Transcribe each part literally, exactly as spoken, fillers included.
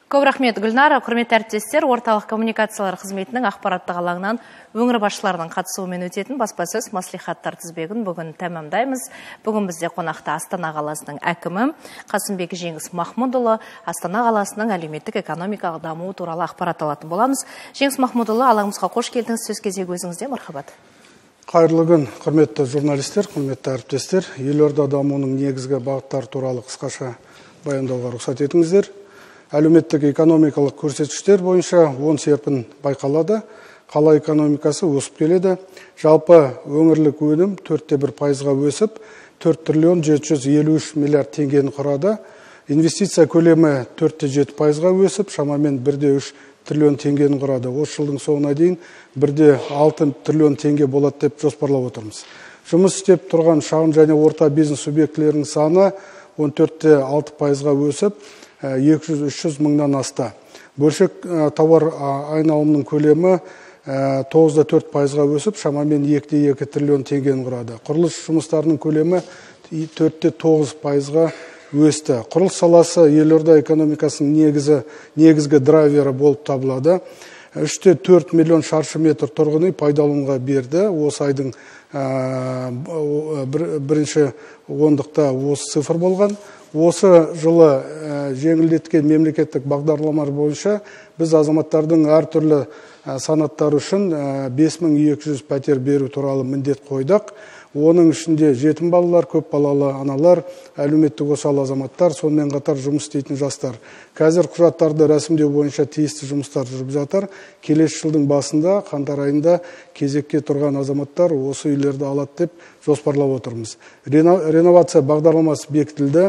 Көп рахмет, Гүлнара. Құрметті әріптестер, орталық коммуникациялар қызметінің ақпараттық алаңынан өңір басшыларының қатысуымен өтетін баспасөз маслихаттар тізбегін бүгін тәмамдаймыз. Бүгін бізде қонақта Астана қаласының әкімі Қасымбек Жеңіс Махмудұлы, Астана қаласының әлеуметтік экономикалық дамуы туралы ақпарат алатын боламыз. Жеңіс Махмудұлы, алаңымызға қош келдіңіз. Сөз кезегі өзіңізде, мархабат. Қайырлы күн, құрметті журналистер, құрметті әріптестер. Елорда дамуының негізгі бағыттары туралы қысқаша баяндауға рұқсат етіңіздер. Әлеуметтік экономикалық көрсеткіштер бойынша оң серпін байқалады. Қала экономикасы өсіп келеді. Жалпы өңірлік өнім төрт те бір пайызға өсіп, төрт триллион жеті жүз елу үш миллиард теңгені құрады. Инвестиция көлемі төрт те жеті пайызға өсіп, шамамен бір де үш триллион теңгені құрады. Осы жылдың соңына дейін бір де алты триллион теңге болады деп жоспарлап отырмыз. Жұмыс істеп тұрған шағын және орта бизнес субъектілерінің саны он төрт те алты пайызға өсіп, екі жүз үш жүз мыңнан асты. Бөлшек тауар айналымының көлемі тоғыз да төрт пайызға өсіп, шамамен екі де екі триллион теңгені құрады. Құрылыс жұмыстарының көлемі төрт те тоғыз пайызға өсті. Құрылыс саласы елорда экономикасының негізі, негізгі драйвері болып табылады. үш те төрт миллион шаршы метр тұрғын үй пайдалануға берді. Осы айдың бірінші ондықта осы цифр болған. Осы жылы жеңілдеткен мемлекеттік бағдарламалар бойынша біз азаматтардың әртүрлі санаттары үшін бес мың екі жүз пәтер беру туралы міндет қойдық. Оның ішінде жетім балалар, көп балалы аналар, әлеуметтік осал азаматтар, сонымен қатар жұмыс істейтін жастар. Қазір құжаттарды рәсімдеу бойынша тиісті жұмыстар жүріп жатыр. Келесі жылдың басында, қаңтар айында кезекке тұрған азаматтар осы үйлерді алады деп жоспарлап отырмыз. Реновация бағдарламасы бекітілді.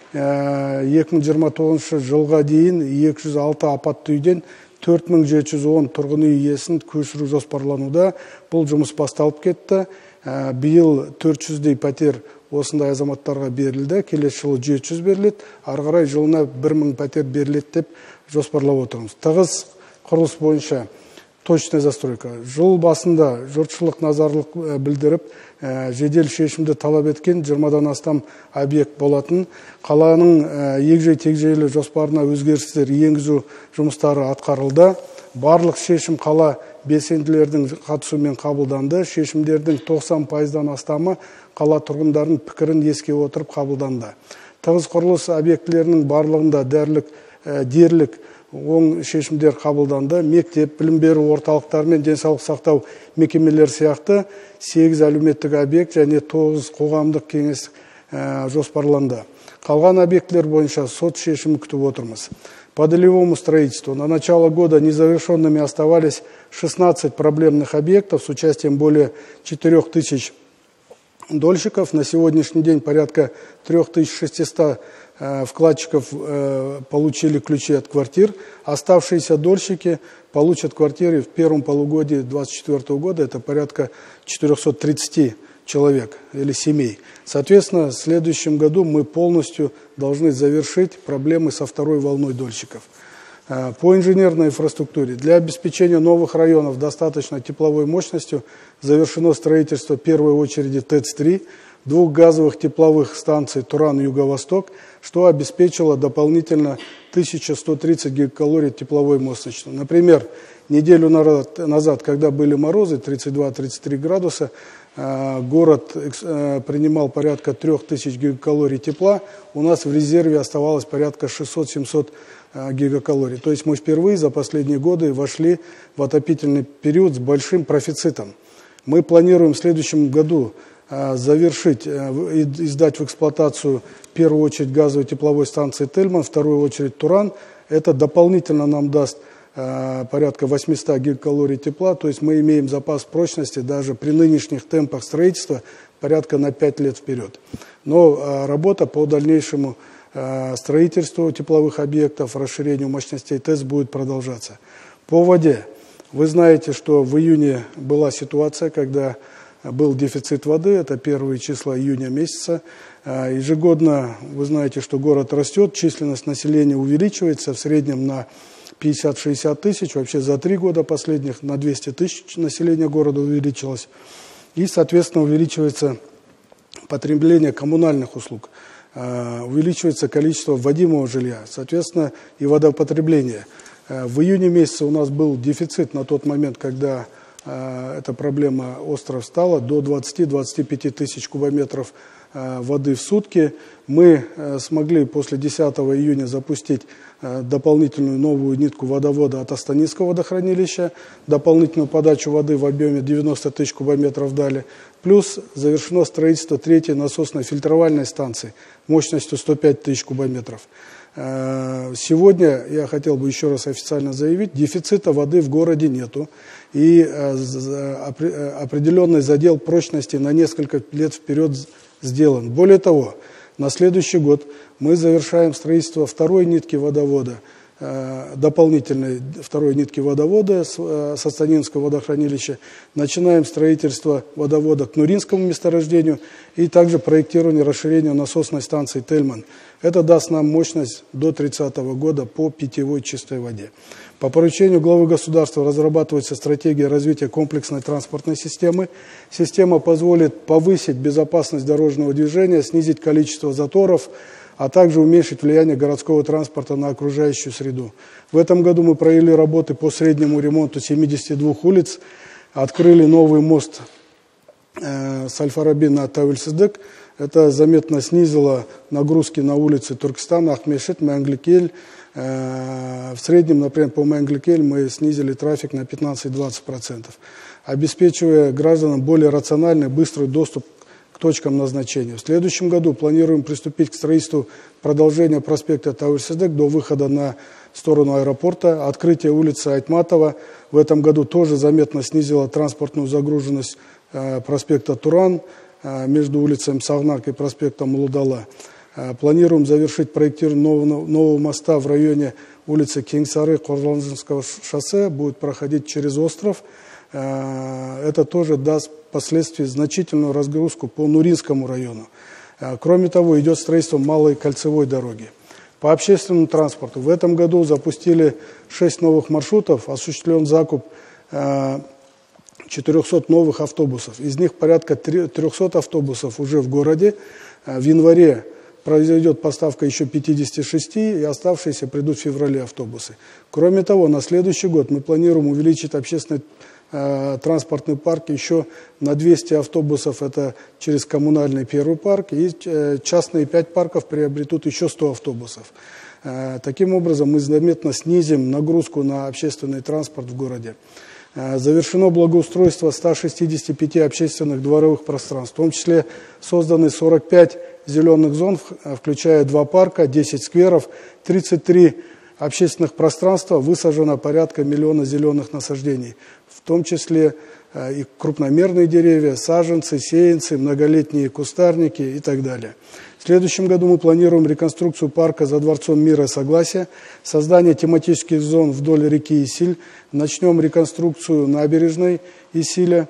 екі мың жиырма тоғызыншы жылға дейін екі жүз алты апатты үйден төрт мың жеті жүз он тұрғын үй иесін көшіру жоспарлануда. Бұл жұмыс басталып кетті. Биыл төрт жүздей пәтер осындай азаматтарға берілді. Келесі жылы жеті жүз беріледі. Ары қарай жылына бір мың пәтер беріледі деп жоспарлап отырмыз. Тығыз құрылыс бойынша точная застройка. Жыл басында жұртшылық назарлық білдіріп, жедел шешімді талап еткен жиырмадан астам объект болатын. Қаланың егжей-тегжейлі жоспарына өзгерістер енгізу жұмыстары атқарылды. Барлық шешім қала белсенділердің қатысуымен қабылданды. Шешімдердің тоқсан пайыздан астамы қала тұрғындарының пікірін еске отырып қабылданды. Тығыз құрылыс объектілерінің барлығында дерлік, дерлік оң шешімдер қабылданды. Мектеп, білім беру орталықтары мен денсаулық сақтау мекемелер сияқты сегіз әлеуметтік объект және тоғыз қоғамдық кеңес жоспарланды. Қалған объектілер бойынша сот шешімі күтіп отырмыз. По долевому строительству на начало года незавершенными оставались шестнадцать проблемных объектов с участием более четырёх тысяч дольщиков. На сегодняшний день порядка трёх тысяч шестисот вкладчиков получили ключи от квартир. Оставшиеся дольщики получат квартиры в первом полугодии две тысячи двадцать четвёртого года. Это порядка четырёхсот тридцати человек или семей. Соответственно, в следующем году мы полностью должны завершить проблемы со второй волной дольщиков. По инженерной инфраструктуре для обеспечения новых районов достаточной тепловой мощностью завершено строительство в первой очереди ТЭЦ три, двух газовых тепловых станций Туран-Юго-Восток, что обеспечило дополнительно тысячу сто тридцать гигакалорий тепловой мощности. Например, неделю назад, когда были морозы тридцать два — тридцать три градуса, город принимал порядка трёх тысяч гигакалорий тепла, у нас в резерве оставалось порядка шестисот — семисот гигакалорий. То есть мы впервые за последние годы вошли в отопительный период с большим профицитом. Мы планируем в следующем году завершить и сдать в эксплуатацию в первую очередь газовой тепловой станции Тельман, в вторую очередь Туран. Это дополнительно нам даст порядка восьмисот гигакалорий тепла, то есть мы имеем запас прочности даже при нынешних темпах строительства порядка на пять лет вперед. Но работа по дальнейшему строительству тепловых объектов, расширению мощностей ТЭЦ будет продолжаться. По воде. Вы знаете, что в июне была ситуация, когда был дефицит воды, это первые числа июня месяца. Ежегодно, вы знаете, что город растет, численность населения увеличивается в среднем на пятьдесят — шестьдесят тысяч, вообще за три года последних на двести тысяч население города увеличилось. И, соответственно, увеличивается потребление коммунальных услуг. увеличивается количество вводимого жилья, соответственно, и водопотребление. В июне месяце у нас был дефицит на тот момент, когда эта проблема остро встала, до двадцати-двадцати пяти тысяч кубометров воды в сутки. Мы смогли после десятого июня запустить дополнительную новую нитку водовода от Астанинского водохранилища, дополнительную подачу воды в объеме девяноста тысяч кубометров дали, плюс завершено строительство третьей насосно-фильтровальной станции мощностью сто пять тысяч кубометров. Сегодня, я хотел бы еще раз официально заявить, дефицита воды в городе нету, и определенный задел прочности на несколько лет вперед сделан. Более того, на следующий год мы завершаем строительство второй нитки водовода, дополнительной второй нитки водовода с Астанинского водохранилища. Начинаем строительство водовода к Нуринскому месторождению и также проектирование расширения насосной станции Тельман. Это даст нам мощность до тридцатого года по питьевой чистой воде. По поручению главы государства разрабатывается стратегия развития комплексной транспортной системы. Система позволит повысить безопасность дорожного движения, снизить количество заторов, а также уменьшить влияние городского транспорта на окружающую среду. В этом году мы провели работы по среднему ремонту семидесяти двух улиц, открыли новый мост э, с Аль-Фараби на Тәуелсіздік. Это заметно снизило нагрузки на улицы Туркестана, Ахмешит, Мәңгілік. Э, в среднем, например, по Мәңгілік мы снизили трафик на пятнадцать-двадцать процентов, обеспечивая гражданам более рациональный, быстрый доступ к точкам назначения. В следующем году планируем приступить к строительству продолжения проспекта Тәуелсіздік до выхода на сторону аэропорта. Открытие улицы Айтматова в этом году тоже заметно снизило транспортную загруженность э, проспекта Туран э, между улицами Сагнак и проспектом Улудала. Э, планируем завершить проектирование нового, нового моста в районе улицы Кеңсары Коржалжинского шоссе, будет проходить через остров. Это тоже даст впоследствии значительную разгрузку по Нуринскому району. Кроме того, идет строительство малой кольцевой дороги. По общественному транспорту в этом году запустили шесть новых маршрутов, осуществлен закуп четырёхсот новых автобусов. Из них порядка трёхсот автобусов уже в городе. В январе произойдет поставка еще пятидесяти шести, и оставшиеся придут в феврале автобусы. Кроме того, на следующий год мы планируем увеличить общественный транспортный парк еще на двести автобусов, это через коммунальный первый парк, и частные пять парков приобретут еще сто автобусов. Таким образом, мы заметно снизим нагрузку на общественный транспорт в городе. Завершено благоустройство ста шестидесяти пяти общественных дворовых пространств, в том числе созданы сорок пять зеленых зон, включая два парка, десять скверов, тридцать три общественных пространства, высажено порядка миллиона зеленых насаждений, в том числе и крупномерные деревья, саженцы, сеянцы, многолетние кустарники и так далее. В следующем году мы планируем реконструкцию парка за Дворцом мира и согласия, создание тематических зон вдоль реки Исиль, начнем реконструкцию набережной Исиля,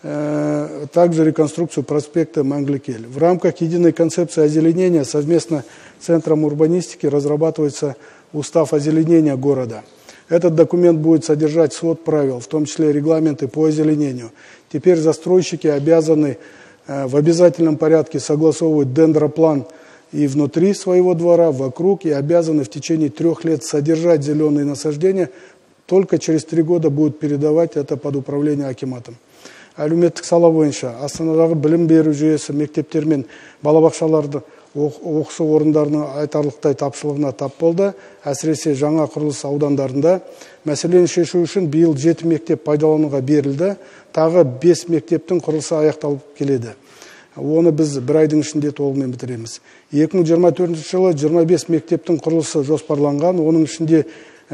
также реконструкцию проспекта Мәңгілік. В рамках единой концепции озеленения совместно с Центром урбанистики разрабатывается устав озеленения города. Этот документ будет содержать свод правил, в том числе регламенты по озеленению. Теперь застройщики обязаны в обязательном порядке согласовывать дендроплан и внутри своего двора, вокруг, и обязаны в течение трех лет содержать зеленые насаждения, только через три года будут передавать это под управление акиматом. Әлеуметтік сала бойынша Астанадағы білім беру жүйесі мектептер мен балабақшаларды оқушы орындарының айтарлықтай тапшылығына тап болды, әсіресе жаңа құрылыс аудандарында. Мәселені шешу үшін биыл жеті мектеп пайдалануға берілді, тағы бес мектептің құрылысы аяқталып келеді. Оны біз бір айдың ішінде толығымен бітіреміз. екі мың жиырма төртінші жылы жиырма бес мектептің құрылысы жоспарланған, оның ішінде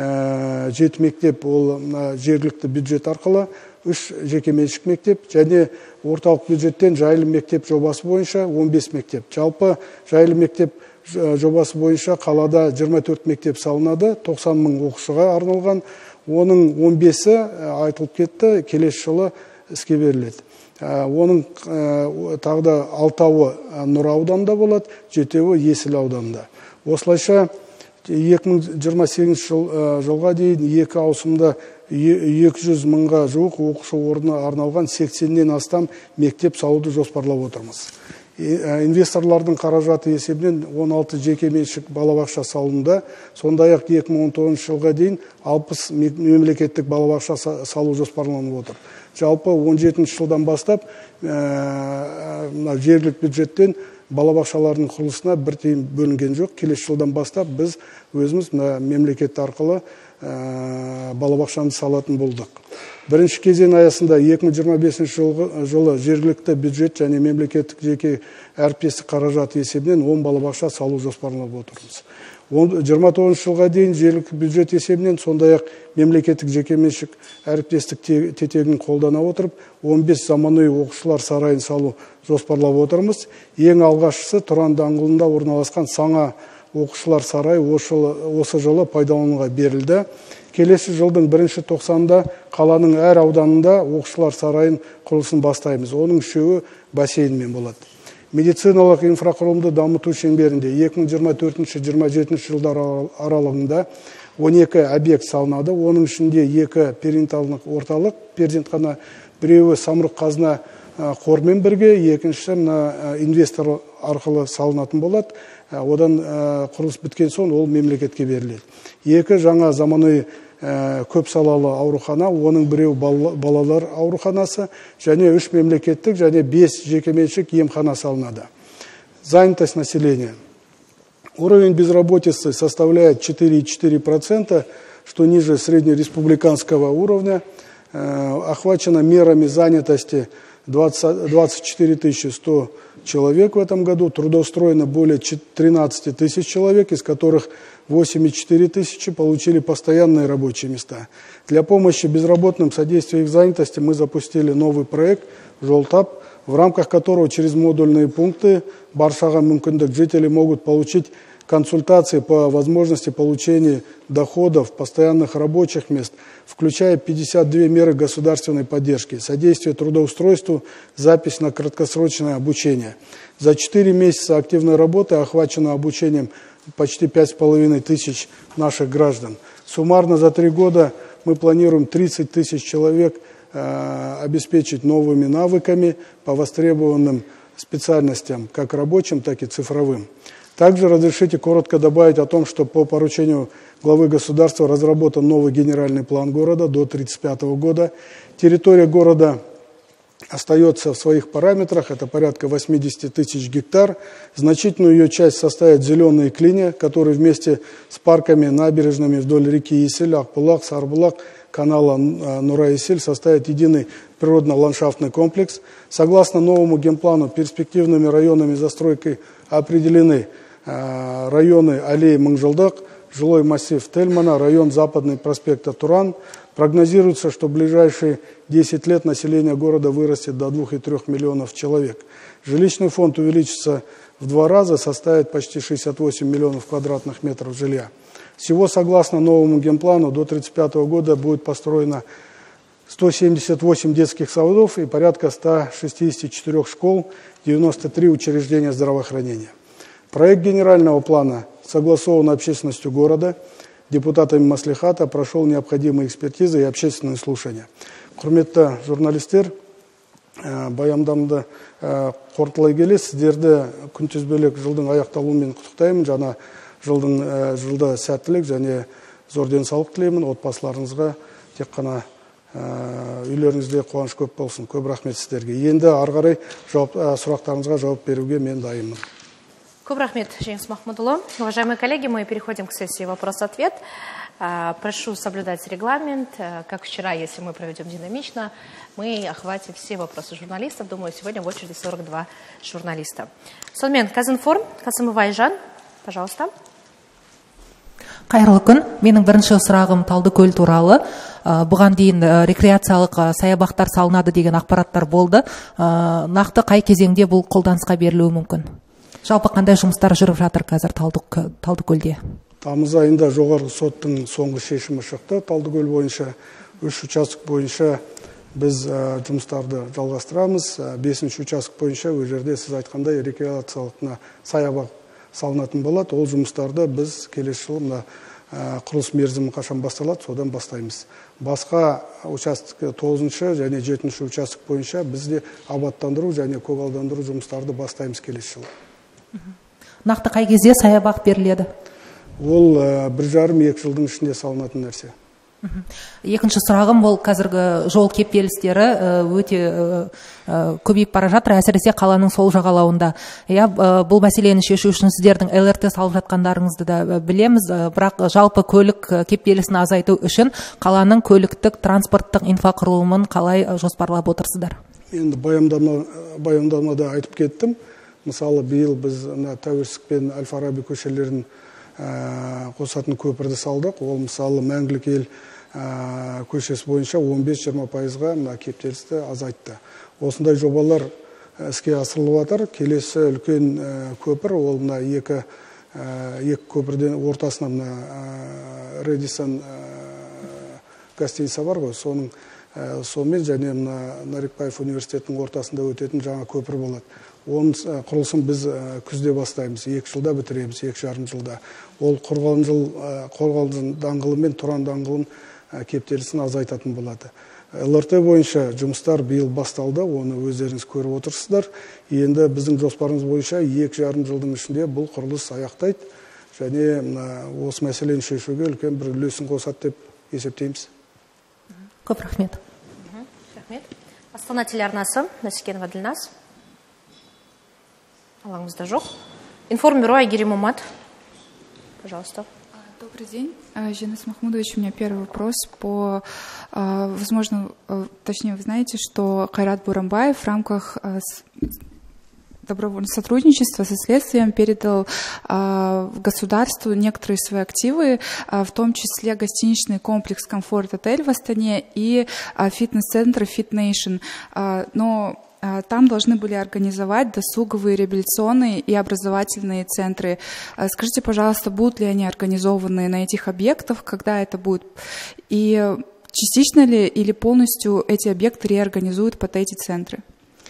жеті мектеп ол жергілікті бюджет арқылы, үш жекеменшік мектеп және орталық бюджеттен жайлы мектеп жобасы бойынша он бес мектеп. Жалпы жайлы мектеп жобасы бойынша қалада жиырма төрт мектеп салынады, тоқсан мың оқушыға арналған. Оның он бесі айтылып кетті, келесі жылы іске беріледі. Оның тағы да алтауы Нұра ауданында болады, жетеуі Есіл ауданында. Осылайша екі мың жиырма сегізінші жылға дейін екі ауысымда екі жүз мыңға жуық оқушы орнына арналған сексеннен астам мектеп салуды жоспарлап отырмыз. инвесторлардың қаражаты есебінен он алты жеке меншік балабақша салынды. Сондай-ақ екі мың он тоғызыншы жылға дейін алпыс мемлекеттік балабақша салу жоспарланып отыр. Жалпы он жетінші жылдан бастап жергілікті бюджеттен балабақшалардың құрылысына бір тиын бөлінген жоқ. Келесі жылдан бастап біз өзіміз мемлекет арқылы балабақшаны салатын болдық. Бірінші кезең аясында екі мың жиырма бесінші жылы жергілікті бюджет және мемлекеттік жеке әріптестік қаражаты есебінен он балабақша салу жоспарланып отырмыз. жиырма тоғызыншы жылға дейін жергілікті бюджет есебінен, сондай-ақ мемлекеттік жекеменшік әріптестік тетегін қолдана отырып, он бес заманауи оқушылар сарайын салу жоспарлап отырмыз. Ең алғашқысы Тұран даңғылында орналасқан Саңа оқушылар сарайы осы жылы пайдалануға берілді. Келесі жылдың бірінші тоқсанында қаланың әр ауданында оқушылар сарайын құрылысын бастаймыз. Оның үшеуі бассейнмен болады. Медициналық инфрақұрылымды дамыту шеңберінде екі мың жиырма төртінші жиырма жетінші жылдар аралығында он екі объект салынады. Оның ішінде екі перинаталдық орталық, перзентхана, біреуі самұрық қазына қормен бірге, екіншісі инвестор арқылы салынатын болады. Одан құрылыс біткен соң ол мемлекетке беріледі. Екі жаңа заманауи көп салалы аурухана, оның біреу балалар ауруханасы және үш мемлекеттік және бес жекеменшік емхана салынады. Занятость населения. Уровень безработицы составляет четыре и четыре десятых процента, что ниже среднереспубликанского уровня. Охвачено мерами занятости двадцать четыре тысячи сто человек в этом году, трудоустроено более тринадцати тысяч человек, из которых восемь и четыре тысячи получили постоянные рабочие места. Для помощи безработным, содействия их занятости мы запустили новый проект «Жолтап», в рамках которого через модульные пункты Баршага мүмкіндік жители могут получить консультации по возможности получения доходов, постоянных рабочих мест, включая пятьдесят две меры государственной поддержки, содействие трудоустройству, запись на краткосрочное обучение. За четыре месяца активной работы охвачено обучением почти пять с половиной тысяч наших граждан. Суммарно за три года мы планируем тридцать тысяч человек э, обеспечить новыми навыками по востребованным специальностям, как рабочим, так и цифровым. Также разрешите коротко добавить о том, что по поручению главы государства разработан новый генеральный план города до две тысячи тридцать пятого года. Территория города остается в своих параметрах, это порядка восемьдесят тысяч гектар. Значительную ее часть составят зеленые клини, которые вместе с парками, набережными вдоль реки Есиль, Акбулак, Сарбулак, канала Нура-Есиль составят единый природно-ландшафтный комплекс. Согласно новому генплану, перспективными районами застройки определены районы аллеи Мыңжылдық, жилой массив Тельмана, район Западный проспекта Туран. Прогнозируется, что в ближайшие десять лет население города вырастет до двух и трёх миллионов человек. Жилищный фонд увеличится в два раза, составит почти шестьдесят восемь миллионов квадратных метров жилья. Всего, согласно новому генплану, до две тысячи тридцать пятого года будет построено сто семьдесят восемь детских садов и порядка ста шестидесяти четырёх школ, девяноста трёх учреждения здравоохранения. Проект генерального плана согласован общественностью города, депутатами Маслихата, прошел необходимые экспертизы и общественные слушания. Құрметті журналистер, баяндамды қорытындылай келе сіздерді күнтізбелік жылдың аяқталуымен құттықтаймын. Жаңа жылдың жылда сәттілік және зор денсаулық тілеймін. Отбасыларыңызға тек қана үйлеріңізде қуаныш көп болсын. Көп рахмет сіздерге. Енді ары қарай сұрақтарыңызға жауап беруге мен дайынмын. Көп рахмет, Жеңіс Махмудұлы. Уважаемые коллеги, мы переходим к сессии вопрос-ответ. Прошу соблюдать регламент. Как вчера, если мы проведем динамично, мы охватим все вопросы журналистов. Думаю, сегодня в очереди сорок два журналиста. Сонымен, Казинформ, Касымов Айжан, пожалуйста. Қайырлы күн. Менің бірінші сұрағым Талдыкөл туралы. Бұған дейін рекреациялық саябақтар салынады деген ақпараттар болды. Нақты қай кезеңде бұл қолданысқа берілуі мүмкін? Жалпы қандай жұмыстар жүріп жатыр қазір Талдыкөлде? Тамыз айында жоғарғы соттың соңғы шешімі шықты. Талдыкөл бойынша үш участок бойынша біз жұмыстарды жалғастырамыз. Бесінші участок бойынша ол жерде сіз айтқандай рекреациялық саябақ салынатын болады. Ол жұмыстарды біз келесі жылы құрылыс мерзімі қашан басталады, содан бастаймыз. Басқа участок тоғызыншы және жетінші участок бойынша бізде абаттандыру және көгалдандыру жұмыстарды бастаймыз келесі жылы. Нақты қай кезде саябақ беріледі? Ол бір жарым екі жылдың ішінде салынатын нәрсе. Екінші сұрағым, ол қазіргі жол кептелістері өте көбейіп бара жатыр, әсіресе қаланың сол жағалауында. Я бұл мәселені шешу үшін сіздердің эл эр тэ салып жатқандарыңызды да білеміз, бірақ жалпы көлік кептелісін азайту үшін қаланың көліктік транспорттық инфрақұрылымын қалай жоспарлап отырсыздар? Енді баяндамада айтып кеттім. Мысалы, биыл біз Тәуелсіздік пен Әл-Фараби көшелерін қосатын көпірді салдық. Ол мысалы Мәңгілік ел көшесі бойынша он бес жиырма пайызға кептелісті азайтты. Осындай жобалар іске асырылып жатыр. Келесі үлкен көпір, ол мына екі екі көпірден ортасына мына Редисон гостиница бар ғой, соның сонымен және мына Нарикбаев университетінің ортасында өтетін жаңа көпір болады. Оның құрылысын біз күзде бастаймыз, екі жылда бітіреміз, екі жарым жылда. Ол Қорғалжын даңғылы мен Тұран даңғылын кептелісін азайтатын болады. эл эр тэ бойынша жұмыстар биыл басталды, оны өздеріңіз көріп отырсыздар. Енді біздің жоспарымыз бойынша екі жарым жылдың ішінде бұл құрылыс аяқтайды және осы мәселені шешуге үлкен бір үлесін қосады деп есептейміз. Көп рахмет. Рахмет. Астана телеарнасы, Насикенова Дильназ. Алаңызда жоқ. Информбюро, Айгерим Умат. Пожалуйста. Добрый день. Женис Махмудович, у меня первый вопрос по, возможно, точнее, вы знаете, что Кайрат Бурамбаев в рамках добровольного сотрудничества со следствием передал государству некоторые свои активы, в том числе гостиничный комплекс «Комфорт-отель» в Астане и фитнес-центр «Фитнейшн». Но там должны были организовать досуговые, реабилитационные и образовательные центры. Скажите, пожалуйста, будут ли они организованы на этих объектах, когда это будет? И частично ли или полностью эти объекты реорганизуют под эти центры?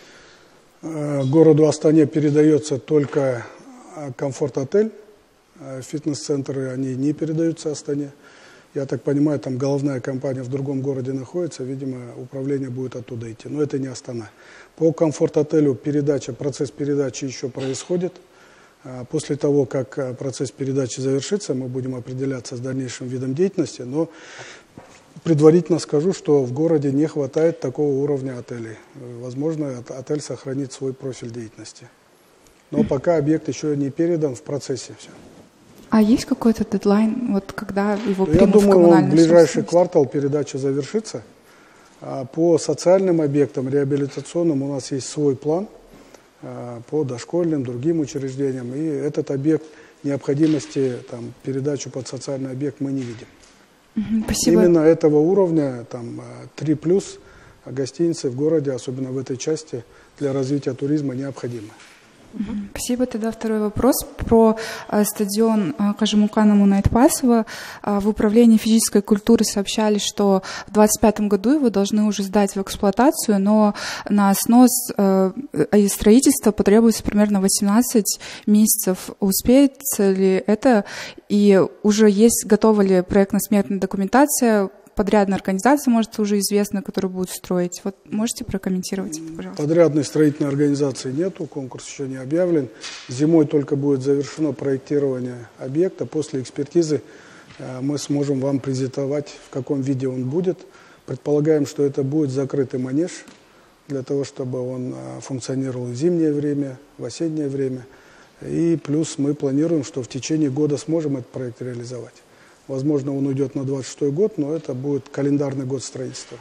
Городу Астане передается только «Комфорт-отель». Фитнес-центры, они не передаются Астане. Я так понимаю, там головная компания в другом городе находится, видимо, управление будет оттуда идти. Но это не Астана. По «Комфорт-отелю» передача, процесс передачи еще происходит. После того, как процесс передачи завершится, мы будем определяться с дальнейшим видом деятельности. Но предварительно скажу, что в городе не хватает такого уровня отелей. Возможно, отель сохранит свой профиль деятельности. Но пока объект еще не передан, в процессе все. А есть какой-то дедлайн, вот когда его примут? Я думаю, в коммунальную в ближайший квартал передача завершится. По социальным объектам, реабилитационным у нас есть свой план, по дошкольным, другим учреждениям. И этот объект, необходимости там, передачу под социальный объект мы не видим. Спасибо. Именно этого уровня, там, три плюс гостиницы в городе, особенно в этой части, для развития туризма необходимы. Спасибо. Тогда второй вопрос про э, стадион э, Кажимукана Мунайтпасова. Э, в управлении физической культуры сообщали, что в двадцать пятом году его должны уже сдать в эксплуатацию, но на снос э, и строительство потребуется примерно восемнадцать месяцев. Успеется ли это? И уже есть, готова ли проектно-сметная документация? Подрядная организация, может, уже известна, которую будут строить. Вот можете прокомментировать это, пожалуйста? Подрядной строительной организации нету, конкурс еще не объявлен. Зимой только будет завершено проектирование объекта. После экспертизы мы сможем вам презентовать, в каком виде он будет. Предполагаем, что это будет закрытый манеж, для того, чтобы он функционировал в зимнее время, в осеннее время. И плюс мы планируем, что в течение года сможем этот проект реализовать. Возможно, он уйдет на двадцать шестой год, но это будет календарный год строительства.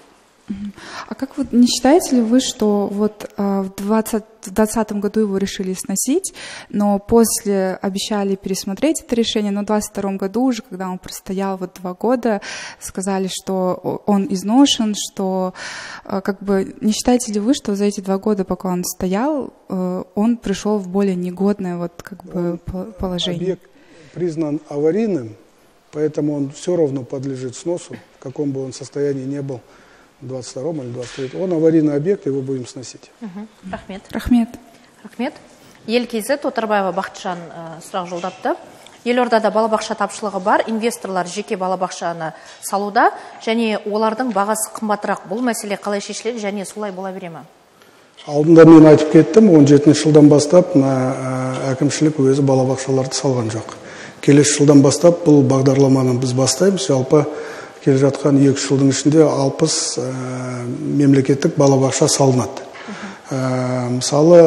А как вы, не считаете ли вы, что вот э, в двадцатом году его решили сносить, но после обещали пересмотреть это решение, но в двадцать втором году уже, когда он простоял вот два года, сказали, что он изношен, что э, как бы не считаете ли вы, что за эти два года, пока он стоял, э, он пришел в более негодное вот как бы положение? Объект признан аварийным. Поэтому он все равно подлежит сносу, в каком бы он состоянии не был, в двадцать втором или двадцать третьем. Он аварийный объект, его будем сносить. Рахмет. Рахмет. Рахмет. Ел Кейзет, Отарбаева Бақытжан сұрақ жолдапты. Елордада балабақша тапшылығы бар, инвесторлар жеке балабақшаны салуда, және олардың бағасы қымбатырақ. Бұл мәселе қалай шешіледі және солай бола бере ме? Алдында мен айтып кеттім, он жетінші жылдан бастап әкімшілік өзі балабақшаларды салған жоқ. Келесі жылдан бастап бұл бағдарламаны біз бастаймыз. Жалпы келе жатқан екі жылдың ішінде алпыс мемлекеттік балабақша салынады. Мысалы,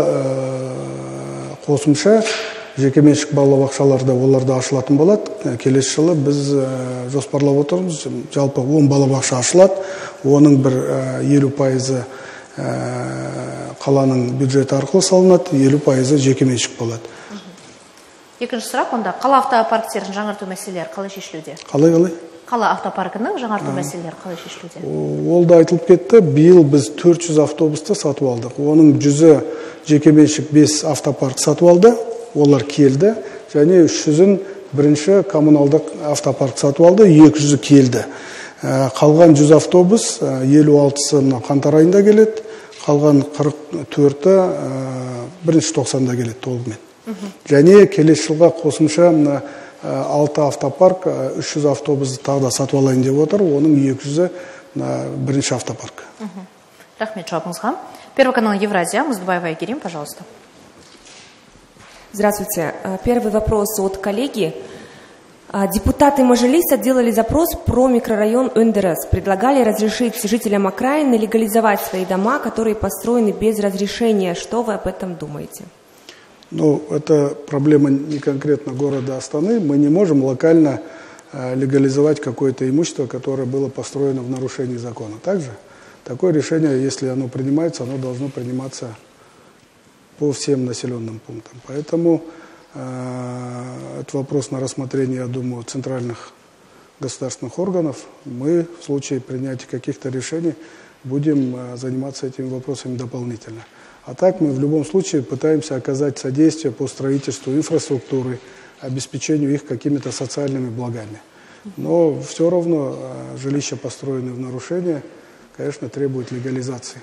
қосымша жекеменшік балабақшаларда оларда ашылатын болады. Келесі жылы біз жоспарлап отырмыз. Жалпы он балабақша ашылады. Оның бір елу пайызы қаланың бюджеті арқылы салынады, елу пайызы жекеменшік болады. Екінші сұрақ, онда қала автопарктерін жаңарту мәселелері қалай шешілуде? Қалай, қалай? Қала автопаркінің жаңарту мәселелері қалай шешілуде? Ол да айтылып кетті. Биыл біз төрт жүз автобусты сатып алдық. Оның жүзі жекеменшік бес автопарк сатып алды. Олар келді. Және үш жүзін бірінші коммуналдық автопарк сатып алды. екі жүзі келді. Қалған жүз автобус, елу алтысы қаңтар айында келеді. Қалған қырық төрті бірінші тоқсанда келеді толығымен. Және келесі жылға қосымша алты автопарк, үш жүз автобус тағы да сатып алайын деп отыр. Оның екі жүзі бірінші автопарк. Рахмет жауабыңызға. Первый канал Евразия. Муздубаева Айгерим, пожалуйста. Здравствуйте. Первый вопрос от коллеги. Депутаты Мажилиса делали запрос про микрорайон Өндерес. Предлагали разрешить жителям окраины легализовать свои дома, которые построены без разрешения. Что вы об этом думаете? Ну, это проблема не конкретно города Астаны. Мы не можем локально легализовать какое-то имущество, которое было построено в нарушении закона. Также такое решение, если оно принимается, оно должно приниматься по всем населенным пунктам. Поэтому э, этот вопрос на рассмотрение, я думаю, центральных государственных органов. Мы в случае принятия каких-то решений будем э, заниматься этими вопросами дополнительно. А так мы в любом случае пытаемся оказать содействие по строительству инфраструктуры, обеспечению их какими-то социальными благами. Но все равно э, жилища, построенные в нарушение, конечно, требуют легализации.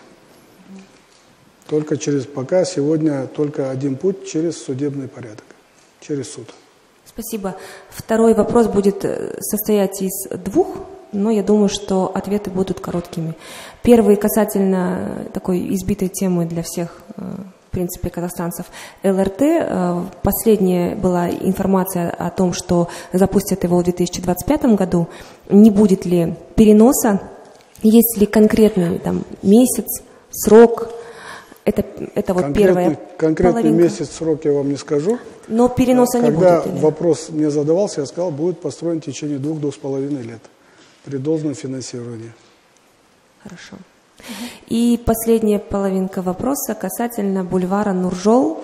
Только через, пока сегодня только один путь через судебный порядок, через суд. Спасибо. Второй вопрос будет состоять из двух, но я думаю, что ответы будут короткими. Первый касательно такой избитой темы для всех, в принципе, казахстанцев, ЛРТ. Последняя была информация о том, что запустят его в две тысячи двадцать пятом году. Не будет ли переноса? Есть ли конкретный там, месяц, срок? Это, это вот первая Конкретный половинка. месяц, срок я вам не скажу. Но переноса не будет. Когда вопрос мне задавался, я сказал, будет построен в течение двух-двух с половиной лет при должном финансировании. Хорошо. И последняя половинка вопроса касательно бульвара Нуржол.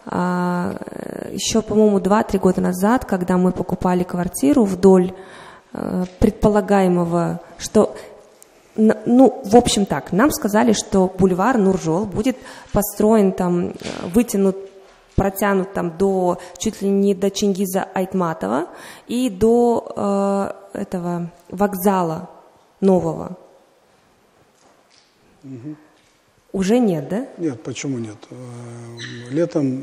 Еще, по-моему, два-три года назад, когда мы покупали квартиру вдоль предполагаемого, что... Ну, в общем так, нам сказали, что бульвар Нуржол будет построен там, вытянут, протянут там до, чуть ли не до Чингиза Айтматова и до э, этого вокзала нового. Угу. Уже нет, да? Нет, почему нет? Летом,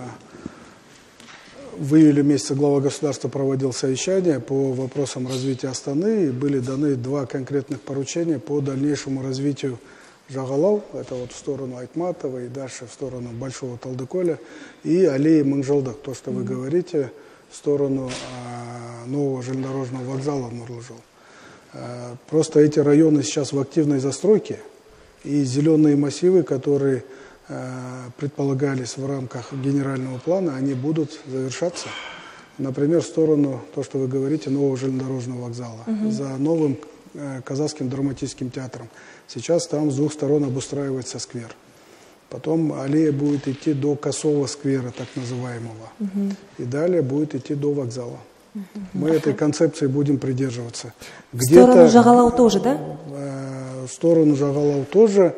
в июле месяце глава государства проводил совещание по вопросам развития Астаны, и были даны два конкретных поручения по дальнейшему развитию Жағалау, это вот в сторону Айтматова и дальше в сторону Большого Талдыколя, и аллеи Мыңжылдық, то, что вы mm-hmm. говорите, в сторону а, нового железнодорожного вокзала Нурлы-Жол. А, просто эти районы сейчас в активной застройке, и зеленые массивы, которые предполагались в рамках генерального плана, они будут завершаться. Например, в сторону, то, что вы говорите, нового железнодорожного вокзала, угу. за новым э, казахским драматическим театром. Сейчас там с двух сторон обустраивается сквер. Потом аллея будет идти до Косого сквера, так называемого. Угу. И далее будет идти до вокзала. Угу. Мы этой концепции будем придерживаться. В сторону Жағалау тоже, да? Э, в сторону Жағалау тоже.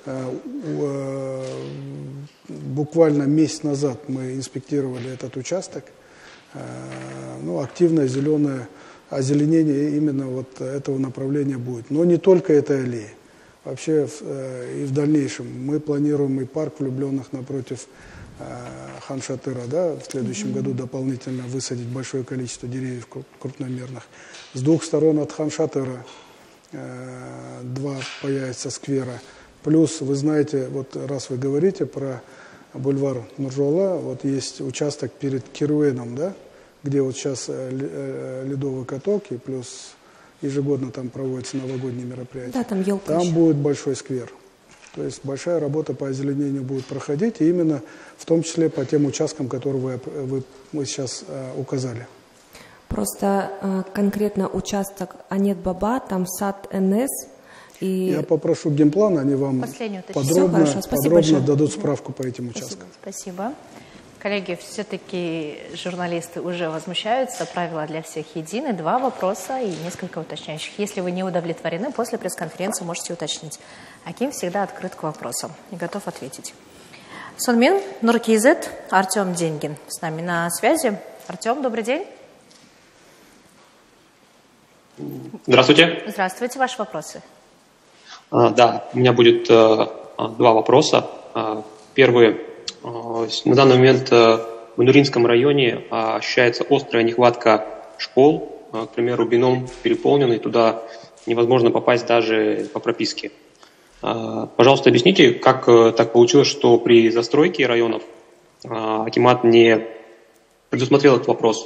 Буквально месяц назад мы инспектировали этот участок. Ну, активное зеленое озеленение именно вот этого направления будет. Но не только этой аллеи. Вообще и в дальнейшем мы планируем и парк влюбленных напротив Хан-Шатыра, да, в следующем году дополнительно высадить большое количество деревьев крупномерных. С двух сторон от Хан-Шатыра два появится сквера. Плюс, вы знаете, вот раз вы говорите про бульвар Нуржола, вот есть участок перед Керуэном, да, где вот сейчас ледовый каток, и плюс ежегодно там проводятся новогодние мероприятия. Да, там елка. Там еще. будет большой сквер. То есть большая работа по озеленению будет проходить, и именно в том числе по тем участкам, которые вы, вы, вы сейчас э, указали. Просто э, конкретно участок Анет-Баба, там сад эн эс. И... Я попрошу генплан, они вам подробно, подробно дадут справку по этим участкам. Спасибо. Коллеги, все-таки журналисты уже возмущаются, правила для всех едины. Два вопроса и несколько уточняющих. Если вы не удовлетворены, после пресс-конференции можете уточнить. Аким всегда открыт к вопросам и готов ответить. Сонмен, Нуркизет, Артем Деньгин с нами на связи. Артем, добрый день. Здравствуйте. Здравствуйте, ваши вопросы. А, да, у меня будет а, два вопроса. А, первый. На данный момент в Нуринском районе ощущается острая нехватка школ. К примеру, Бином переполнен, и туда невозможно попасть даже по прописке. Пожалуйста, объясните, как так получилось, что при застройке районов акимат не предусмотрел этот вопрос?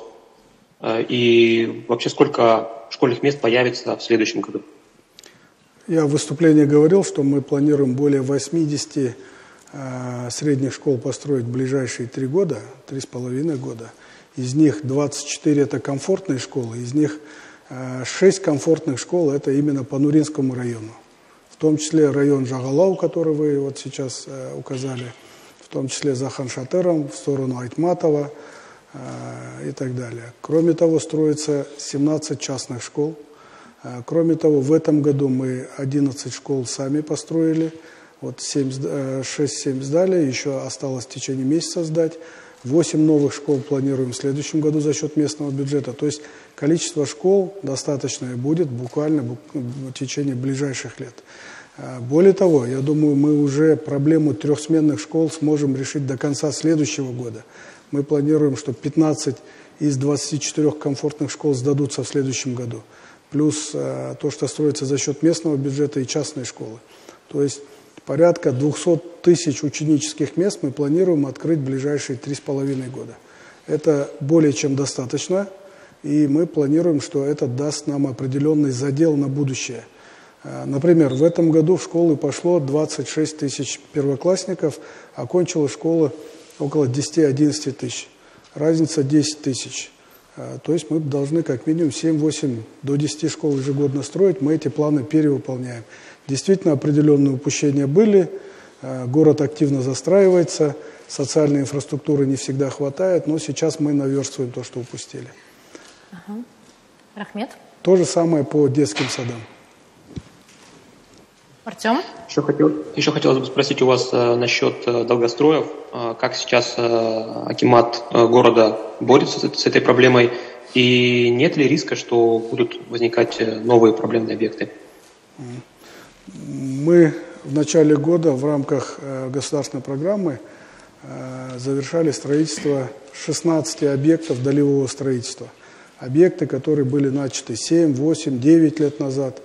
И вообще сколько школьных мест появится в следующем году? Я в выступлении говорил, что мы планируем более восьмидесяти средних школ построить в ближайшие три года, три с половиной года. Из них двадцать четыре это комфортные школы, из них шесть комфортных школ это именно по Нуринскому району. В том числе район Жагалау, который вы вот сейчас указали, в том числе за Хан-Шатыром, в сторону Айтматова и так далее. Кроме того, строится семнадцать частных школ. Кроме того, в этом году мы одиннадцать школ сами построили. Вот шесть-семь сдали, еще осталось в течение месяца сдать. восемь новых школ планируем в следующем году за счет местного бюджета. То есть количество школ достаточное будет буквально в течение ближайших лет. Более того, я думаю, мы уже проблему трехсменных школ сможем решить до конца следующего года. Мы планируем, что пятнадцать из двадцати четырёх комфортных школ сдадутся в следующем году. Плюс то, что строится за счет местного бюджета и частные школы. То есть порядка двухсот тысяч ученических мест мы планируем открыть в ближайшие три с половиной года. Это более чем достаточно, и мы планируем, что это даст нам определенный задел на будущее. Например, в этом году в школы пошло двадцать шесть тысяч первоклассников, окончила школа около десяти-одиннадцати тысяч. Разница десять тысяч. То есть мы должны как минимум семь-восемь до десяти школ ежегодно строить, мы эти планы перевыполняем. Действительно, определенные упущения были, город активно застраивается, социальной инфраструктуры не всегда хватает, но сейчас мы наверстываем то, что упустили. Ага. Рахмет. То же самое по детским садам. Артем? Еще, хотел, еще хотелось бы спросить у вас э, насчет э, долгостроев. Э, как сейчас э, акимат э, города борется с, с этой проблемой? И нет ли риска, что будут возникать новые проблемные объекты? Мы в начале года в рамках э, государственной программы э, завершали строительство шестнадцати объектов долевого строительства. Объекты, которые были начаты семь, восемь, девять лет назад.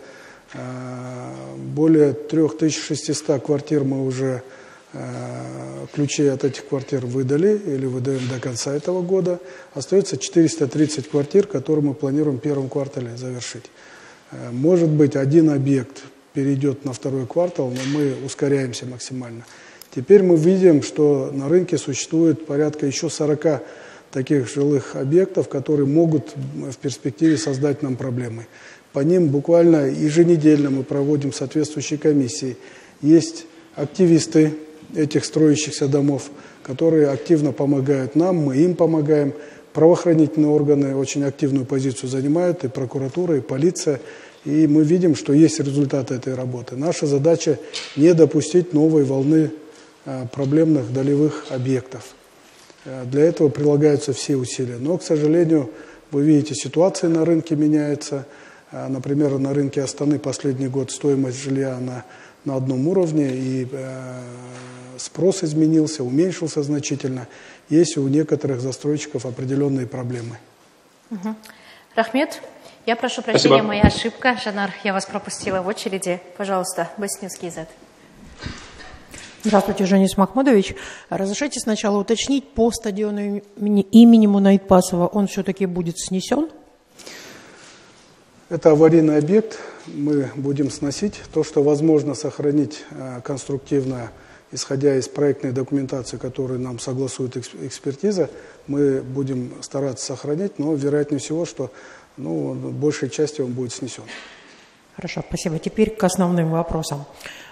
Более трёх тысяч шестисот квартир мы уже, ключи от этих квартир выдали или выдаем до конца этого года. Остается четыреста тридцать квартир, которые мы планируем в первом квартале завершить. Может быть, один объект перейдет на второй квартал, но мы ускоряемся максимально. Теперь мы видим, что на рынке существует порядка еще сорока таких жилых объектов, которые могут в перспективе создать нам проблемы. По ним буквально еженедельно мы проводим соответствующие комиссии. Есть активисты этих строящихся домов, которые активно помогают нам, мы им помогаем. Правоохранительные органы очень активную позицию занимают, и прокуратура, и полиция. И мы видим, что есть результаты этой работы. Наша задача не допустить новой волны проблемных долевых объектов. Для этого прилагаются все усилия. Но, к сожалению, вы видите, ситуация на рынке меняется. Например, на рынке Астаны последний год стоимость жилья она на одном уровне, и спрос изменился, уменьшился значительно. Есть у некоторых застройщиков определенные проблемы. Угу. Рахмет. Я прошу прощения, Спасибо. Моя ошибка. Жанар, я вас пропустила в очереди. Пожалуйста, Баснюс Кизет. Здравствуйте, Жанис Махмудович. Разрешите сначала уточнить, по стадиону имени Мунайтпасова он все-таки будет снесен? Это аварийный объект, мы будем сносить. То, что возможно сохранить конструктивно, исходя из проектной документации, которую нам согласует экспертиза, мы будем стараться сохранить, но вероятнее всего, что ну, большей частью он будет снесен. Хорошо, спасибо. Теперь к основным вопросам.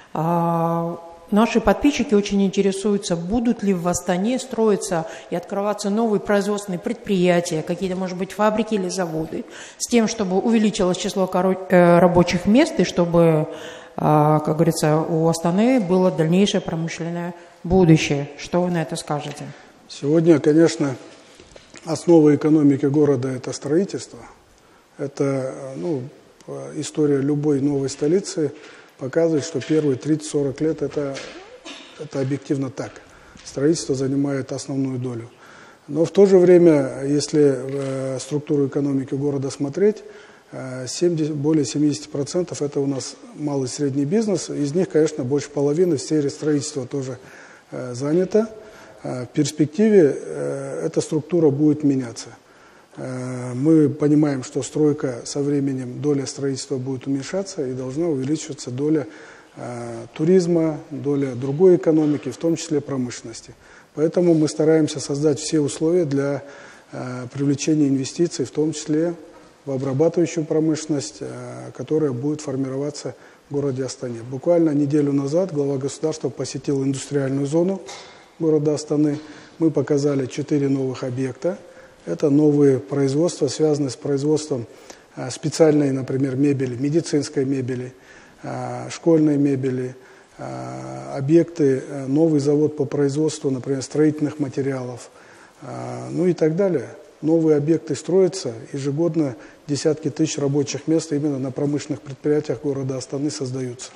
Наши подписчики очень интересуются, будут ли в Астане строиться и открываться новые производственные предприятия, какие-то, может быть, фабрики или заводы, с тем, чтобы увеличилось число рабочих мест и чтобы, как говорится, у Астаны было дальнейшее промышленное будущее. Что вы на это скажете? Сегодня, конечно, основа экономики города – это строительство. Это ну, история любой новой столицы показывает, что первые тридцать-сорок лет это, это объективно так. Строительство занимает основную долю. Но в то же время, если э, структуру экономики города смотреть, э, семьдесят, более семьдесят процентов это у нас малый и средний бизнес. Из них, конечно, больше половины в сфере строительства тоже э, занято. Э, в перспективе э, эта структура будет меняться. Мы понимаем, что стройка со временем, доля строительства будет уменьшаться и должна увеличиваться доля э, туризма, доля другой экономики, в том числе промышленности. Поэтому мы стараемся создать все условия для э, привлечения инвестиций, в том числе в обрабатывающую промышленность, э, которая будет формироваться в городе Астане. Буквально неделю назад глава государства посетил индустриальную зону города Астаны. Мы показали четыре новых объекта. Это новые производства, связанные с производством специальной, например, мебели, медицинской мебели, школьной мебели, объекты, новый завод по производству, например, строительных материалов, ну и так далее. Новые объекты строятся, ежегодно десятки тысяч рабочих мест именно на промышленных предприятиях города Астаны создаются.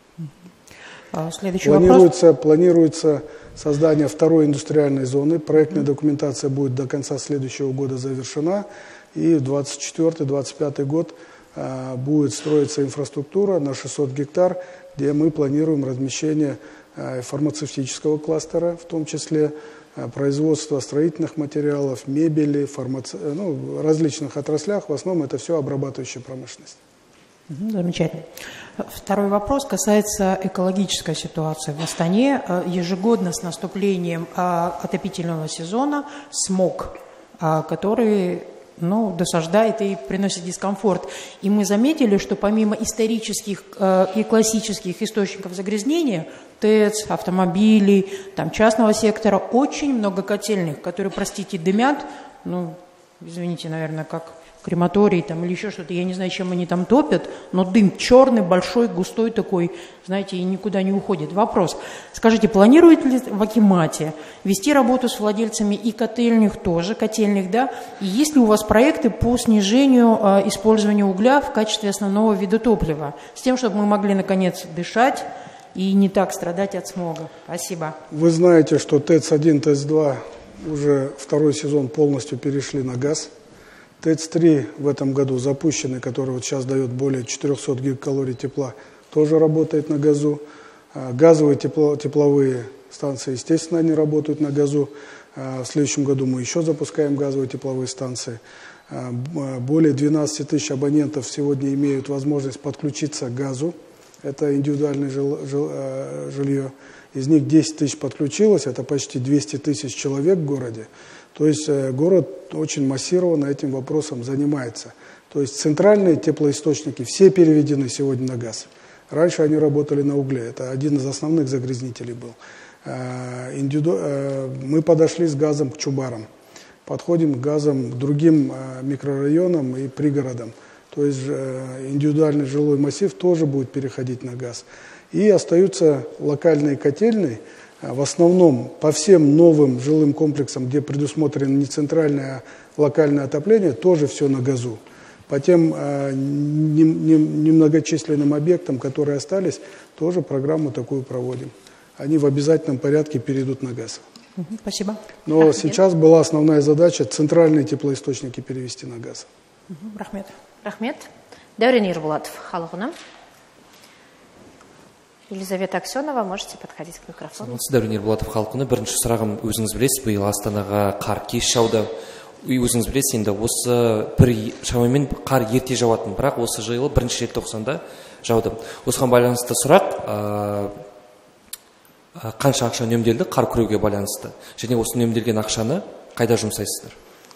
Следующий планируется, вопрос. Планируется создание второй индустриальной зоны. Проектная документация будет до конца следующего года завершена. И в двадцать четвёртый — двадцать пятый год а, будет строиться инфраструктура на шестьсот гектар, где мы планируем размещение а, фармацевтического кластера, в том числе а, производство строительных материалов, мебели, фармаце... ну, различных отраслях. В основном это все обрабатывающая промышленность. Замечательно. Второй вопрос касается экологической ситуации в Астане. Ежегодно с наступлением отопительного сезона смог, который ну, досаждает и приносит дискомфорт. И мы заметили, что помимо исторических и классических источников загрязнения, ТЭЦ, автомобилей, там, частного сектора, очень много котельных, которые, простите, дымят, ну, извините, наверное, как крематорий там, или еще что-то, я не знаю, чем они там топят, но дым черный, большой, густой такой, знаете, и никуда не уходит. Вопрос. Скажите, планирует ли в Акимате вести работу с владельцами и котельных тоже, котельных, да? И есть ли у вас проекты по снижению э, использования угля в качестве основного вида топлива, с тем, чтобы мы могли, наконец, дышать и не так страдать от смога? Спасибо. Вы знаете, что ТЭЦ один, ТЭЦ два уже второй сезон полностью перешли на газ. ТЭЦ три в этом году запущенный, который вот сейчас дает более четырехсот гигакалорий тепла, тоже работает на газу. Газовые тепло, тепловые станции, естественно, они работают на газу. В следующем году мы еще запускаем газовые тепловые станции. Более двенадцати тысяч абонентов сегодня имеют возможность подключиться к газу. Это индивидуальное жилье. Из них десять тысяч подключилось, это почти двести тысяч человек в городе. То есть город очень массированно этим вопросом занимается. То есть центральные теплоисточники все переведены сегодня на газ. Раньше они работали на угле. Это один из основных загрязнителей был. Мы подошли с газом к Чубарам. Подходим к газам к другим микрорайонам и пригородам. То есть индивидуальный жилой массив тоже будет переходить на газ. И остаются локальные котельные. В основном по всем новым жилым комплексам, где предусмотрено не центральное, а локальное отопление, тоже все на газу. По тем э, немногочисленным объектам, которые остались, тоже программу такую проводим. Они в обязательном порядке перейдут на газ. Спасибо. Но Рахмет. Сейчас была основная задача центральные теплоисточники перевести на газ. Рахмет. Рахмет. Дәурен Ербулатов, халығына. Елизавета Аксенова, можете подходить к микрофону. Дәурен Ербулатов, халқына. Бірінші сұрағым, өзіңіз білесіз, биыл Астанаға қар кеш жауды. Өзіңіз білесіз, енді осы бір шамамен қар ерте жауатын, бірақ осы жылы бірінші желтоқсанда жауды. Осыған байланысты сұрақ, қанша ақша үнемделді қар күреуге байланысты? Және осы үнемделген ақшаны қайда жұмсайсыздар?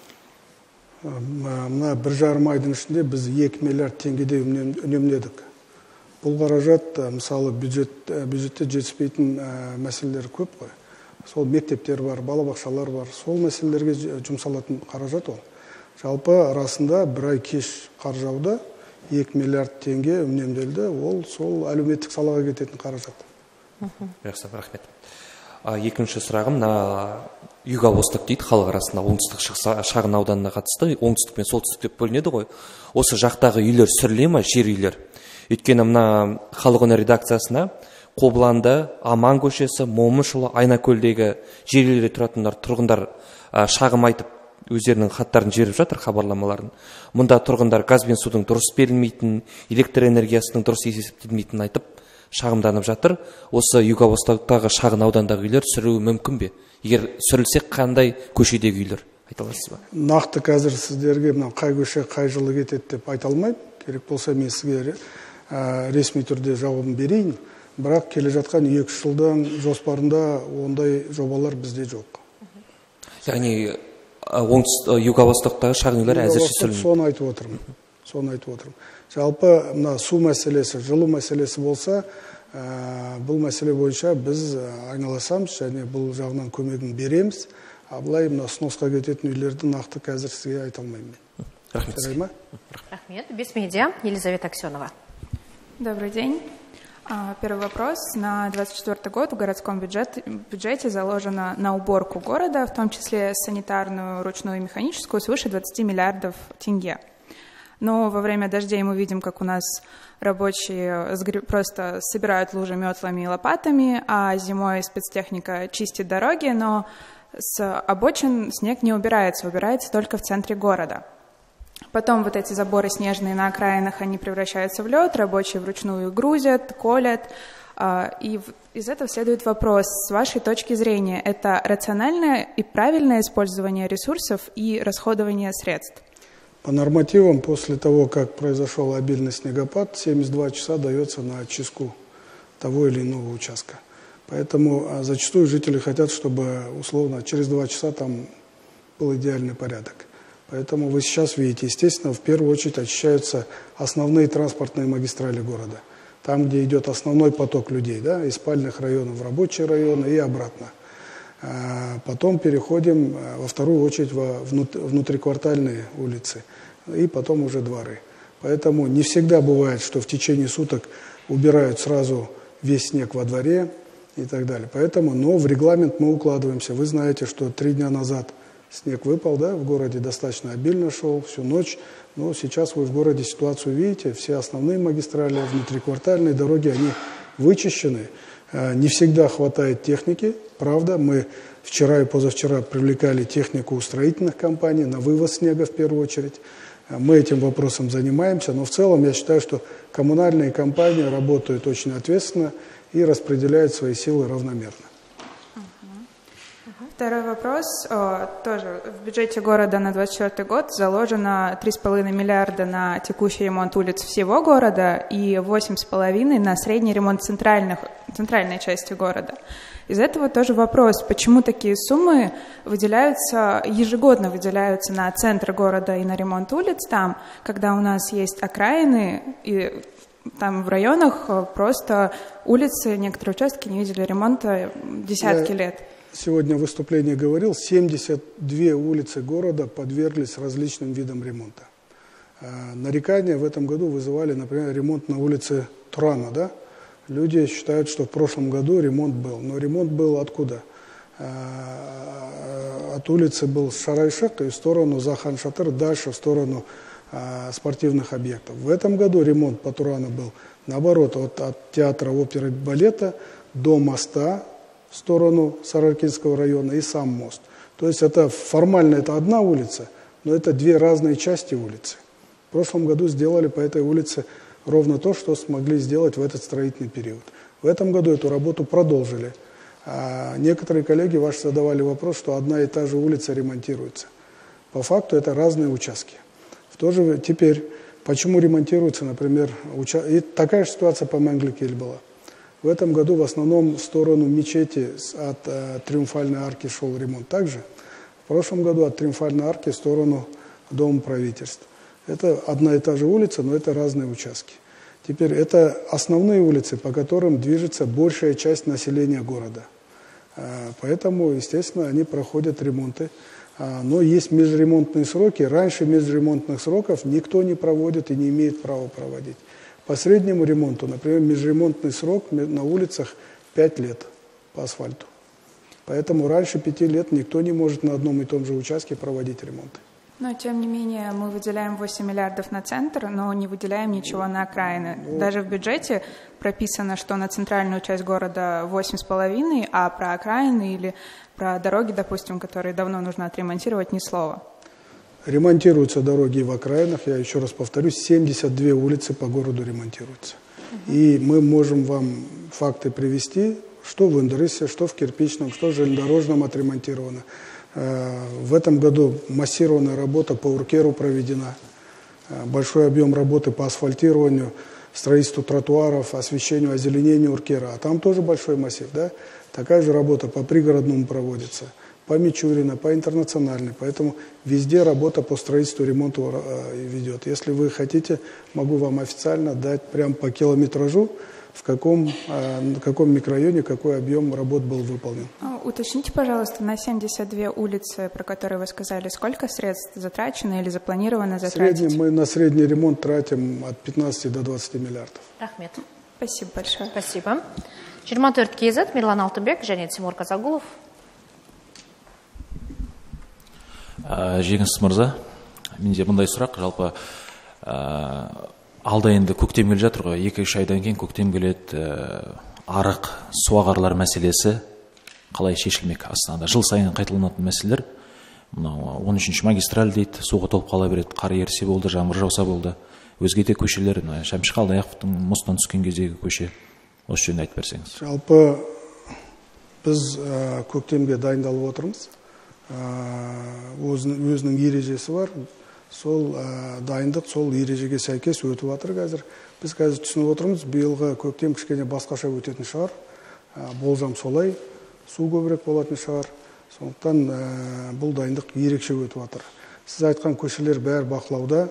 Мына бір жарым айдың ішінде біз екі миллиард теңгедей үнемдедік. Бұл қаражат, мысалы, бюджет, бюджетте жетіспейтін мәселелер көп қой. Сол мектептер бар, балабақшалар бар. Сол мәселелерге жұмсалатын қаражат ол. Жалпы арасында бір ай кеш қар жауды, екі миллиард теңге үнемделді. Ол сол әлеуметтік салаға кететін қаражат. Жақсы, рахмет. Екінші сұрағым, Юго-Восток дейді, халық арасында оңтүстік шағын ауданына қатысты, оңтүстік пен солтүстік деп бөлінеді ғой. Осы жақтағы үйлер сүріле ма, жер үйлер? Өйткені мына халық үні редакциясына Қобыланды, Аман көшесі, Момышұлы, Айнакөлдегі жер үйлерде тұратындар тұрғындар шағым айтып, өздерінің хаттарын жіберіп жатыр, хабарламаларын. Мұнда тұрғындар газ бен судың дұрыс берілмейтін, электр энергиясының дұрыс есептелмейтінін айтып, шағымданып жатыр. Осы Юго-Востоктағы шағын аудандағы үйлер сүруі мүмкін бе? Егер сүрілсе, қандай көшедегі үйлер? Айта аласыз ба? Нақты қазір сіздерге қай көше, қай жылы кетеді деп айта алмаймын. Керек болса мен сізге ресми түрде жауабын берейін. Бірақ келе жатқан екі жылдан жоспарында ондай жобалар бізде жоқ. Яғни Юго-Востоктағы шағын үйлер әзірше сүрілмейді. Соны айтып отырмын. Соны айтып отырмын. Жалпы мына су мәселесі, жылу мәселесі болса, бұл мәселе бойынша біз айналасамыз және бұл жағынан көмегін береміз. Абылай мына сносқа кететін үйлерді нақты қазір сізге айта алмаймын. Рахмет. Рахмет. Бесмедиа, Елизавета Аксенова. Добрый день. Первый вопрос. На двадцать четвёртый год в городском бюджете, бюджете заложено на уборку города, в том числе санитарную, ручную и механическую, свыше двадцати миллиардов тенге. Но во время дождей мы видим, как у нас рабочие просто собирают лужи метлами и лопатами, а зимой спецтехника чистит дороги, но с обочин снег не убирается, убирается только в центре города. Потом вот эти заборы снежные на окраинах, они превращаются в лед, рабочие вручную грузят, колят. И из этого следует вопрос, с вашей точки зрения, это рациональное и правильное использование ресурсов и расходование средств? По нормативам, после того, как произошел обильный снегопад, семьдесят два часа дается на очистку того или иного участка. Поэтому зачастую жители хотят, чтобы условно через два часа там был идеальный порядок. Поэтому вы сейчас видите, естественно, в первую очередь очищаются основные транспортные магистрали города. Там, где идет основной поток людей, да, из спальных районов в рабочие районы и обратно. Потом переходим во вторую очередь во внутриквартальные улицы и потом уже дворы. Поэтому не всегда бывает, что в течение суток убирают сразу весь снег во дворе и так далее. Поэтому, но в регламент мы укладываемся. Вы знаете, что три дня назад снег выпал, да, в городе достаточно обильно шел всю ночь. Но сейчас вы в городе ситуацию видите, все основные магистрали, внутриквартальные дороги, они вычищены. Не всегда хватает техники, правда, мы вчера и позавчера привлекали технику строительных компаний на вывоз снега в первую очередь. Мы этим вопросом занимаемся, но в целом я считаю, что коммунальные компании работают очень ответственно и распределяют свои силы равномерно. Второй вопрос. Тоже в бюджете города на двадцать четвёртый год заложено три с половиной миллиарда на текущий ремонт улиц всего города и восемь с половиной на средний ремонт центральных, центральной части города. Из этого тоже вопрос, почему такие суммы выделяются, ежегодно выделяются на центр города и на ремонт улиц там, когда у нас есть окраины и там в районах просто улицы, некоторые участки не видели ремонта десятки Я... лет. Сегодня в выступлении говорил, семьдесят две улицы города подверглись различным видам ремонта. Нарекания в этом году вызывали, например, ремонт на улице Турана. Да? Люди считают, что в прошлом году ремонт был. Но ремонт был откуда? От улицы был Шарайшек и в сторону Захан-Шатыр, дальше в сторону спортивных объектов. В этом году ремонт по Турану был, наоборот, от, от театра оперы и балета до моста в сторону Саракинского района и сам мост. То есть это формально это одна улица, но это две разные части улицы. В прошлом году сделали по этой улице ровно то, что смогли сделать в этот строительный период. В этом году эту работу продолжили. А некоторые коллеги ваши задавали вопрос, что одна и та же улица ремонтируется. По факту это разные участки. В то же теперь, почему ремонтируется, например, уча... и такая же ситуация по Менгликель была. В этом году в основном в сторону мечети от э, Триумфальной арки шел ремонт. Также в прошлом году от Триумфальной арки в сторону Дома правительства. Это одна и та же улица, но это разные участки. Теперь это основные улицы, по которым движется большая часть населения города. Поэтому, естественно, они проходят ремонты. Но есть межремонтные сроки. Раньше межремонтных сроков никто не проводит и не имеет права проводить. По среднему ремонту, например, межремонтный срок на улицах пять лет по асфальту. Поэтому раньше пяти лет никто не может на одном и том же участке проводить ремонты. Но, тем не менее, мы выделяем восемь миллиардов на центр, но не выделяем ничего на окраины. Даже в бюджете прописано, что на центральную часть города восемь с половиной, а про окраины или про дороги, допустим, которые давно нужно отремонтировать, ни слова. Ремонтируются дороги в окраинах, я еще раз повторюсь, семьдесят две улицы по городу ремонтируются. Угу. И мы можем вам факты привести, что в Индерысе, что в Кирпичном, что в железнодорожном отремонтировано. В этом году массированная работа по Уркеру проведена, большой объем работы по асфальтированию, строительству тротуаров, освещению, озеленению Уркера. А там тоже большой массив, да? Такая же работа по пригородному проводится, по Мичурино, по Интернациональной. Поэтому везде работа по строительству, ремонту ведет. Если вы хотите, могу вам официально дать прям по километражу, в каком, в каком микрорайоне какой объем работ был выполнен. Уточните, пожалуйста, на семьдесят две улицы, про которые вы сказали, сколько средств затрачено или запланировано затратить? Средний, мы на средний ремонт тратим от пятнадцати до двадцати миллиардов. Рахмет. Спасибо большое. Спасибо. жиырма төрт кей зет, Мирлан Алтынбек және Тимур Казагулов. Жеңіс мырза, менде мындай сұрақ, жалпы алда енді көктем келе жатыр ғой, екі-үш айдан кейін көктем келеді, арық, суағарлар мәселесі қалай шешілмек? Астанада жыл сайын қайталанатын мәселелер. Мынау он үшінші магистраль дейді, суға толып қала береді, қар ерісе болды, жаңбыр жауса болды. Өзге де көшелер, Шәмші Қалдаяқовтың мұздан түскен кездегі көше. Осы жөнінде айтып берсеңіз. Жалпы біз көктемге дайындалып отырмыз. Өзінің ережесі бар. Сол дайындық, сол ережеге сәйкес өтіп жатыр қазір. Біз қазір түсініп отырмыз, биылғы көктем кішкене басқаша өтетін шығар. Болжам солай, су көбірек болатын шығар. Сондықтан бұл дайындық ерекше өтіп жатыр. Сіз айтқан көшелер бәрі бақылауда.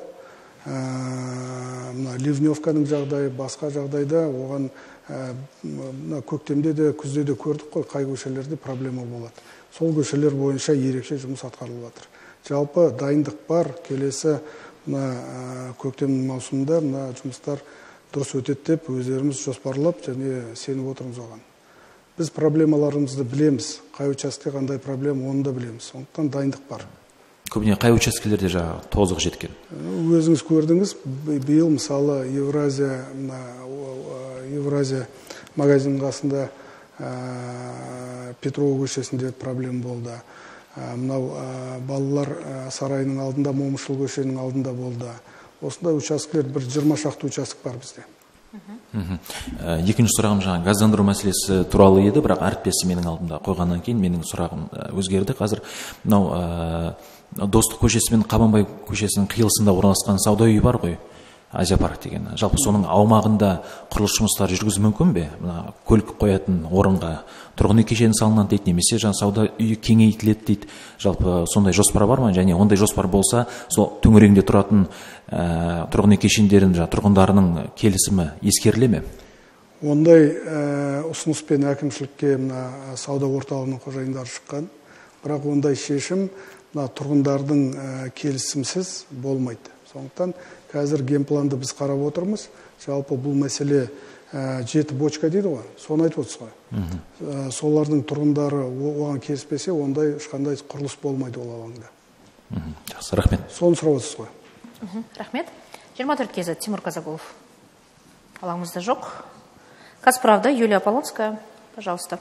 Ливневканың жағдайы, басқа жағдайда, оған көктемде де, күзде де көрдік қой, қай көшелерде проблема болады. Сол көшелер бойынша ерекше жұмыс атқарылып жатыр. Жалпы дайындық бар, келесі көктем маусымында жұмыстар дұрыс өтеді деп өздеріміз жоспарлап және сеніп отырмыз оған. Біз проблемаларымызды білеміз, қай участке қандай проблема, оны да білеміз. Сондықтан дайындық бар. Көбіне қай учаскелерде жаңа тозығы жеткен? Өзіңіз көрдіңіз, биыл мысалы Евразия, Евразия магазинінің қасында Петрова көшесінде проблема болды. Мынау балалар сарайының алдында, Момышыл көшенің алдында болды. Осындай учаскелер бір жиырма шақты участок бар бізде. Екінші сұрағым жаңа газдандыру мәселесі туралы еді, бірақ әріптесі менің алдымда қойғаннан кейін менің сұрағым өзгерді. Қазір мынау Достық көшесі мен Қабанбай көшесінің қиылысында орналасқан сауда үйі бар ғой, Азия парк деген. Жалпы соның аумағында құрылыс жұмыстары жүргізу мүмкін бе? Мына көлік қоятын орынға тұрғын үй кешені салынады дейді, немесе жаңа сауда үйі кеңейтіледі дейді. Жалпы сондай жоспар бар ма? Және ондай жоспар болса, сол төңірегінде тұратын тұрғын үй кешендерінің тұрғындарының келісімі ескеріле ме? Ондай ұсыныспен әкімшілікке сауда орталығының қожайындары шыққан, бірақ ондай шешім тұрғындардың келісімсіз болмайды. Сондықтан қазір генпланды біз қарап отырмыз. Жалпы бұл мәселе жеті бочка дейді ғой, соны айтып отырсыз ғой. Солардың тұрғындары оған келіспесе, ондай ешқандай құрылыс болмайды ол алаңда. Жақсы, рахмет. Соны сұрап отырсыз ғой. Рахмет. жиырма төрт кз Тимур Казакулов. Алаңымызда жоқ. Казправда, Юлия Полонская. Пожалуйста.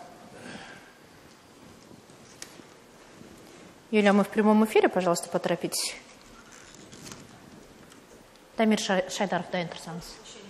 Юлия, мы в прямом эфире, пожалуйста, поторопитесь. Дамир Шайдаров, да, Интерсанс.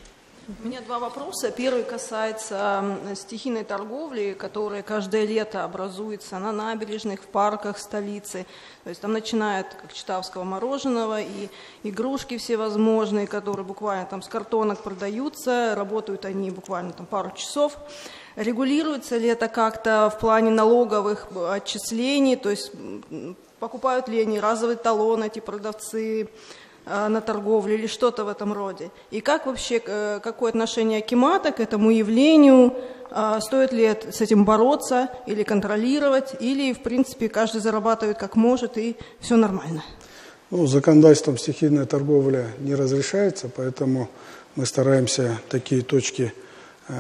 У меня два вопроса. Первый касается стихийной торговли, которая каждое лето образуется на набережных, в парках столицы. То есть там начинают, как читавского мороженого, и игрушки всевозможные, которые буквально там с картонок продаются, работают они буквально там пару часов. Регулируется ли это как-то в плане налоговых отчислений, то есть покупают ли они разовый талон, эти продавцы, на торговлю или что-то в этом роде. И как вообще, какое отношение Акимата к этому явлению, стоит ли с этим бороться или контролировать, или, в принципе, каждый зарабатывает как может и все нормально? Ну, законодательством стихийная торговля не разрешается, поэтому мы стараемся такие точки, э,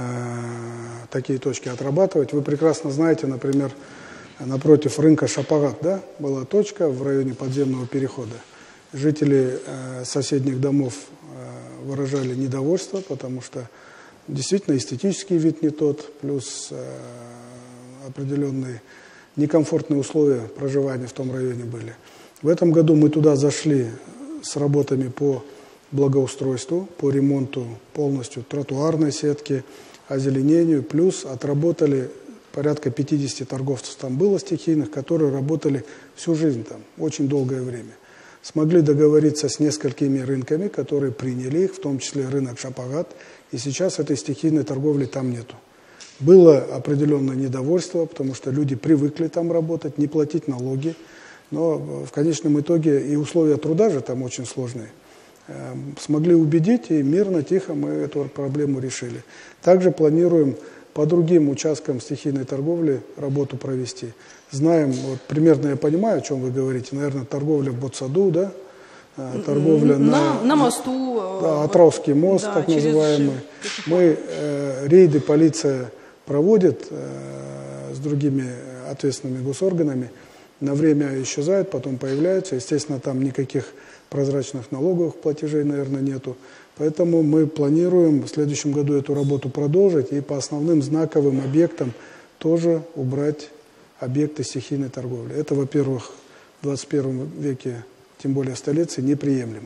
такие точки отрабатывать. Вы прекрасно знаете, например, напротив рынка Шапагат, да, была точка в районе подземного перехода. Жители э, соседних домов э, выражали недовольство, потому что действительно эстетический вид не тот, плюс э, определенные некомфортные условия проживания в том районе были. В этом году мы туда зашли с работами по благоустройству, по ремонту полностью тротуарной сетки, озеленению, плюс отработали порядка пятидесяти торговцев там было стихийных, которые работали всю жизнь там, очень долгое время. Смогли договориться с несколькими рынками, которые приняли их, в том числе рынок Шапагат, и сейчас этой стихийной торговли там нету. Было определенное недовольство, потому что люди привыкли там работать, не платить налоги, но в конечном итоге и условия труда же там очень сложные. Смогли убедить, и мирно, тихо мы эту проблему решили. Также планируем по другим участкам стихийной торговли работу провести. Знаем, вот примерно я понимаю, о чем вы говорите, наверное, торговля в Ботсаду, да? Торговля на, на, на мосту. Да, Атравский мост, да, так называемый. Мы, э, рейды полиция проводит э, с другими ответственными госорганами, на время исчезают, потом появляются. Естественно, там никаких прозрачных налоговых платежей, наверное, нету. Поэтому мы планируем в следующем году эту работу продолжить и по основным знаковым объектам тоже убрать объекты стихийной торговли. Это, во-первых, в двадцать первом веке, тем более в столице, неприемлемо.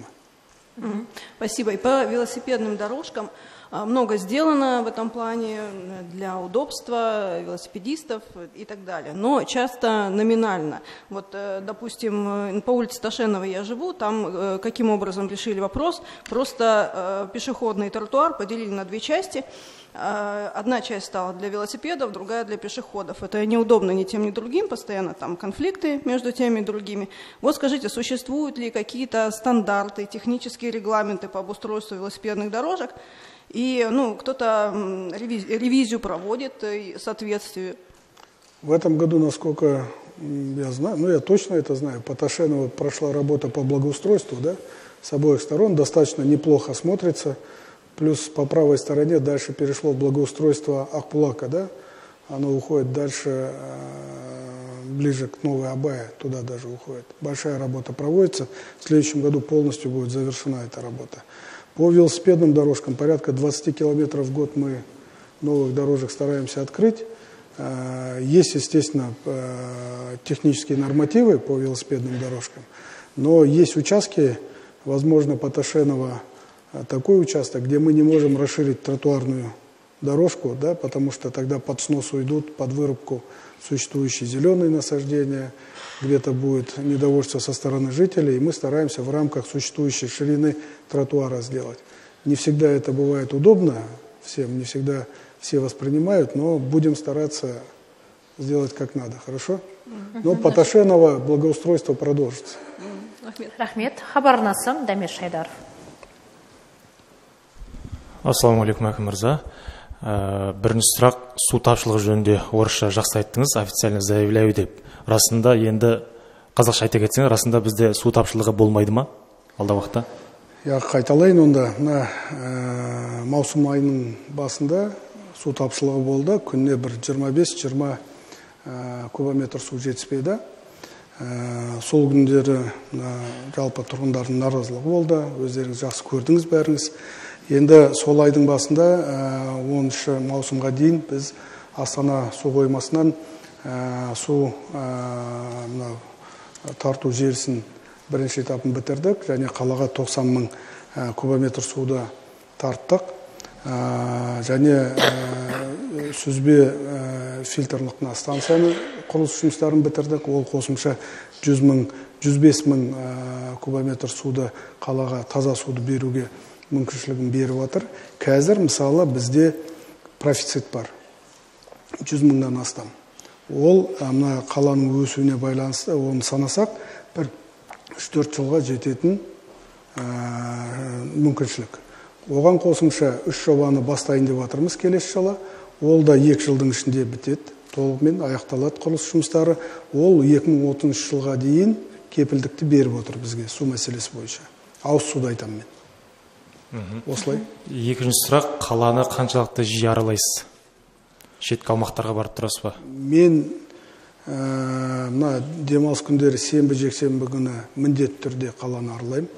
Спасибо. И по велосипедным дорожкам много сделано в этом плане для удобства велосипедистов и так далее, но часто номинально. Вот, допустим, по улице Ташенова я живу, там каким образом решили вопрос, просто пешеходный тротуар поделили на две части. Одна часть стала для велосипедов, другая для пешеходов. Это неудобно ни тем, ни другим, постоянно там конфликты между теми и другими. Вот скажите, существуют ли какие-то стандарты, технические регламенты по обустройству велосипедных дорожек? И ну, кто-то ревизию проводит соответствию? В этом году, насколько я знаю, ну я точно это знаю, по Ташенову прошла работа по благоустройству, да, с обоих сторон, достаточно неплохо смотрится. Плюс по правой стороне дальше перешло в благоустройство Ахпулака, да? Оно уходит дальше, ближе к Новой Абае, туда даже уходит. Большая работа проводится. В следующем году полностью будет завершена эта работа. По велосипедным дорожкам порядка двадцати километров в год мы новых дорожек стараемся открыть. Есть, естественно, технические нормативы по велосипедным дорожкам, но есть участки, возможно, по Ташенова, такой участок, где мы не можем расширить тротуарную дорожку, да, потому что тогда под снос уйдут, под вырубку существующие зеленые насаждения, где-то будет недовольство со стороны жителей, и мы стараемся в рамках существующей ширины тротуара сделать. Не всегда это бывает удобно всем, не всегда все воспринимают, но будем стараться сделать как надо, хорошо? Но по Ташенова благоустройство продолжится. Рахмет. Хабарнасым, Дамир Шайдаров. Ассаламу алейкум, Әкім мырза. Бірінші сұрақ, су тапшылығы жөнінде орысша жақсы айттыңыз, официально заявляю деп. Расында енді қазақша айта кетсеңіз, расында бізде су тапшылығы болмайды ма алдағы уақытта? Я қайталайын онда, мына ә, маусым айының басында су тапшылығы болды, күніне бір жиырма бес жиырма ә, кубометр су жетіспейді. Сол күндері жалпы тұрғындардың наразылығы болды, өздеріңіз жақсы көрдіңіз бәріңіз. Енді сол айдың басында оныншы маусымға дейін біз Астана су қоймасынан су тарту желісін бірінші этапын бітірдік, және қалаға тоқсан мың кубометр суды тарттық, және сүзбе фильтрлық станцияны құрылыс жұмыстарын бітірдік. Ол қосымша жүз мың, жүз бес мың кубометр суды қалаға, таза суды беруге мүмкіншілігін беріп отыр. Қазір мысалы бізде профицит бар, жүз мыңнан астам. Ол мына қаланың өсуіне байланысты, оны санасақ, бір үш төрт жылға жететін мүмкіншілік. Оған қосымша үш жобаны бастайын деп жатырмыз келесі жылы. Ол да екі жылдың ішінде бітеді, толығымен аяқталады құрылыс жұмыстары. Ол екі мың отызыншы жылға дейін кепілдікті беріп отыр бізге су мәселесі бойынша. Ауыз суды айтамын мен. Осылай. Екінші сұрақ, қаланы қаншалықты жиі аралайсыз? Шеткі аумақтарға барып тұрасыз ба? Мен мына демалыс күндері сенбі жексенбі күні міндетті түрде қаланы аралаймын.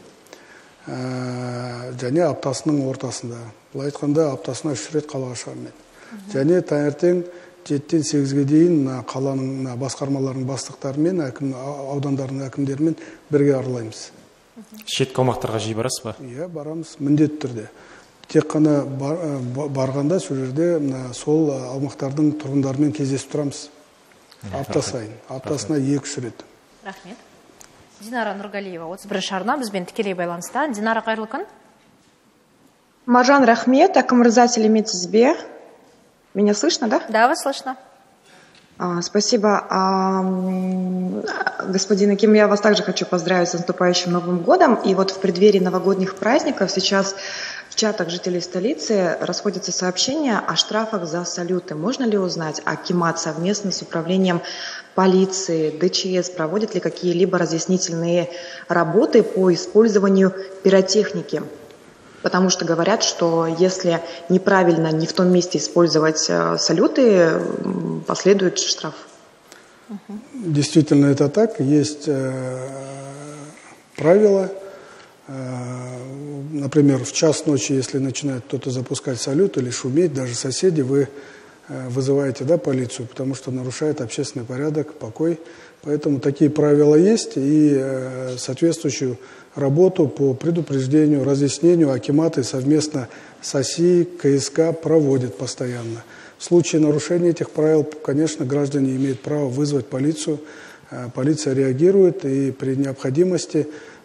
Және аптасының ортасында. Былай айтқанда аптасына үш рет қалаға шығамын мен. Және таңертең жетіден сегізге дейін қаланың басқармаларының бастықтарымен, аудандардың әкімдерімен бірге аралаймыз. Шеткі аумақтарға жиі барасыз ба? Иә, барамыз, міндетті түрде. Тек қана барғанда сол жерде сол аумақтардың тұрғындарымен кездесіп тұрамыз. Апта сайын, аптасына екі-үш рет. Рахмет. Динара Нұрғалиева, отыз бірінші арна, бізбен тікелей байланыста. Динара, қайырлы күн. Маржан, рахмет. Акым Мырза, сәлеметсіз-бе? Меня слышно, да? Да, вас слышно. А, спасибо. А, господин Аким, я вас также хочу поздравить с наступающим Новым годом. И вот в преддверии новогодних праздников сейчас в чатах жителей столицы расходятся сообщения о штрафах за салюты. Можно ли узнать, Акимат совместно с управлением полиции, ДЧС проводит ли какие-либо разъяснительные работы по использованию пиротехники? Потому что говорят, что если неправильно, не в том месте использовать салюты, последует штраф. Действительно, это так. Есть правила. Например, в час ночи, если начинает кто-то запускать салют или шуметь, даже соседи, вы вызываете, да, полицию, потому что нарушает общественный порядок, покой. Поэтому такие правила есть, и соответствующую работу по предупреждению, разъяснению акиматы совместно с ОСИ, КСК проводят постоянно. В случае нарушения этих правил, конечно, граждане имеют право вызвать полицию. Полиция реагирует, и при необходимости,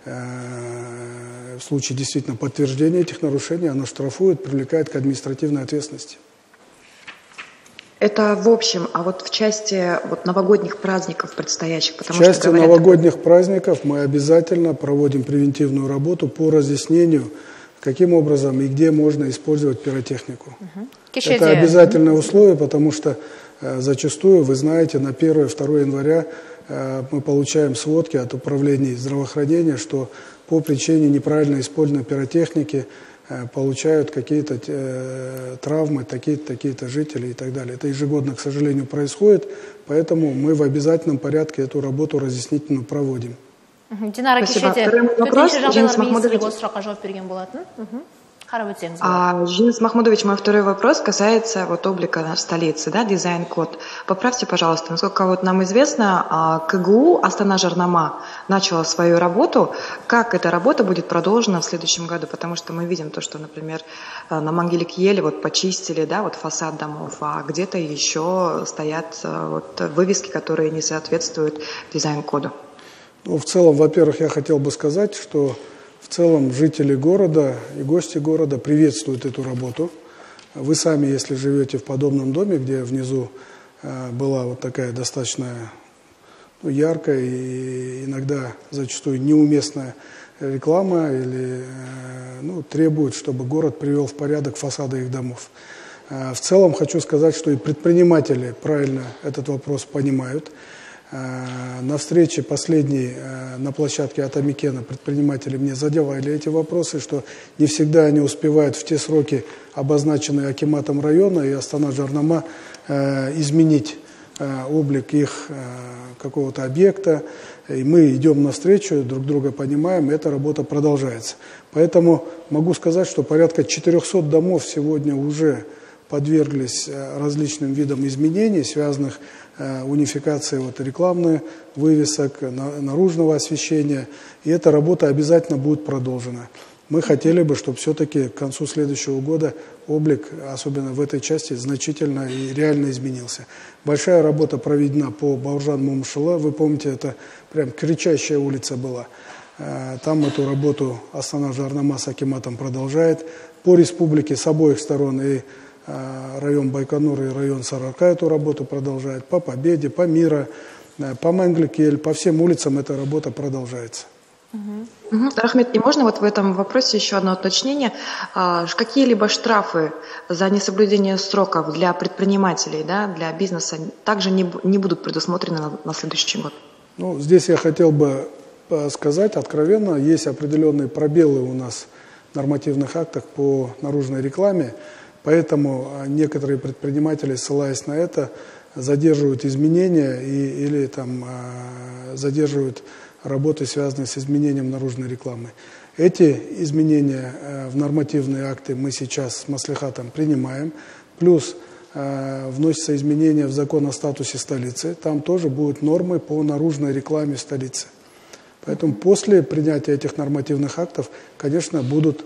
в случае действительно подтверждения этих нарушений, она штрафует, привлекает к административной ответственности. Это в общем, а вот в части вот новогодних праздников предстоящих, потому в части что говорят, новогодних праздников мы обязательно проводим превентивную работу по разъяснению, каким образом и где можно использовать пиротехнику. Угу. Это обязательное условие, потому что э, зачастую, вы знаете, на первое-второе января э, мы получаем сводки от управления здравоохранения, что по причине неправильно использованной пиротехники получают какие-то э, травмы, такие-то, такие-то жители и так далее. Это ежегодно, к сожалению, происходит, поэтому мы в обязательном порядке эту работу разъяснительно проводим. Динара, кешеде төтенше жағдайлар министрлігі осы сұраққа жауап берген болатын. А, Женис Махмудович, мой второй вопрос касается вот облика нашей столицы, да, дизайн-код. Поправьте, пожалуйста, насколько вот нам известно, КГУ Астана-Жарнама начала свою работу. Как эта работа будет продолжена в следующем году? Потому что мы видим то, что, например, на Мангелик-Еле вот почистили, да, вот фасад домов, а где-то еще стоят вот вывески, которые не соответствуют дизайн-коду. Ну, в целом, во-первых, я хотел бы сказать, что в целом жители города и гости города приветствуют эту работу. Вы сами, если живете в подобном доме, где внизу э, была вот такая достаточно ну, яркая и иногда зачастую неуместная реклама, или э, ну, требует, чтобы город привел в порядок фасады их домов. Э, в целом хочу сказать, что и предприниматели правильно этот вопрос понимают. На встрече последней на площадке Атамикена предприниматели мне задавали эти вопросы, что не всегда они успевают в те сроки, обозначенные акиматом района и Астана-Жарнама, изменить облик их какого-то объекта, и мы идем навстречу, друг друга понимаем, эта работа продолжается. Поэтому могу сказать, что порядка четырехсот домов сегодня уже подверглись различным видам изменений, связанных с унификацией вот, рекламных вывесок, наружного освещения, и эта работа обязательно будет продолжена. Мы хотели бы, чтобы все-таки к концу следующего года облик, особенно в этой части, значительно и реально изменился. Большая работа проведена по Бауыржан-Момышұлы. Вы помните, это прям кричащая улица была. Там эту работу Астана Жарнама с акиматом продолжает. По республике с обоих сторон и район Байконур и район Сарыарка эту работу продолжает. По Победе, по Мира, по Менгликель, по всем улицам эта работа продолжается. Угу. Рахмет, и можно вот в этом вопросе еще одно уточнение. Какие-либо штрафы за несоблюдение сроков для предпринимателей, да, для бизнеса также не, не будут предусмотрены на, на следующий год? Ну, здесь я хотел бы сказать откровенно, есть определенные пробелы у нас в нормативных актах по наружной рекламе, поэтому некоторые предприниматели, ссылаясь на это, задерживают изменения и, или там, задерживают работы, связанные с изменением наружной рекламы. Эти изменения в нормативные акты мы сейчас с Маслихатом принимаем. Плюс вносятся изменения в закон о статусе столицы. Там тоже будут нормы по наружной рекламе столицы. Поэтому после принятия этих нормативных актов, конечно, будут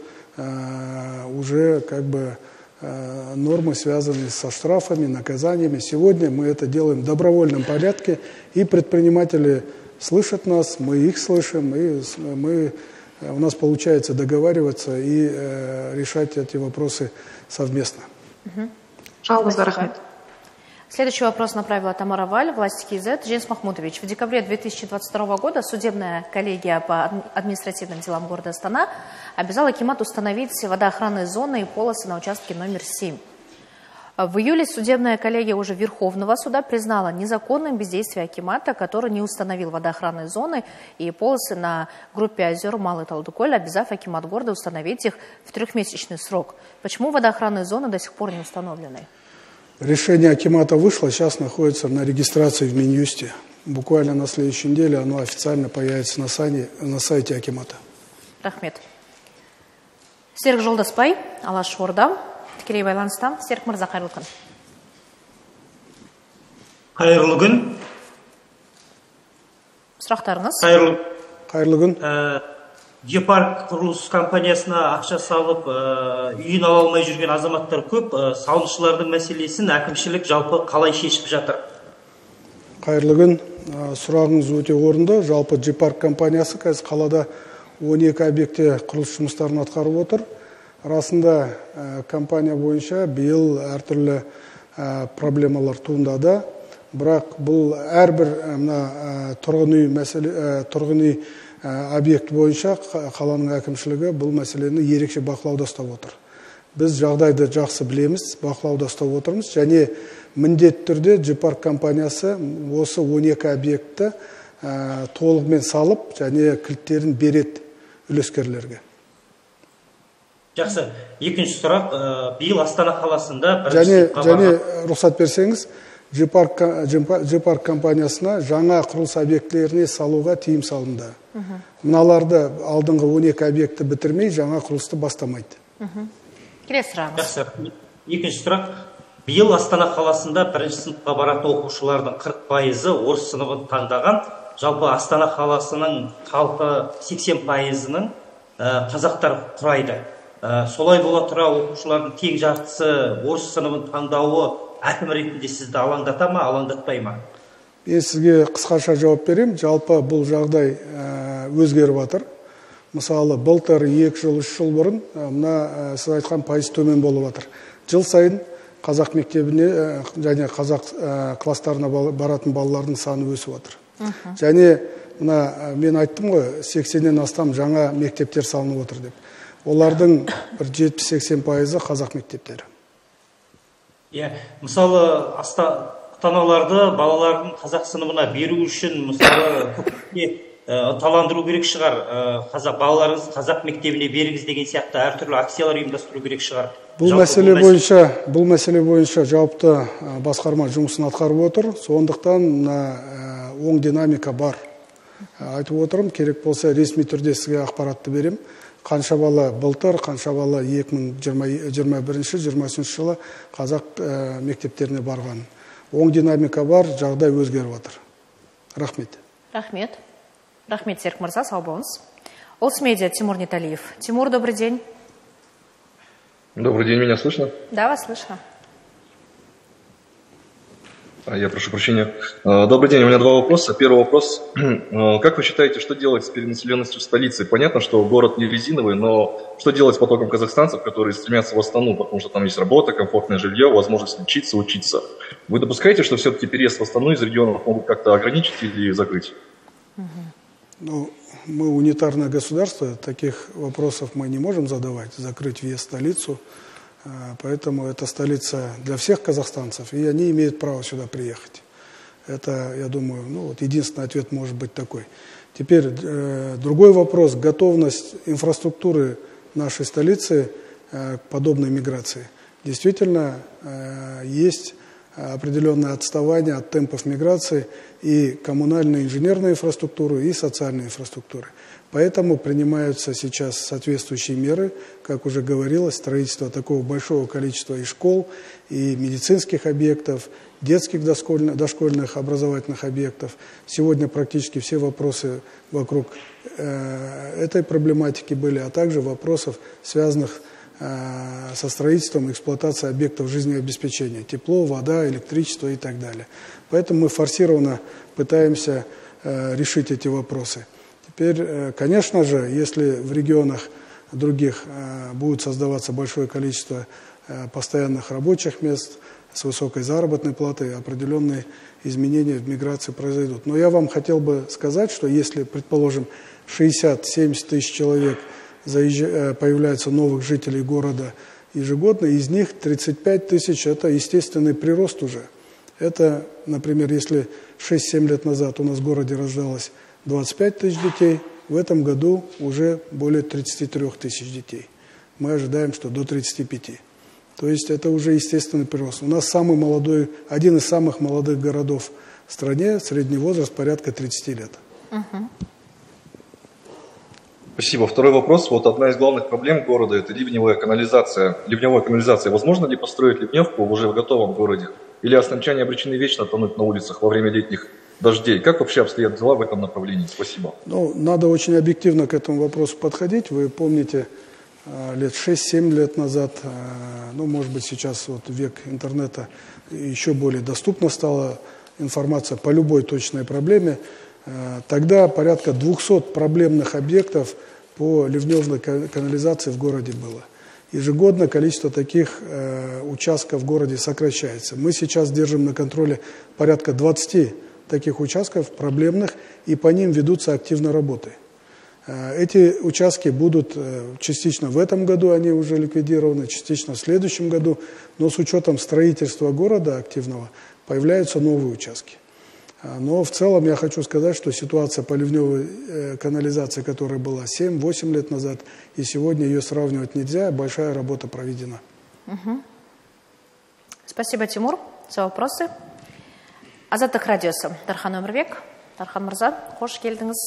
уже как бы нормы, связанные со штрафами, наказаниями. Сегодня мы это делаем в добровольном порядке, и предприниматели слышат нас, мы их слышим, и мы, у нас получается договариваться и э, решать эти вопросы совместно. Угу. Спасибо. Следующий вопрос направила Тамара Валь, власти КИЗ. Женис Махмутович, в декабре две тысячи двадцать второго года судебная коллегия по административным делам города Астана обязала акимат установить водоохранные зоны и полосы на участке номер семь. В июле судебная коллегия уже Верховного суда признала незаконным бездействие акимата, который не установил водоохранные зоны и полосы на группе озер Малый Талдыколь, обязав акимат города установить их в трехмесячный срок. Почему водоохранные зоны до сих пор не установлены? Решение акимата вышло, сейчас находится на регистрации в Минюсте. Буквально на следующей неделе оно официально появится на сайте, на сайте акимата. Рахмет. Серік Жолдаспай, Алаш Орда. Тікелей байланыстан. Серік мырза, қайырлы күн. Қайырлы күн. Сұрақтарыңыз? Қайырлы, қайырлы күн. Гепарк құрылыс компаниясына ақша салып, үйін ала алмай жүрген азаматтар көп. Салымшылардың мәселесін әкімшілік жалпы қалай шешіп жатыр? Қайырлы күн. Сұрағыңыз өте орынды. Жалпы Гепарк компаниясы қазір қалада он екі объектте құрылыс жұмыстарын атқарып отыр. Расында компания бойынша биыл әртүрлі проблемалар туындады. Бірақ бұл әрбір тұрғын үй мәселе, тұрғын үй объект бойынша қаланың әкімшілігі бұл мәселені ерекше бақылауда ұстап отыр. Біз жағдайды жақсы білеміз, бақылауда ұстап отырмыз, және міндетті түрде Гепарк компаниясы осы он екі объектті толығымен салып, және кілттерін береді үлескерлерге. Жақсы. Екінші сұрақ, биыл Астана қаласында және және рұқсат берсеңіз, Гепарк компаниясына жаңа құрылыс объектілеріне салуға тыйым салынды. Мыналарды алдыңғы он екі объектті бітірмей, жаңа құрылысты бастамайды. Келесі сұрағыңыз. Жақсы. Екінші сұрақ, биыл Астана қаласында бірінші сыныпқа баратын оқушылардың қырық пайызы орыс сыныбын таңдаған. Жалпы Астана қаласының халқы сексен пайызының қазақтар құрайды. Солай бола тұра оқушылардың тең жартысы орыс сыныбын таңдауы әкім ретінде сізді алаңдата ма, алаңдатпай ма? Мен сізге қысқаша жауап берем. Жалпы бұл жағдай өзгеріп жатыр. Мысалы, былтыр екі жыл, үш жыл бұрын мына сіз айтқан пайыз төмен болып жатыр. Жыл сайын қазақ мектебіне және қазақ класстарына баратын балалардың саны өсіп жатыр. Және мына мен айттым ғой, сексеннен астам жаңа мектептер салынып отыр деп. Олардың бір жетпіс сексен пайызы қазақ мектептері. Иә, мысалы ата-аналарды балалардың қазақ сыныбына беру үшін мысалы көпке ынталандыру керек шығар, қазақ балаларыңыз қазақ мектебіне беріңіз деген сияқты әртүрлі акциялар ұйымдастыру керек шығар. Бұл мәселе бойынша, бұл мәселе бойынша жауапты басқарма жұмысын атқарып отыр. Сондықтан оң динамика бар. Айтып отырмын, керек болса ресми түрде сізге ақпаратты берем. Қанша бала былтыр, қанша бала екі мың жиырма бірінші жиырмасыншы жылы қазақ мектептеріне барған. Оң динамика бар, жағдай өзгеріп отыр. Рахмет. Рахмет. Рахмет, Серік мырза, сау болыңыз. Олс медиа, Тимур Неталиев. Тимур, добрый день. Добрый день, меня слышно? Да, вас слышно. Я прошу прощения. Добрый день, у меня два вопроса. Первый вопрос. Как вы считаете, что делать с перенаселенностью столицы? Понятно, что город не резиновый, но что делать с потоком казахстанцев, которые стремятся в Астану, потому что там есть работа, комфортное жилье, возможность лечиться, учиться? Вы допускаете, что все-таки переезд в Астану из регионов могут как-то ограничить или закрыть? Ну, мы унитарное государство, таких вопросов мы не можем задавать, закрыть въезд в столицу. Поэтому это столица для всех казахстанцев, и они имеют право сюда приехать. Это, я думаю, ну, вот единственный ответ может быть такой. Теперь э, другой вопрос – готовность инфраструктуры нашей столицы э, к подобной миграции. Действительно, э, есть определенное отставание от темпов миграции и коммунальной инженерной инфраструктуры, и социальной инфраструктуры. Поэтому принимаются сейчас соответствующие меры, как уже говорилось, строительство такого большого количества и школ, и медицинских объектов, детских дошкольных, дошкольных образовательных объектов. Сегодня практически все вопросы вокруг э, этой проблематики были, а также вопросов, связанных э, со строительством и эксплуатацией объектов жизнеобеспечения. Тепло, вода, электричество и так далее. Поэтому мы форсированно пытаемся э, решить эти вопросы. Теперь, конечно же, если в регионах других будет создаваться большое количество постоянных рабочих мест с высокой заработной платой, определенные изменения в миграции произойдут. Но я вам хотел бы сказать, что если, предположим, шестьдесят-семьдесят тысяч человек появляются новых жителей города ежегодно, из них тридцать пять тысяч – это естественный прирост уже. Это, например, если шесть-семь лет назад у нас в городе рождалось двадцать пять тысяч детей, в этом году уже более тридцати трёх тысяч детей. Мы ожидаем, что до тридцати пяти. То есть это уже естественный прирост. У нас самый молодой, один из самых молодых городов в стране, средний возраст порядка тридцати лет. Uh-huh. Спасибо. Второй вопрос. Вот одна из главных проблем города – это ливневая канализация. Ливневая канализация. Возможно ли построить ливневку уже в готовом городе? Или останчане обречены вечно тонуть на улицах во время летних дождей? Как вообще обстоят дела в этом направлении? Спасибо. Ну, надо очень объективно к этому вопросу подходить. Вы помните, лет шесть-семь лет назад, ну, может быть, сейчас вот век интернета еще более доступна стала информация по любой точной проблеме. Тогда порядка двухсот проблемных объектов по ливневой канализации в городе было. Ежегодно количество таких э, участков в городе сокращается. Мы сейчас держим на контроле порядка двадцати таких участков проблемных, и по ним ведутся активно работы. Э, эти участки будут э, частично в этом году, они уже ликвидированы, частично в следующем году, но с учетом строительства города активного появляются новые участки. Но в целом я хочу сказать, что ситуация по ливневой канализации, которая была семь-восемь лет назад, и сегодня ее сравнивать нельзя, большая работа проведена. Угу. Спасибо, Тимур, за вопросы. Азаттық радиосы. Дархан Өмірбек. Дархан мырза, қош келдіңіз.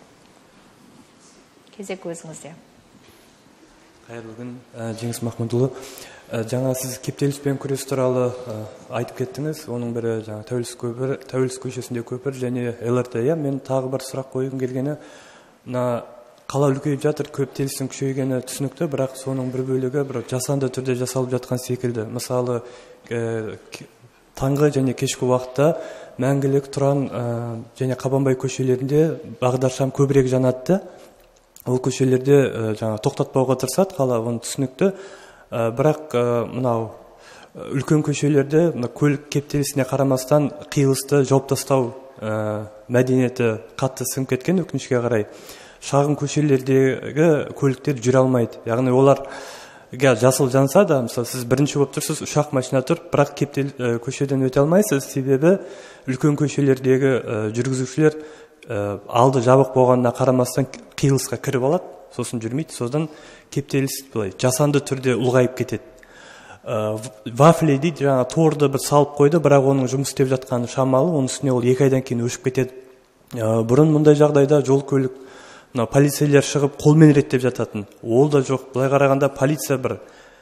Кезек өзіңізде. Қайырлы күн, Жеңіс Махмудұлы. Жаңа сіз кептеліспен күрес туралы айтып кеттіңіз. Оның бірі жаңа Тәуелсіз көшесінде көпір және эл эр тэ. Мен тағы бір сұрақ қойғым келгені, қала үлкейіп жатыр, кептелістің күшейгені түсінікті, бірақ соның бір бөлігі бір жасанды түрде жасалып жатқан секілді. Мысалы, таңғы және кешкі уақытта Мәңгілік, Тұран және Қабанбай көшелерінде бағдаршам көбірек жанатты. Ол көшелерде жаңа тоқтатпауға тырысады, қала оны түсінікті. Бірақ мынау үлкен көшелерде көлік кептелісіне қарамастан қиылысты жауып тастау мәдениеті қатты сіңіп кеткен, өкінішке қарай. Шағын көшелердегі көліктер жүре алмайды. Яғни олар жасыл жанса да, мысалы сіз бірінші болып тұрсыз, ұшақ машина тұр, бірақ кептел көшеден өте алмайсыз, себебі үлкен көшелердегі жүргізушілер алды жабық болғанына қарамастан қиылысқа кіріп алады, сосын жүрмейді, содан кептеліс былай жасанды түрде ұлғайып кетеді. Вафли дейді, жаңа торды бір салып қойды, бірақ оның жұмыс істеп жатқаны шамалы, оның үстіне ол екі айдан кейін өшіп кетеді. Бұрын мұндай жағдайда жол көлік полицейлер шығып қолмен реттеп жататын, ол да жоқ. Былай қарағанда полиция бір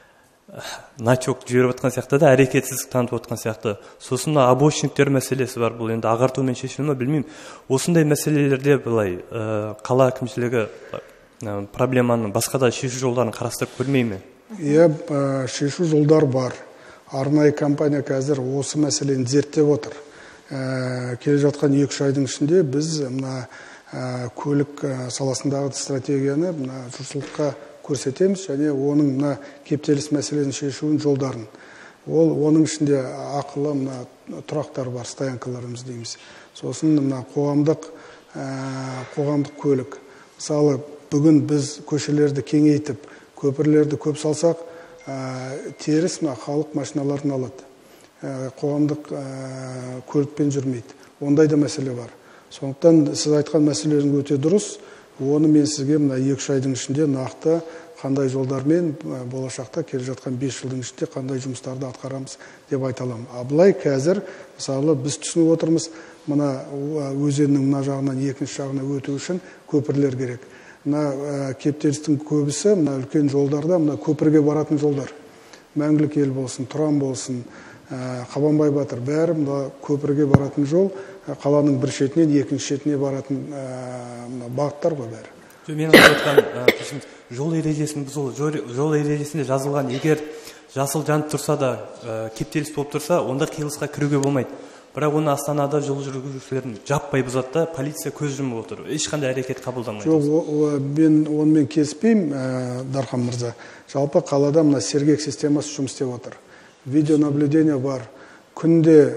начок жіберіп жатқан сияқты да, әрекетсіздік танытып жатқан сияқты. Сосын обочниктер мәселесі бар, бұл енді ағартумен шешіле ме білмеймін. Осындай мәселелерде былай қала әкімшілігі проблеманың басқа да шешу жолдарын қарастырып көрмей ме? Иә, шешу жолдар бар. Арнайы компания қазір осы мәселені зерттеп отыр. Келе жатқан екі үш айдың ішінде біз мына көлік саласындағы стратегияны жұртшылыққа көрсетеміз, және оның мына кептеліс мәселесін шешудің жолдарын. Ол оның ішінде ақылы мына тұрақтар бар, стоянкаларымыз дейміз. Сосын мына қоғамдық қоғамдық көлік. Мысалы, бүгін біз көшелерді кеңейтіп, көпірлерді көп салсақ, теріс мына халық машиналарын алады. Қоғамдық көлікпен жүрмейді. Ондай да мәселе бар. Сондықтан сіз айтқан мәселелерің өте дұрыс. Оны мен сізге мына екі үш айдың ішінде нақты қандай жолдармен болашақта келе жатқан бес жылдың ішінде қандай жұмыстарды атқарамыз деп айта аламын. Абылай қазір мысалы біз түсініп отырмыз, мына өзеннің мына жағынан екінші жағына өту үшін көпірлер керек. Мына кептелістің көбісі мына үлкен жолдарда, мына көпірге баратын жолдар. Мәңгілік ел болсын, Тұран болсын, Қабанбай Батыр, бәрі мына көпірге баратын жол, қаланың бір шетінен екінші шетіне баратын бағыттар ғой бәрі. Мен айтқан жол ережесін бұзу, жол ережесінде жазылған, егер жасыл жанып тұрса да, кептеліс болып тұрса, онда қиылысқа кіруге болмайды. Бірақ оны Астанада жол жүргізушілерін жаппай бұзады да, полиция көз жұмып отыр. Ешқандай әрекет қабылдамайды. Жоқ, мен онымен келіспеймін, Дархан мырза. Жалпы қалада мына сергек системасы жұмыс істеп отыр. Видеонаблюдение бар. Күнде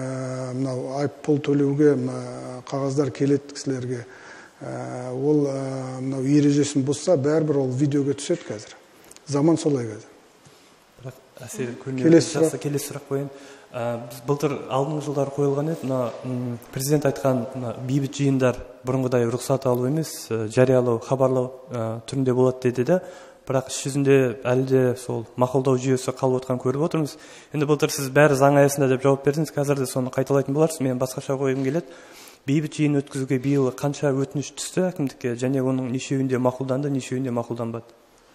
айыппұл төлеуге қағаздар келеді кісілерге. Ол ережесін бұзса, бәрібір ол видеоға түседі қазір. Заман солай қазір. Бірақ әсер көрінеді. Келесі сұрақ қойын. Біз былтыр алдыңғы жылдар қойылған еді, президент айтқан бейбіт жиындар бұрынғыдай рұқсат алу емес, жариялау, хабарлау түрінде болады деді де. Бірақ іс жүзінде әлі де сол мақұлдау жүйесі қалып отқан көріп отырмыз. Енді былтыр сіз бәрі заң аясында деп жауап бердіңіз, қазір де соны қайталайтын боларсыз. Мен басқаша қойғым келеді. Бейбіт жиын өткізуге биыл қанша өтініш түсті әкімдікке, және оның нешеуінде мақұлданды, нешеуінде мақұлданбады?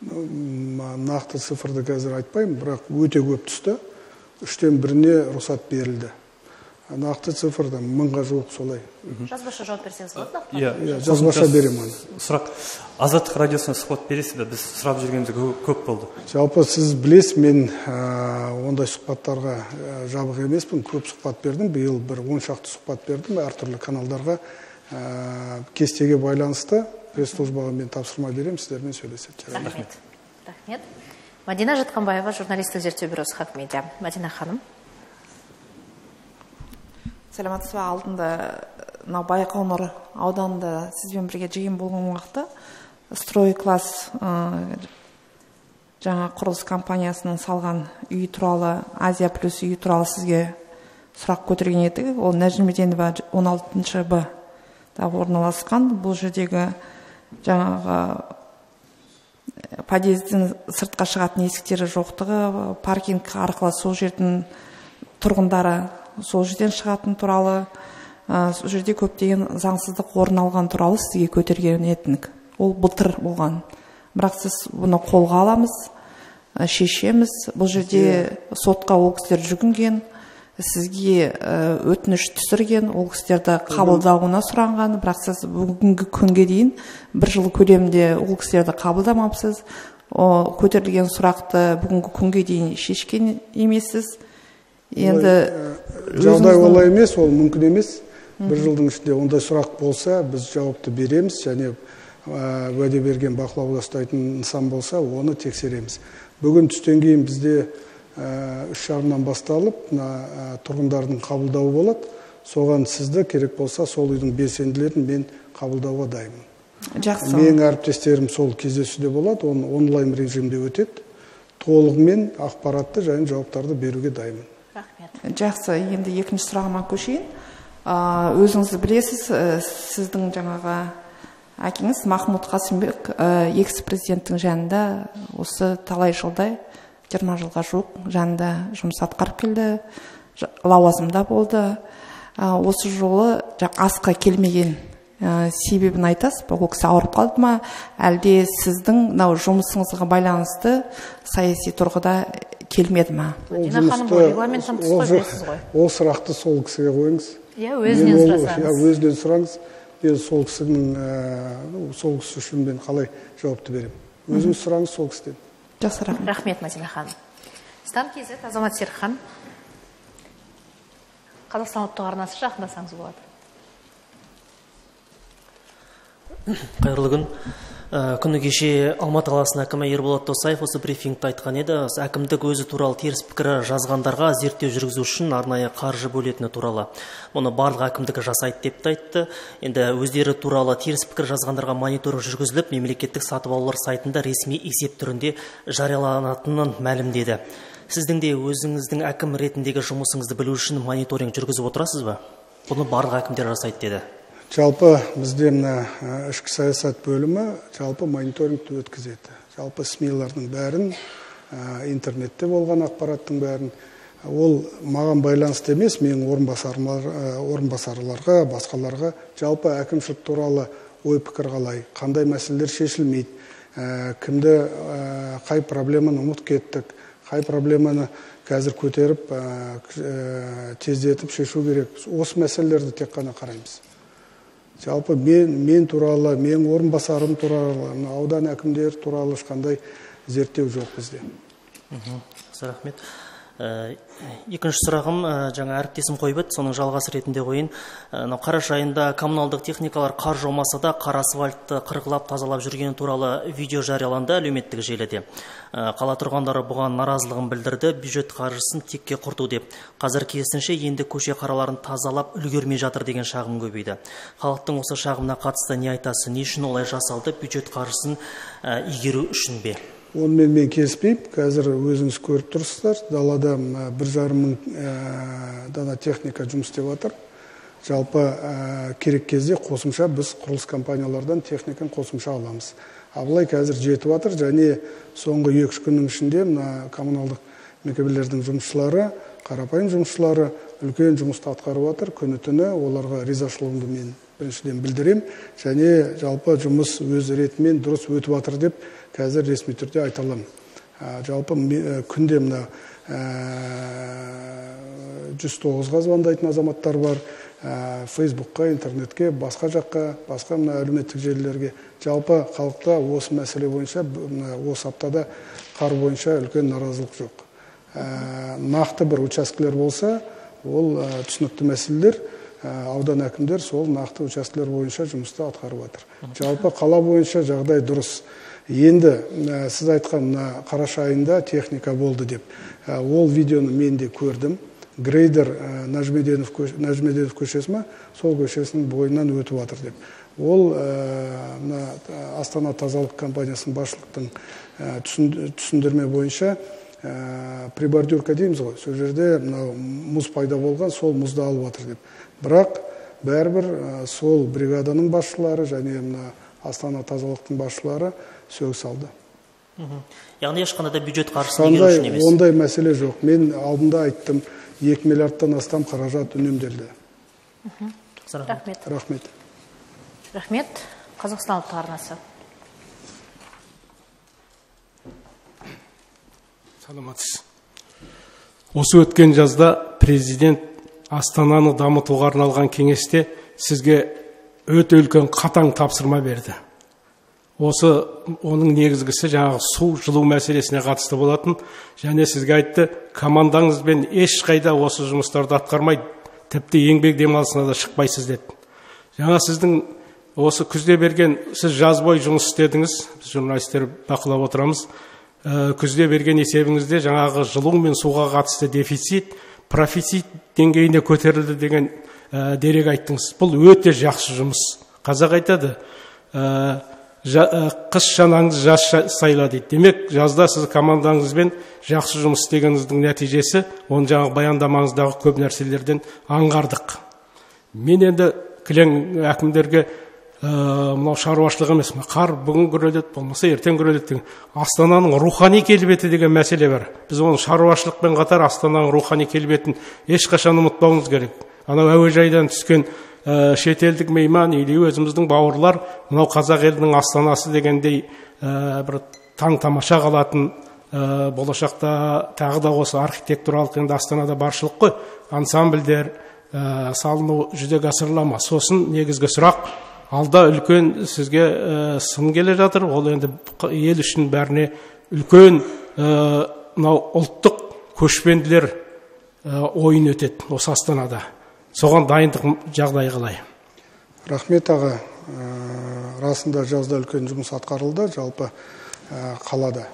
Нақты цифрды қазір айтпаймын, бірақ өте көп түсті. Үштен біріне рұқсат берілді. Нақты цифрда мыңға жуық солай. Жазбаша жауап берсеңіз болады? Иә, жазбаша беремін. Сұрақ, Азаттық радиосына сұхбат бересіз бе? Біз сұрап жүргеніміз көп болды. Жалпы сіз білесіз, мен ондай сұхбаттарға жабық емеспін, көп сұхбат бердім. Биыл бір он шақты сұхбат бердім әртүрлі каналдарға. Кестеге байланысты пресс-службаға мен тапсырма беремін, сіздермен сөйлеседі. Рахмет. Рахмет. Мадина Жатқанбаева, журналистік зерттеу бюросы Хак Медиа. Мадина ханым. Сәлеметсіз бе, алдында мына Байқоңыр ауданында сізбен бірге жиын болған уақытта строй класс жаңа құрылыс компаниясының салған үй туралы, Азия плюс үй туралы сізге сұрақ көтерген едік. Ол Нәжімеденова он алтыншы Б да орналасқан. Бұл жердегі жаңағы подъездің сыртқа шығатын есіктері жоқтығы, паркинг арқылы сол жердің тұрғындары сол жерден шығатын туралы, сол жерде көптеген заңсыздық орын алған туралы сізге көтерген едік. Ол былтыр болған. Бірақ сіз бұны қолға аламыз, шешеміз. Бұл жерде сотқа ол кісілер жүгінген, сізге өтініш түсірген, ол кісілерді қабылдауына сұранған. Бірақ сіз бүгінгі күнге дейін бір жыл көлемінде ол кісілерді қабылдамапсыз. Көтерілген сұрақты бүгінгі күнге дейін шешкен емессіз. Енді жағдай олай емес, ол мүмкін емес. Бір жылдың ішінде ондай сұрақ болса, біз жауапты береміз, және уәде берген бақылауда ұстайтын нысан болса, оны тексереміз. Бүгін түстен кейін бізде үш жарымнан басталып, тұрғындардың қабылдауы болады. Соған сізді керек болса, сол үйдің белсенділерін мен қабылдауға дайынмын. Жақсы. Менің әріптестерім сол кездесуде болады, оны онлайн режимде өтеді. Толығымен ақпаратты және жауаптарды беруге дайынмын. Жақсы, енді екінші сұрағыма көшейін. өзіңіз білесіз, сіздің жаңағы әкеңіз Махмуд Қасымбек экс-президенттің жанында осы талай жылдай, жиырма жылға жуық жанында жұмыс атқарып келді, лауазымда болды. Осы жолы асқа келмеген себебін айтасыз ба? Ол кісі ауырып қалды ма, әлде сіздің мынау жұмысыңызға байланысты саяси тұрғыда келмеді ма? Мадина ханым, регламенттен тыс қой білесіз ғой. Ол сұрақты сол кісіге қойыңыз. Иә, өзінен сұрасаңыз. Өзінен сұраңыз. Мен сол кісінің сол кісі үшін мен қалай жауапты беремін. Өзіңіз сұраңыз сол кісіден. Жақсы, рахмет. Рахмет, Мадина ханым. Стан кезет, Азамат Серікхан. Қазақстан ұлттық арнасы, жақындасаңыз болады. Қайырлы күн. Күні кеше Алматы қаласының әкімі Ерболат Досаев осы брифингте айтқан еді, әкімдік өзі туралы теріс пікірі жазғандарға зерттеу жүргізу үшін арнайы қаржы бөлетіні туралы. Мұны барлық әкімдігі жасайды деп айтты. Енді өздері туралы теріс пікір жазғандарға мониторинг жүргізіліп, мемлекеттік сатып алулар сайтында ресми есеп түрінде жарияланатынын мәлімдеді. Сіздің де өзіңіздің әкім ретіндегі жұмысыңызды білу үшін мониторинг жүргізіп отырасыз ба? Бұны барлық әкімдер жасайды деді. Жалпы бізде мына ішкі саясат бөлімі жалпы мониторингті өткізеді. Жалпы СМИ-лардың бәрін, интернетте болған ақпараттың бәрін, ол маған байланысты емес, менің орынбасарларға, басқаларға жалпы әкімшілік туралы ой пікір қалай, қандай мәселелер шешілмейді, кімді қай проблеманы ұмыт кеттік, қай проблеманы қазір көтеріп, тездетіп шешу керек. Осы мәселелерді тек қана қараймыз. Жалпы мен, мен туралы, мен орынбасарым туралы, аудан әкімдер туралы ешқандай зерттеу жоқ бізде. Рахмет. Екінші сұрағым, жаңа әріптесім қойып еді, соның жалғасы ретінде қойын. Қараша айында коммуналдық техникалар қар жаумаса да қар асфальтты қырғылап тазалап жүргені туралы видео жарияланды әлеуметтік желіде. Қала тұрғындары бұған наразылығын білдірді, бюджет қаржысын текке құрту деп. Қазір керісінше енді көше қараларын тазалап үлгермей жатыр деген шағым көбейді. Халықтың осы шағымына қатысты не айтасы, не үшін олай жасалды, бюджет қаржысын игеру үшін бе? Онымен мен келіспеймін. Қазір өзіңіз көріп тұрсыздар, далада бір жарым мың дана техника жұмыс істеп жатыр. Жалпы керек кезде қосымша біз құрылыс компаниялардан техниканы қосымша аламыз. Абылай қазір жетіп жатыр, және соңғы екі-үш күннің ішінде мына коммуналдық мекемелердің жұмысшылары, қарапайым жұмысшылары үлкен жұмысты атқарып жатыр. Күні-түні оларға ризашылығымды мен біріншіден білдірем, және жалпы жұмыс өз ретімен дұрыс өтіп жатыр деп қазір ресми түрде айта аламын. Жалпы күнде мына жүз тоғызға звондайтын азаматтар бар, Фейсбукқа, интернетке, басқа жаққа, басқа мына әлеуметтік желілерге. Жалпы халықта осы мәселе бойынша, осы аптада қар бойынша үлкен наразылық жоқ. Нақты бір учаскелер болса, ол түсінікті мәселелер, аудан әкімдер сол нақты учаскелер бойынша жұмысты атқарып жатыр. Жалпы қала бойынша жағдай дұрыс. Енді сіз айтқан қараша айында техника болды деп. Ол видеоны мен де көрдім. Грейдер Нәжімеденов көшесі ме, сол көшесінің бойынан өтіп жатыр деп. Ол Астана тазалық компаниясының басшылықтың түсіндірме бойынша прибордюрка дейміз ғой. Сол жерде мұз пайда болған, сол мұзды алып жатыр деп. Бірақ бәрібір сол бригаданың басшылары және Астана тазалықтың басшылары сөгіс алды. Яғни ешқандай да бюджет қаржысын игеру үшін емес. Ондай мәселе жоқ. Мен алдында айттым, екі миллиардтан астам қаражат үнемделді. Рахмет. Рахмет. Рахмет. Қазақстан ұлттық арнасы. Саламатсыз. Осы өткен жазда президент Астананы дамытуға арналған кеңесте сізге өте үлкен қатаң тапсырма берді. Осы оның негізгісі жаңағы су жылу мәселесіне қатысты болатын, және сізге айтты, командаңызбен ешқайда осы жұмыстарды атқармайды, тіпті еңбек демалысына да шықпайсыз деді. Жаңа сіздің осы күзде берген, сіз жаз бойы жұмыс істедіңіз, біз журналистер бақылап отырамыз. Күзде берген есебіңізде жаңағы жылу мен суға қатысты дефицит, профицит деңгейіне көтерілді деген дерек айттыңыз. Бұл өте жақсы жұмыс. Қазақ айтады, қыс шанаңыз жаз сайла дейді. Демек, жазда сіз командаңызбен жақсы жұмыс істегеніңіздің нәтижесі, оны жаңағы баяндамаңыздағы көп нәрселерден аңғардық. Мен енді кілең әкімдерге мынау шаруашылық емес, қар бүгін күреледі, болмаса ертең күреледі деген Астананың рухани келбеті деген мәселе бар. Біз оны шаруашылықпен қатар Астананың рухани келбетін ешқашан ұмытпауымыз керек. Анау әуежайдан түскен шетелдік мейман или өзіміздің бауырлар мынау қазақ елінің астанасы дегендей бір таң тамаша қалатын, болашақта тағы да осы архитектуралық енді Астанада баршылық қой, ансамбльдер салыну жүзеге асырыла ма? Сосын негізгі сұрақ, алда үлкен сізге сын келе жатыр, ол енді ел үшін бәріне үлкен мынау ұлттық көшпенділер ойын өтеді осы Астанада. Соған дайындық жағдай қалай? Рахмет аға, расында жазда үлкен жұмыс атқарылды, жалпы қалада.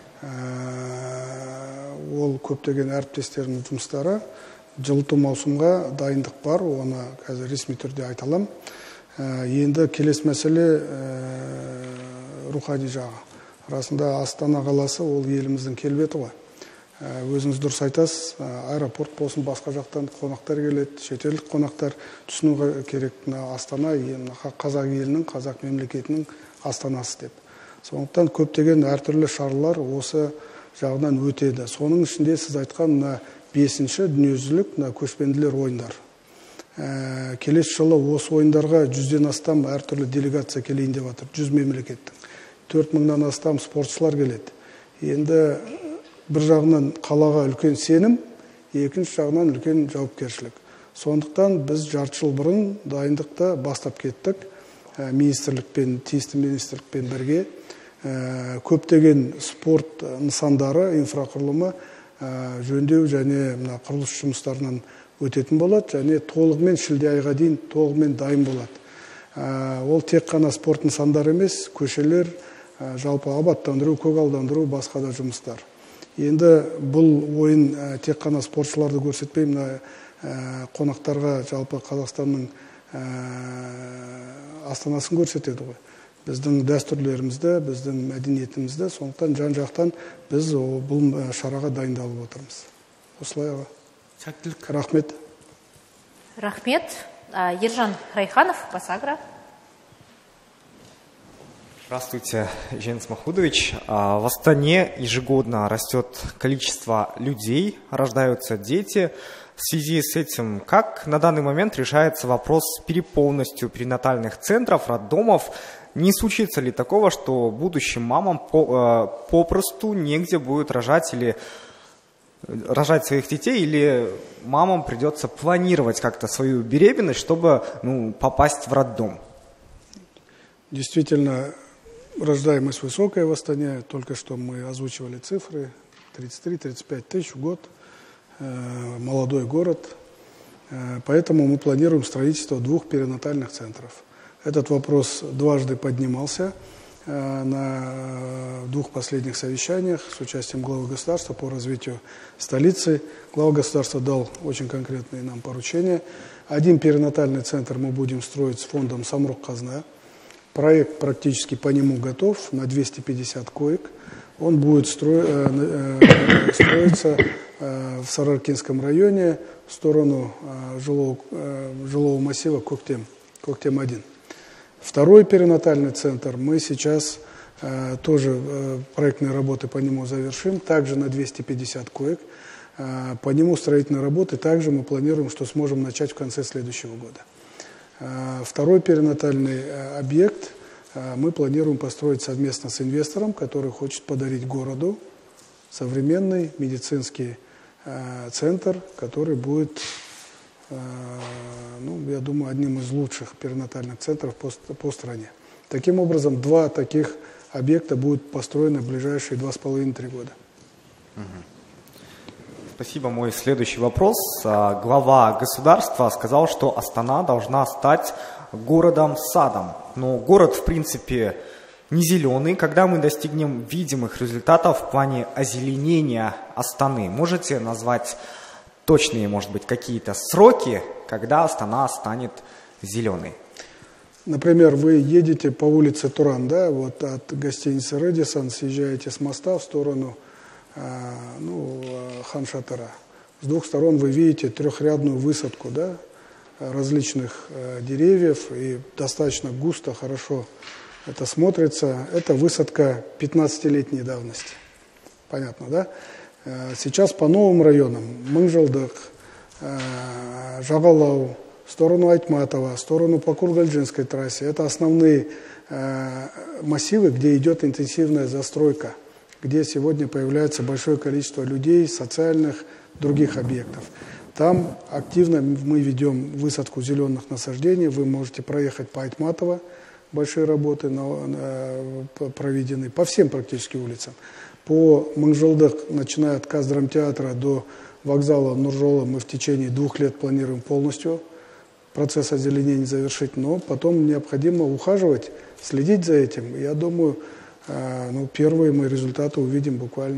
Ол көптеген әріптестердің жұмыстары, жылыту маусымға дайындық бар, оны қазір ресми түрде айталам. Енді келесі мәселе рухани жағы. Расында Астана қаласы ол еліміздің келбеті ғой. Өзіңіз дұрыс айтасыз, аэропорт болсын, басқа жақтан қонақтар келеді, шетелдік қонақтар түсіну керек, Астана қазақ елінің, қазақ мемлекетінің астанасы деп. Сондықтан көптеген әртүрлі шаралар осы жағынан өтеді. Соның ішінде сіз айтқан бесінші дүниежүзілік көшпенділер ойындар. Келесі жылы осы ойындарға жүзден астам әртүрлі делегация келейін деп жатыр, жүз мемлекеттің. төрт мыңнан астам спортшылар келеді. Енді бір жағынан қалаға үлкен сенім, екінші жағынан үлкен жауапкершілік. Сондықтан біз жарты жыл бұрын дайындықты бастап кеттік, министрлікпен, тиісті министрлікпен бірге. Көптеген спорт нысандары, инфрақұрылымы жөндеу және құрылыс жұмыстарынан өтетін болады, және толығымен шілде айға дейін толығымен дайын болады. Ол тек қана спорт нысандары емес, көшелер, жалпы абаттандыру, көгалдандыру, басқа да жұмыстар. Енді бұл ойын тек қана спортшыларды көрсетпей, қонақтарға жалпы Қазақстанның астанасын көрсетеді ғой. Біздің дәстүрлерімізді, біздің мәдениетімізді, сондықтан жан-жақтан біз бұл шараға дайындалып отырмыз. Осылай аға. Сәттілік. Рахмет. Рахмет. Ержан Райханов, Басагра. Здравствуйте, Женис Махмудович. В Астане ежегодно растет количество людей, рождаются дети. В связи с этим, как на данный момент решается вопрос с переполненностью перинатальных центров, роддомов? Не случится ли такого, что будущим мамам попросту негде будет рожать или рожать своих детей, или мамам придется планировать как-то свою беременность, чтобы ну, попасть в роддом? Действительно, рождаемость высокая в Астане. Только что мы озвучивали цифры. тридцать три — тридцать пять тысяч в год. Молодой город. Поэтому мы планируем строительство двух перинатальных центров. Этот вопрос дважды поднимался на двух последних совещаниях с участием главы государства по развитию столицы. Глава государства дал очень конкретные нам поручения. Один перинатальный центр мы будем строить с фондом «Самрук-Казна». Проект практически по нему готов, на двести пятьдесят коек. Он будет строиться в Сарыаркинском районе в сторону жилого, жилого массива Коктем, Коктем один. Второй перинатальный центр мы сейчас тоже проектные работы по нему завершим, также на двести пятьдесят коек. По нему строительные работы также мы планируем, что сможем начать в конце следующего года. Второй перинатальный объект мы планируем построить совместно с инвестором, который хочет подарить городу современный медицинский центр, который будет, ну, я думаю, одним из лучших перинатальных центров по, по стране. Таким образом, два таких объекта будут построены в ближайшие два с половиной — три года. Спасибо. Мой следующий вопрос. Глава государства сказал, что Астана должна стать городом-садом. Но город, в принципе, не зеленый. Когда мы достигнем видимых результатов в плане озеленения Астаны? Можете назвать точные, может быть, какие-то сроки, когда Астана станет зеленой? Например, вы едете по улице Туран, да, вот от гостиницы «Редисон», съезжаете с моста в сторону ну, Хан-Шатыра. С двух сторон вы видите трехрядную высадку, да, различных деревьев, и достаточно густо, хорошо это смотрится. Это высадка пятнадцатилетней давности. Понятно, да? Сейчас по новым районам, Мыңжылдық, Жағалау, в сторону Айтматова, в сторону по Кургальджинской трассе, это основные массивы, где идет интенсивная застройка, где сегодня появляется большое количество людей, социальных, других объектов. Там активно мы ведем высадку зеленых насаждений. Вы можете проехать по Айтматово, большие работы на, на, проведены по всем практически улицам. По Мыңжылдық, начиная от Каздрамтеатра до вокзала Нуржола, мы в течение двух лет планируем полностью процесс озеленения завершить, но потом необходимо ухаживать, следить за этим. Я думаю, ну, первые мы результаты увидим буквально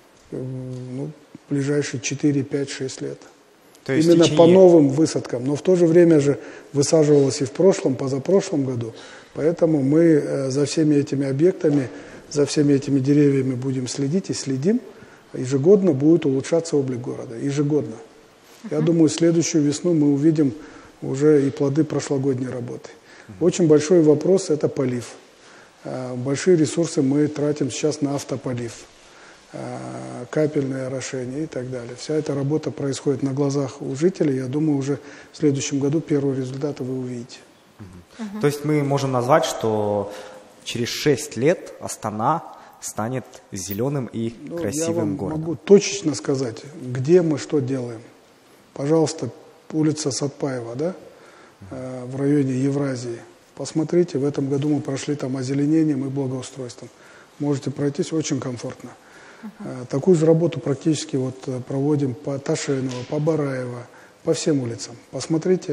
ну, в ближайшие четыре, пять, шесть лет. То есть именно течение... по новым высадкам. Но в то же время же высаживалось и в прошлом, позапрошлом году. Поэтому мы за всеми этими объектами, за всеми этими деревьями будем следить и следим. Ежегодно будет улучшаться облик города. Ежегодно. Uh-huh. Я думаю, следующую весну мы увидим уже и плоды прошлогодней работы. Uh-huh. Очень большой вопрос – это полив. Большие ресурсы мы тратим сейчас на автополив, капельное орошение и так далее. Вся эта работа происходит на глазах у жителей. Я думаю, уже в следующем году первые результаты вы увидите. Uh-huh. То есть мы можем назвать, что через шесть лет Астана станет зеленым и ну, красивым я вам городом. Могу точечно сказать, где мы что делаем. Пожалуйста, улица Сатпаева, да, э, в районе Евразии. Посмотрите, в этом году мы прошли там озеленением и благоустройством. Можете пройтись, очень комфортно. Uh-huh. Э, такую же работу практически вот проводим по Ташенова, по Бараева, по всем улицам. Посмотрите.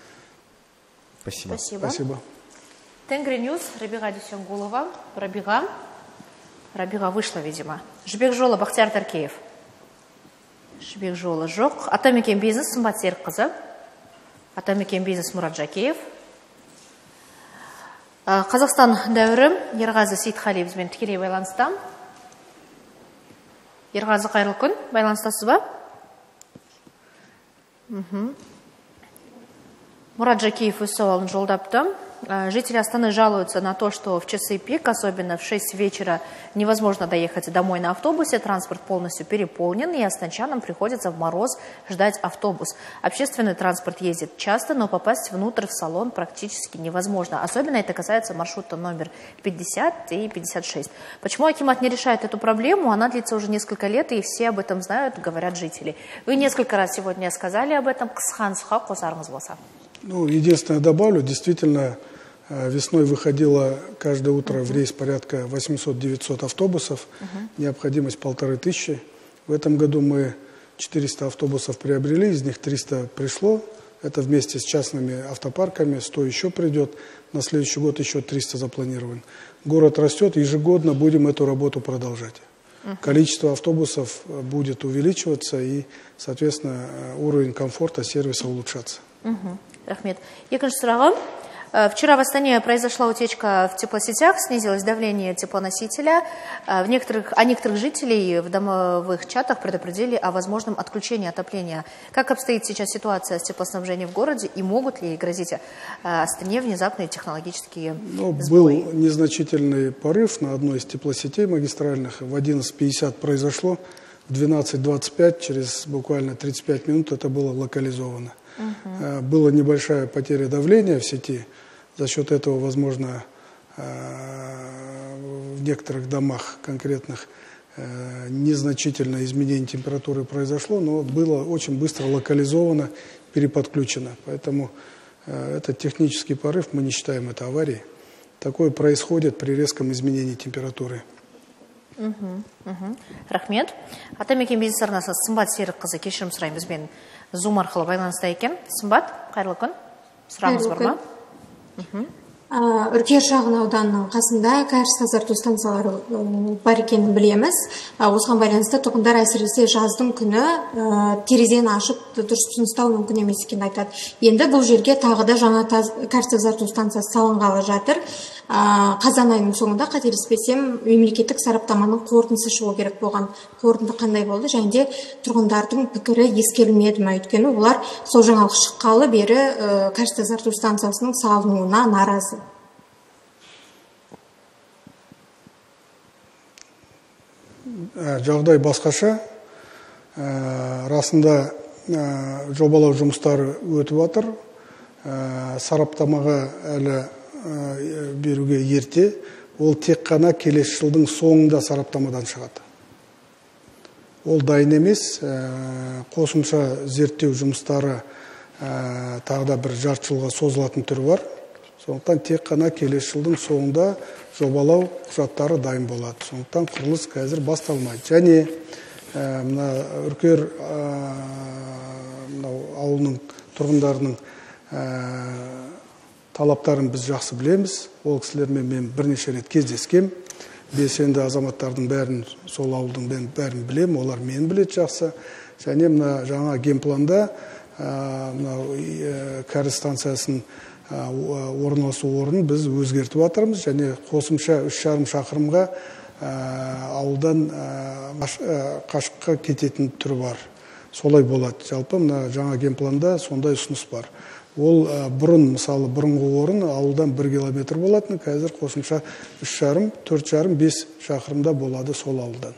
Спасибо. Спасибо. Спасибо. Тенгри Ньюс, Рабига Дюсенгулова. Рабига. Рабига вышла, видимо. Жібек жолы Бақтияр Таркеев. Жібек жолы жоқ. Атамекен бизнес Сымбат Серікқызы. Атамекен бизнес Мұрат Жакеев. Қазақстан дәуірі Ерғазы Сейітқали бізбен тікелей байланыста. Ерғазы, қайырлы күн. Байланыстасыз ба? Мұрат Жакеев өз сауалын жолдапты. Жители Астаны жалуются на то, что в часы пик, особенно в шесть вечера, невозможно доехать домой на автобусе, транспорт полностью переполнен, и астанчанам приходится в мороз ждать автобус. Общественный транспорт ездит часто, но попасть внутрь в салон практически невозможно. Особенно это касается маршрута номер пятьдесят и пятьдесят шесть. Почему акимат не решает эту проблему? Она длится уже несколько лет, и все об этом знают, говорят жители. Вы несколько раз сегодня сказали об этом. Кысхан суха қосарыңыз болса. Ну, единственное добавлю, действительно, весной выходило каждое утро в рейс порядка восемьсот-девятьсот автобусов, uh-huh. необходимость полторы тысячи. В этом году мы четыреста автобусов приобрели, из них триста пришло. Это вместе с частными автопарками, сто еще придет. На следующий год еще триста запланирован. Город растет, ежегодно будем эту работу продолжать. Uh-huh. Количество автобусов будет увеличиваться и, соответственно, уровень комфорта, сервиса улучшаться. Uh-huh. Рахмет. Екінші сұрағым. Вчера в Астане произошла утечка в теплосетях, снизилось давление теплоносителя. В некоторых, а некоторых жителей в домовых чатах предупредили о возможном отключении отопления. Как обстоит сейчас ситуация с теплоснабжением в городе и могут ли грозить Астане внезапные технологические ну, сбои? Был незначительный порыв на одной из теплосетей магистральных. В одиннадцать пятьдесят произошло, в двенадцать двадцать пять, через буквально тридцать пять минут это было локализовано. Uh-huh. Была небольшая потеря давления в сети. За счет этого, возможно, в некоторых домах конкретных незначительное изменение температуры произошло, но было очень быстро локализовано, переподключено. Поэтому этот технический порыв, мы не считаем это аварией. Такое происходит при резком изменении температуры. Uh-huh. Uh-huh. Рахмет. Атамекен бизнес арнасы Сымбат Серікқызы, кешірім сұраймын, бізбен Zoom арқылы байланыста екен. Сымбат, қайырлы күн. Сұрағыңыз бар ма? Үркер шағын ауданының қасында кәріс тазарту станциялары бар екенін білеміз. Осыған байланысты тұрғындар әсіресе жаздың күні терезені ашып дұрыс ұстау мүмкін емес екенін айтады. Енді бұл жерге тағы да жаңа кәріс тазарту станциясы салынғалы жатыр. қазан айының соңында қателеспесем мемлекеттік сараптаманың қорытындысы шығу керек болған. Қорытынды қандай болды? Және де тұрғындардың пікірі ескерілмеді ме? Өйткені олар сол жаңалық шыққалы бері качество тазарту станциясының салынуына наразы. Жағдай басқаша. Расында жобалау жұмыстары өтіп жатыр. Сараптамаға әлі беруге ерте. Ол тек қана келесі жылдың соңында сараптамадан шығады. Ол дайын емес. Қосымша зерттеу жұмыстары тағы да бір жарты жылға созылатын түрі бар. Сондықтан тек қана келесі жылдың соңында жобалау құжаттары дайын болады. Сондықтан құрылыс қазір басталмайды. Және мына Үркер ауылының тұрғындарының талаптарын біз жақсы білеміз. Ол кісілермен мен бірнеше рет кездескем. Белсенді азаматтардың бәрін, сол ауылдың бәрін білем, олар мен біледі жақсы. Және мына жаңа генпланда кәріз станциясын орналасу орнын біз өзгертіп жатырмыз. Және қосымша үш жарым шақырымға ауылдан қашыққа кететін түрі бар. Солай болады. Жалпы мына жаңа генпланда сондай ұсыныс бар. Ол бұрын, мысалы, бұрынғы орын ауылдан бір километр болатын, қазір қосымша үш жарым, төрт жарым, бес шақырымда болады сол ауылдан.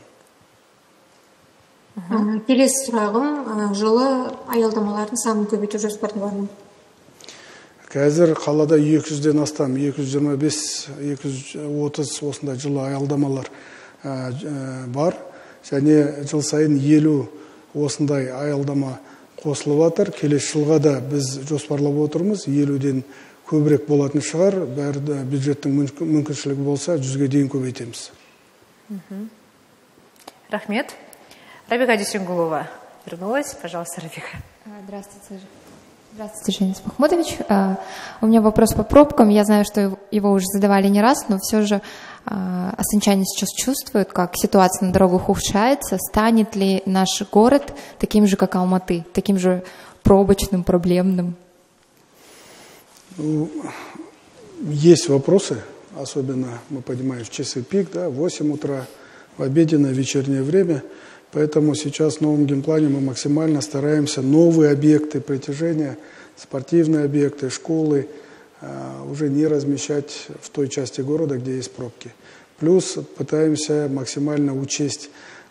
Келесі сұрағым, жылы аялдамалардың санын көбейту жоспарда бар ма? Қазір қалада екі жүзден астам, екі жүз жиырма бес, екі жүз отыз осындай жылы аялдамалар бар. Және жыл сайын елу осындай аялдама қосылып жатыр. Келесі жылға да біз жоспарлап отырмыз. елуден көбірек болатын шығар. Бәрі бюджеттің мүмкіншілігі болса, жүзге дейін көбейтеміз. Рахмет. Рабига Дюсенгулова вернулась. Пожалуйста, Рабига. Здравствуйте. Здравствуйте, Женис Махмудович. У меня вопрос по пробкам. Я знаю, что его уже задавали не раз, но все же астончане сейчас чувствуют, как ситуация на дорогах ухудшается. Станет ли наш город таким же, как Алматы, таким же пробочным, проблемным? Есть вопросы, особенно, мы понимаем, в часы пик, да, в восемь утра, в обеденное, вечернее время. Поэтому сейчас в новом генплане мы максимально стараемся новые объекты притяжения, спортивные объекты, школы уже не размещать в той части города, где есть пробки. Плюс пытаемся максимально учесть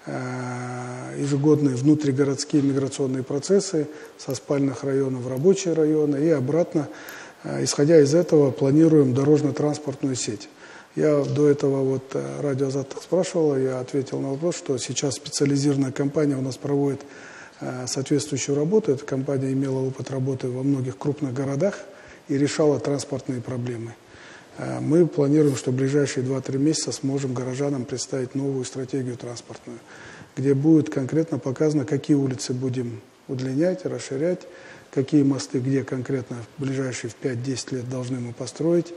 ежегодные внутригородские миграционные процессы со спальных районов в рабочие районы и обратно. Исходя из этого, планируем дорожно-транспортную сеть. Я до этого вот Радио Азат спрашивал, я ответил на вопрос, что сейчас специализированная компания у нас проводит соответствующую работу. Эта компания имела опыт работы во многих крупных городах и решала транспортные проблемы. Мы планируем, что в ближайшие два-три месяца сможем горожанам представить новую стратегию транспортную, где будет конкретно показано, какие улицы будем удлинять, расширять, какие мосты, где конкретно в ближайшие пять-десять лет должны мы построить,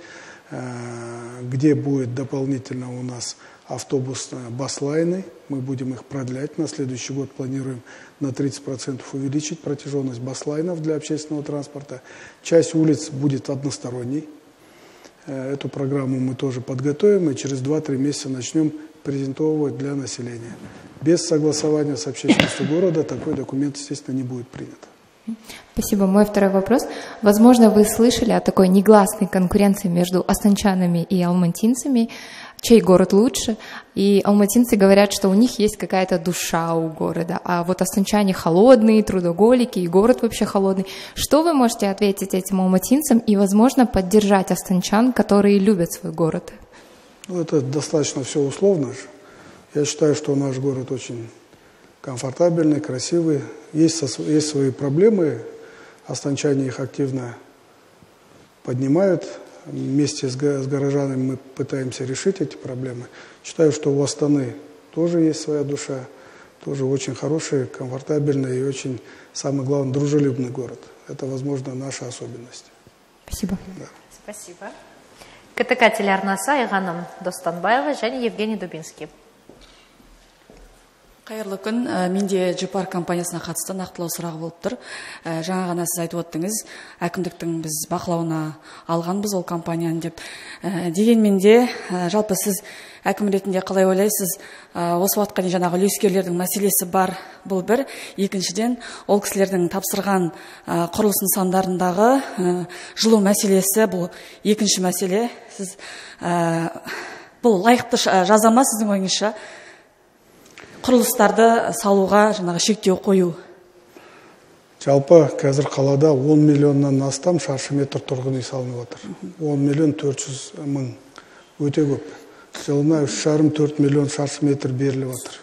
где будет дополнительно у нас автобусные баслайны, мы будем их продлять. На следующий год планируем на тридцать процентов увеличить протяженность баслайнов для общественного транспорта. Часть улиц будет односторонней. Эту программу мы тоже подготовим и через два-три месяца начнем презентовывать для населения. Без согласования с общественностью города такой документ, естественно, не будет принят. Спасибо. Мой второй вопрос. Возможно, вы слышали о такой негласной конкуренции между астанчанами и алматинцами, чей город лучше. И алматинцы говорят, что у них есть какая-то душа у города, а вот астанчане холодные, трудоголики, и город вообще холодный. Что вы можете ответить этим алматинцам и, возможно, поддержать астанчан, которые любят свой город? Ну, это достаточно все условно же. Я считаю, что наш город очень комфортабельный, красивый. Есть, есть свои проблемы, астанчане их активно поднимают. Вместе с горожанами мы пытаемся решить эти проблемы. Считаю, что у Астаны тоже есть своя душа, тоже очень хороший, комфортабельный и очень, самое главное, дружелюбный город. Это, возможно, наша особенность. Спасибо. Да. Спасибо. КТК телеарнасы Айғаным Достанбаева және Евгений Дубинский. Қайырлы күн. Менде Джипар компаниясына қатысты нақтылау сұрағы болып тұр. Жаңа ғана сіз айтып өттіңіз, әкімдіктің біз бақылауына алғанбыз ол компанияны деп. Дегенмен де, жалпы сіз әкім ретінде қалай ойлайсыз, осы уақытқа дейін жаңағы үлескерлердің мәселесі бар, бұл бір. Екіншіден, ол кісілердің тапсырған құрылыс нысандарындағы жылу мәселесі, бұл екінші мәселе. Сіз бұл лайықты жаза ма сіздің ойыңызша? Құрылыстарды салуға жаңағы шектеу қою. Жалпы қазір қалада он миллионнан астам шаршы метр тұрғын үй салынып отыр. он миллион төрт жүз мың өте көп. Жылына үш жарым төрт миллион шаршы метр беріліп отыр.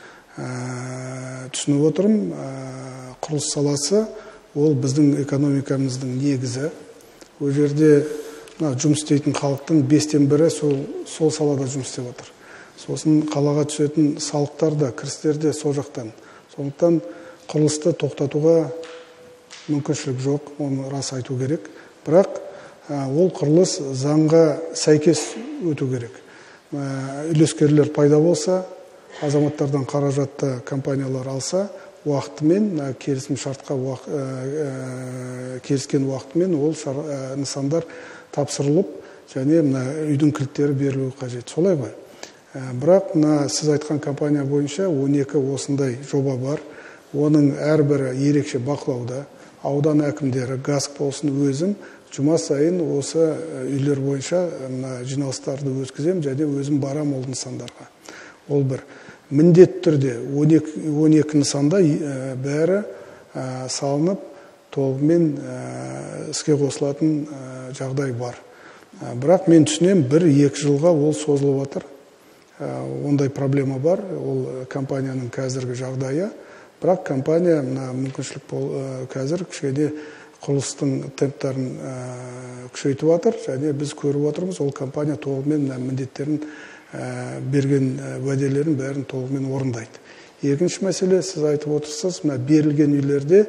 Түсініп отырмын, құрылыс саласы ол біздің экономикамыздың негізі. Ол жерде жұмыс істейтін халықтың бестен бірі сол салада жұмыс істеп отыр. Сосын қалаға түсетін салықтар да, кірістер де сол жақтан. Сондықтан құрылысты тоқтатуға мүмкіншілік жоқ, оны рас айту керек. Бірақ ол құрылыс заңға сәйкес өту керек. Үлескерлер пайда болса, азаматтардан қаражатты компаниялар алса, уақытымен, келісім шартқа келіскен уақытымен ол нысандар тапсырылып, және үйдің кілттері берілуі қажет. Солай ғой. Бірақ сіз айтқан компания бойынша он екі осындай жоба бар. Оның әрбірі ерекше бақылауда. Аудан әкімдері, ГАСК болсын, өзім жұма сайын осы үйлер бойынша жиналыстарды өткізем, және өзім барам ол нысандарға. Ол бір. Міндет түрде он екі нысанда бәрі салынып, толығымен іске қосылатын жағдай бар. Бірақ мен түсінем, бір-екі жылға ол созылып отыр. Ондай проблема бар, ол компанияның қазіргі жағдайы. Бірақ компания мүмкіншілік қазір кішкене құрылыстың темптарын күшейтіп отыр, және біз көріп отырмыз, ол компания толығымен міндеттерін берген уәделерін бәрін толығымен орындайды. Екінші мәселе, сіз айтып отырсыз, берілген үйлерде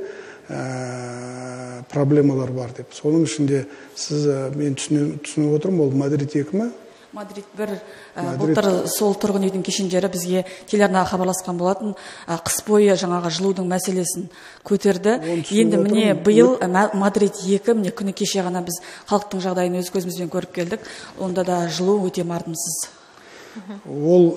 проблемалар бар деп. Соның ішінде сіз мен түсініп отырмын, ол Мадрид екі ме? Мадрид бір, былтыр сол тұрғын үйдің кешендері бізге телеарнаға хабарласқан болатын, қыс бойы жаңағы жылудың мәселесін көтерді. Енді міне биыл Мадрид екі, міне күні кеше ғана біз халықтың жағдайын өз көзімізбен көріп келдік. Онда да жылу өте мардымсыз. Ол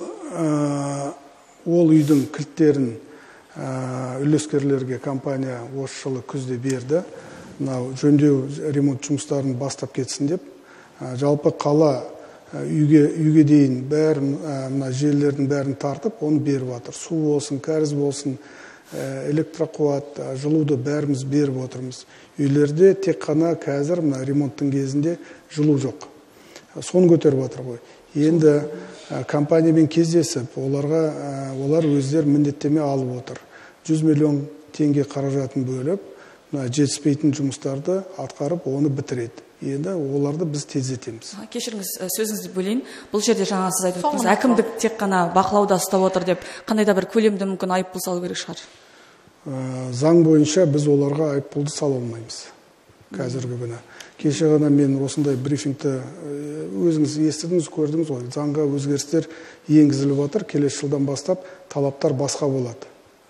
ол үйдің кілттерін үлескерлерге компания осы жылы күзде берді. Жөндеу ремонт жұмыстарын бастап кетсін деп. Жалпы қала үйге дейін бәрін, желілердің бәрін тартып, оны беріп жатыр. Су болсын, кәріз болсын, электрқуат, жылуды бәріміз беріп отырмыз. Үйлерде тек қана қазір ремонттың кезінде жылу жоқ. Соны көтеріп жатыр ғой. Енді компаниямен кездесіп, оларға олар өздер міндеттеме алып отыр. жүз миллион теңге қаражатын бөліп, жетіспейтін жұмыстарды атқарып, оны бітіреді. Енді оларды біз тездетеміз. Кешіріңіз, сөзіңізді бөлейін. Бұл жерде жаңа сіз айтып отырсыз, әкімдік тек қана бақылауда ұстап отыр деп, қандай да бір көлемді мүмкін айыппұл салу керек шығар? Заң бойынша біз оларға айыппұлды сала алмаймыз қазіргі күні. Кеше ғана мен осындай брифингті өзіңіз естідіңіз, көрдіңіз ғой. Заңға өзгерістер енгізіліп жатыр, келесі жылдан бастап талаптар басқа болады.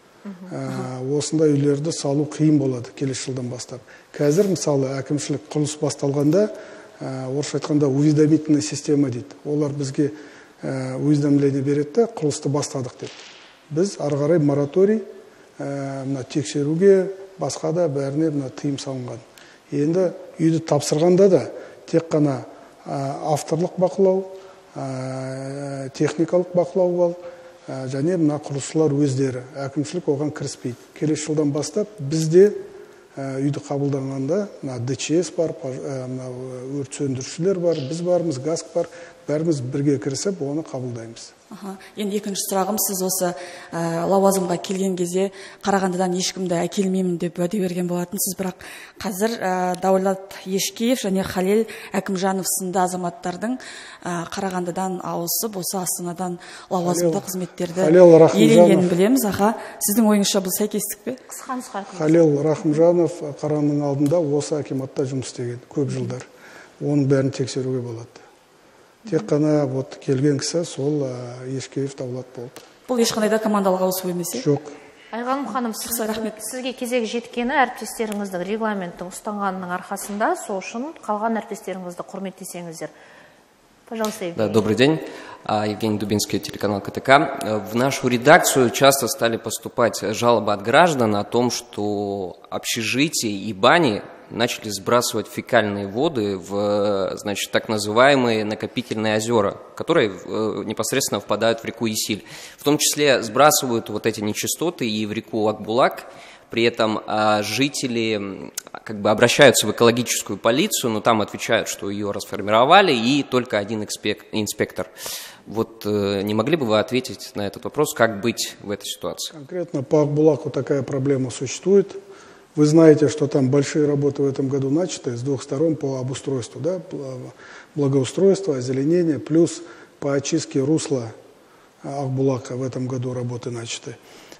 Осындай үйлерді салу қиын болады келесі жылдан бастап. Қазір мысалы әкімшілік құрылыс басталғанда, орысша айтқанда уведомительная система дейді. Олар бізге уведомление береді, құрылысты бастадық деп. Біз ары қарай мораторий тексеруге, басқа да бәріне тыйым салынған. Енді үйді тапсырғанда да тек қана авторлық бақылау, техникалық бақылау бол, және мына құрылысшылар өздері, әкімшілік оған кіріспейді. Келесі жылдан бастап бізде үйді қабылданғанда дэ че эс бар, өрт сөндірушілер бар, біз бармыз, ГАСК бар, бәріміз бірге кірісіп, оны қабылдаймыз. Енді екінші сұрағым, сіз осы лауазымға келген кезде Қарағандыдан ешкімді әкелмеймін деп уәде берген болатынсыз, бірақ қазір Даулат Ешкеев және Халел Әкімжанов сынды азаматтардың Қарағандыдан ауысып, осы Астанадан лауазымды қызметтерді иеленгенін білеміз. Аға, сіздің ойыңызша бұл сәйкестік пе? Халел Рахымжанов Қарағандының алдында осы акиматта жұмыс істеген көп жылдар. Оның бәрін тексеруге болады. Тек қана келген кісі сол Ешкеев Даулат болды. бұл ешқандай да командалық ауысу емес. Жоқ. Айғаным ханым, сізге кезек жеткені әріптестеріңіздің регламенттің ұстанғанының арқасында, сол үшін қалған әріптестеріңізді құрметтесеңіздер. Пожалуйста, Евгений. Да, добрый день. Евгений Дубинский, телеканал ка тэ ка. В нашу редакцию часто стали поступать жалобы от граждан о том, что общежития и бани начали сбрасывать фекальные воды в, значит, так называемые накопительные озера, которые непосредственно впадают в реку Исиль. В том числе сбрасывают вот эти нечистоты и в реку Акбулак. При этом жители как бы обращаются в экологическую полицию, но там отвечают, что ее расформировали, и только один инспектор. Вот не могли бы вы ответить на этот вопрос, как быть в этой ситуации? Конкретно по Акбулаку такая проблема существует. Вы знаете, что там большие работы в этом году начаты с двух сторон по обустройству, да, благоустройство, озеленение, плюс по очистке русла Акбулака в этом году работы начаты.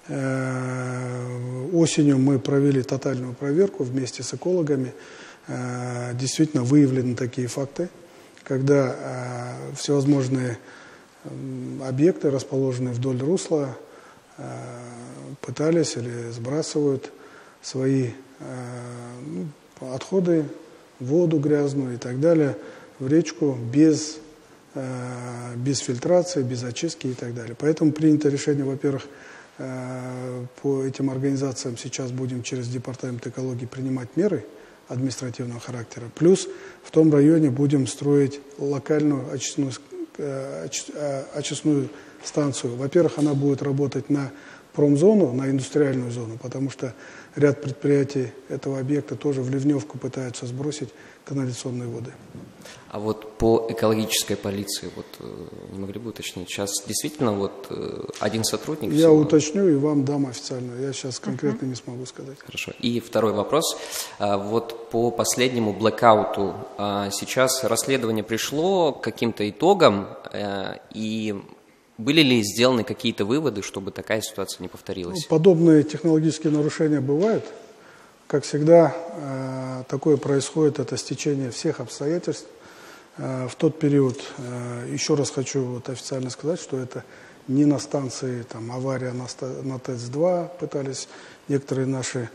Осенью мы провели тотальную проверку вместе с экологами. Действительно выявлены такие факты, когда всевозможные объекты, расположенные вдоль русла, пытались или сбрасывают свои отходы, воду грязную и так далее в речку без, без фильтрации, без очистки и так далее. Поэтому принято решение, во-первых, по этим организациям сейчас будем через Департамент экологии принимать меры административного характера. Плюс в том районе будем строить локальную очистную, очистную станцию. Во-первых, она будет работать на промзону, на индустриальную зону, потому что ряд предприятий этого объекта тоже в ливневку пытаются сбросить канализационные воды. А вот по экологической полиции, вот не могли бы уточнить, сейчас действительно вот один сотрудник? Я всего... уточню и вам дам официально, я сейчас конкретно uh-huh. не смогу сказать. Хорошо. И второй вопрос. Вот по последнему блэкауту сейчас расследование пришло к каким-то итогам, и были ли сделаны какие-то выводы, чтобы такая ситуация не повторилась? Подобные технологические нарушения бывают. Как всегда, такое происходит, это стечение всех обстоятельств. В тот период, еще раз хочу вот официально сказать, что это не на станции, там, авария на, на ТЭЦ-два пытались некоторые наши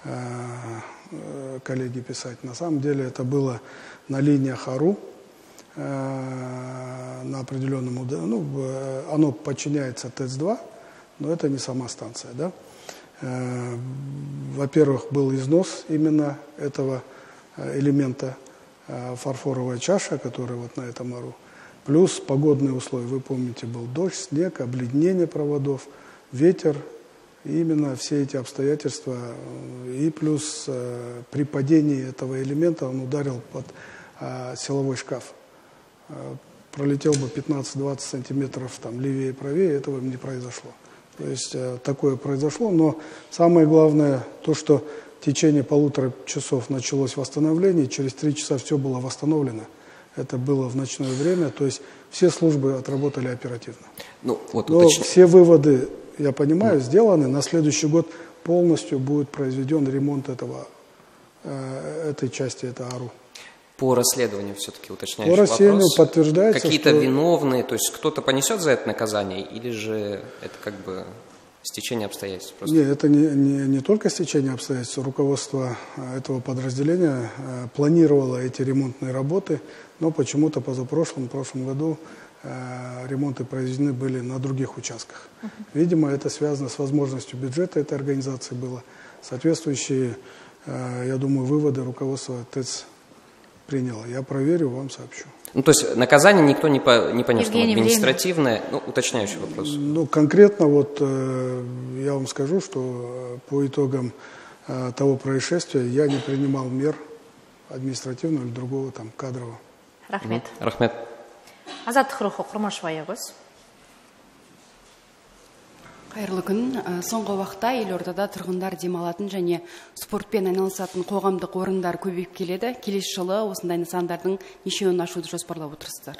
коллеги писать. На самом деле это было на линиях АРУ, на определенном, ну, оно подчиняется ТЭЦ-два, но это не сама станция, да. Во-первых, был износ именно этого элемента, фарфоровая чаша, которая вот на этом ару. Плюс погодные условия. Вы помните, был дождь, снег, обледенение проводов, ветер. И именно все эти обстоятельства. И плюс при падении этого элемента он ударил под силовой шкаф. Пролетел бы пятнадцать-двадцать сантиметров там, левее и правее, этого не произошло. То есть такое произошло, но самое главное то, что в течение полутора часов началось восстановление, и через три часа все было восстановлено. Это было в ночное время, то есть все службы отработали оперативно. Ну, вот, но уточ... все выводы, я понимаю, сделаны. На следующий год полностью будет произведен ремонт этого, этой части, это АРУ. По расследованию все-таки уточняющий вопрос. По расследованию вопрос. Подтверждается, Какие-то что... виновные, то есть кто-то понесет за это наказание, или же это как бы стечение обстоятельств? Просто? Нет, это не, не, не только стечение обстоятельств. Руководство этого подразделения планировало эти ремонтные работы, но почему-то позапрошлом, в прошлом году ремонты произведены были на других участках. Uh-huh. Видимо, это связано с возможностью бюджета этой организации было. Соответствующие, я думаю, выводы руководства ТЭЦ приняло. Я проверю, вам сообщу. Ну, то есть наказание никто не, по, не понес, там, административное, ну, уточняющий вопрос. Ну, конкретно вот э, я вам скажу, что по итогам э, того происшествия я не принимал мер административного или другого там кадрового. Рахмет. Mm-hmm. Рахмет. Азаттық рухы құрмашева егіз. Қайырлы күн. Соңғы уақытта елордада тұрғындар демалатын және спортпен айналысатын қоғамдық орындар көбейіп келеді. Келесі жылы осындай нысандардың нешеуін ашуды жоспарлап отырсыздар?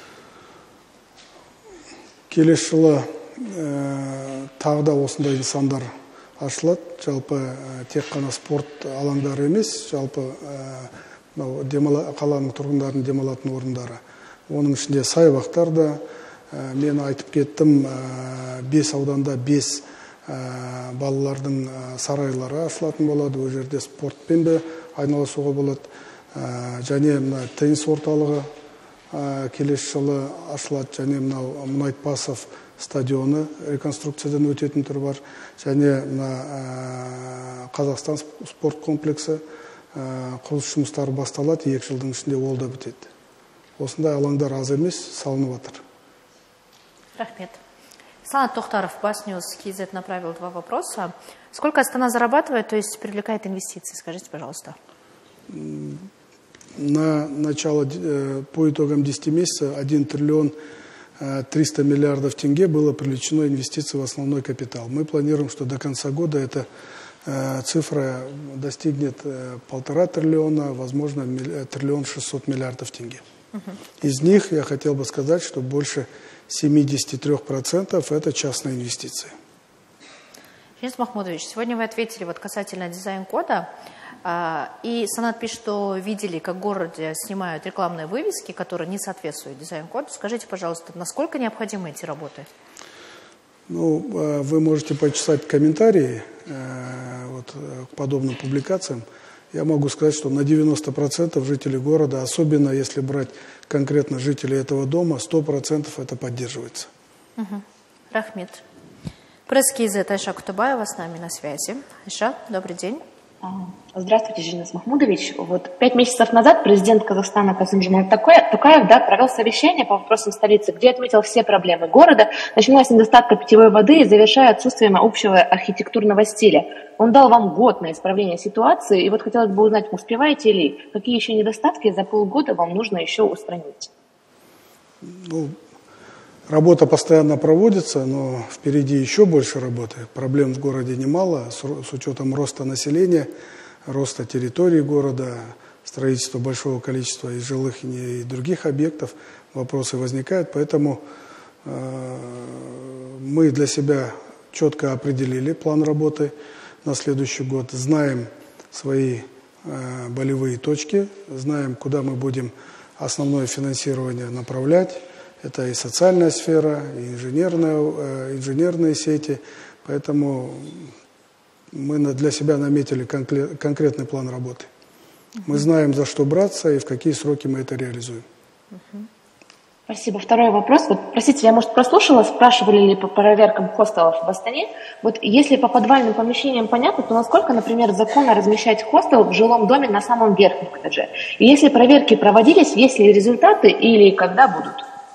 Келесі жылы ә, тағы да осындай нысандар ашылады. Жалпы ә, тек қана спорт алаңдары емес, жалпы ә, демала, қаланың тұрғындарын демалатын орындары. Оның ішінде саябақтар да, мен айтып кеттім, бес ауданда бес балалардың сарайлары ашылатын болады. Ол жерде спортпен де айналысуға болады. Және мына теннис орталығы келесі жылы ашылады. Және мынау Мұнайтпасов стадионы реконструкциядан өтетін түрі бар. Және мына Қазақстан спорт комплексі құрылыс жұмыстары басталады. Екі жылдың ішінде ол да бітеді. Осындай алаңдар аз емес, салынып жатыр. Рахмет. Санат Тухтаров, Басньюз, Кизет направил два вопроса. Сколько Астана зарабатывает, то есть привлекает инвестиции? Скажите, пожалуйста. На начало, по итогам десяти месяцев, один триллион триста миллиардов тенге было привлечено инвестиций в основной капитал. Мы планируем, что до конца года эта цифра достигнет полтора триллиона, возможно, триллион шестьсот миллиардов тенге. Из них я хотел бы сказать, что больше семьдесят три процента это частные инвестиции. Женис Махмудович, сегодня вы ответили вот касательно дизайн-кода. И Санат пишет, что видели, как в городе снимают рекламные вывески, которые не соответствуют дизайн-коду. Скажите, пожалуйста, насколько необходимы эти работы? Ну, вы можете почитать комментарии вот, к подобным публикациям. Я могу сказать, что на девяносто процентов жителей города, особенно если брать конкретно жителей этого дома, сто процентов это поддерживается. Угу. Рахмет. Пресс-кизет Айша Кутубаева с нами на связи. Айша, добрый день. Здравствуйте, Женис Махмудович. Вот пять месяцев назад президент Казахстана Касым-Жомарт Токаев да, провел совещание по вопросам столицы, где отметил все проблемы города, начиная с недостатка питьевой воды и завершая отсутствием общего архитектурного стиля. Он дал вам год на исправление ситуации, и вот хотелось бы узнать, успеваете ли, какие еще недостатки за полгода вам нужно еще устранить? Ну, работа постоянно проводится, но впереди еще больше работы. Проблем в городе немало, с, с учетом роста населения, роста территории города, строительства большого количества и жилых, и других объектов. Вопросы возникают, поэтому э, мы для себя четко определили план работы на следующий год, знаем свои э, болевые точки, знаем, куда мы будем основное финансирование направлять. Это и социальная сфера, и инженерная, инженерные сети. Поэтому мы для себя наметили конкретный план работы. Мы знаем, за что браться и в какие сроки мы это реализуем. Спасибо. Второй вопрос. Вот, простите, я, может, прослушала, спрашивали ли по проверкам хостелов в Астане. Вот если по подвальным помещениям понятно, то насколько, например, законно размещать хостел в жилом доме на самом верхнем этаже? И если проверки проводились, есть ли результаты или когда будут?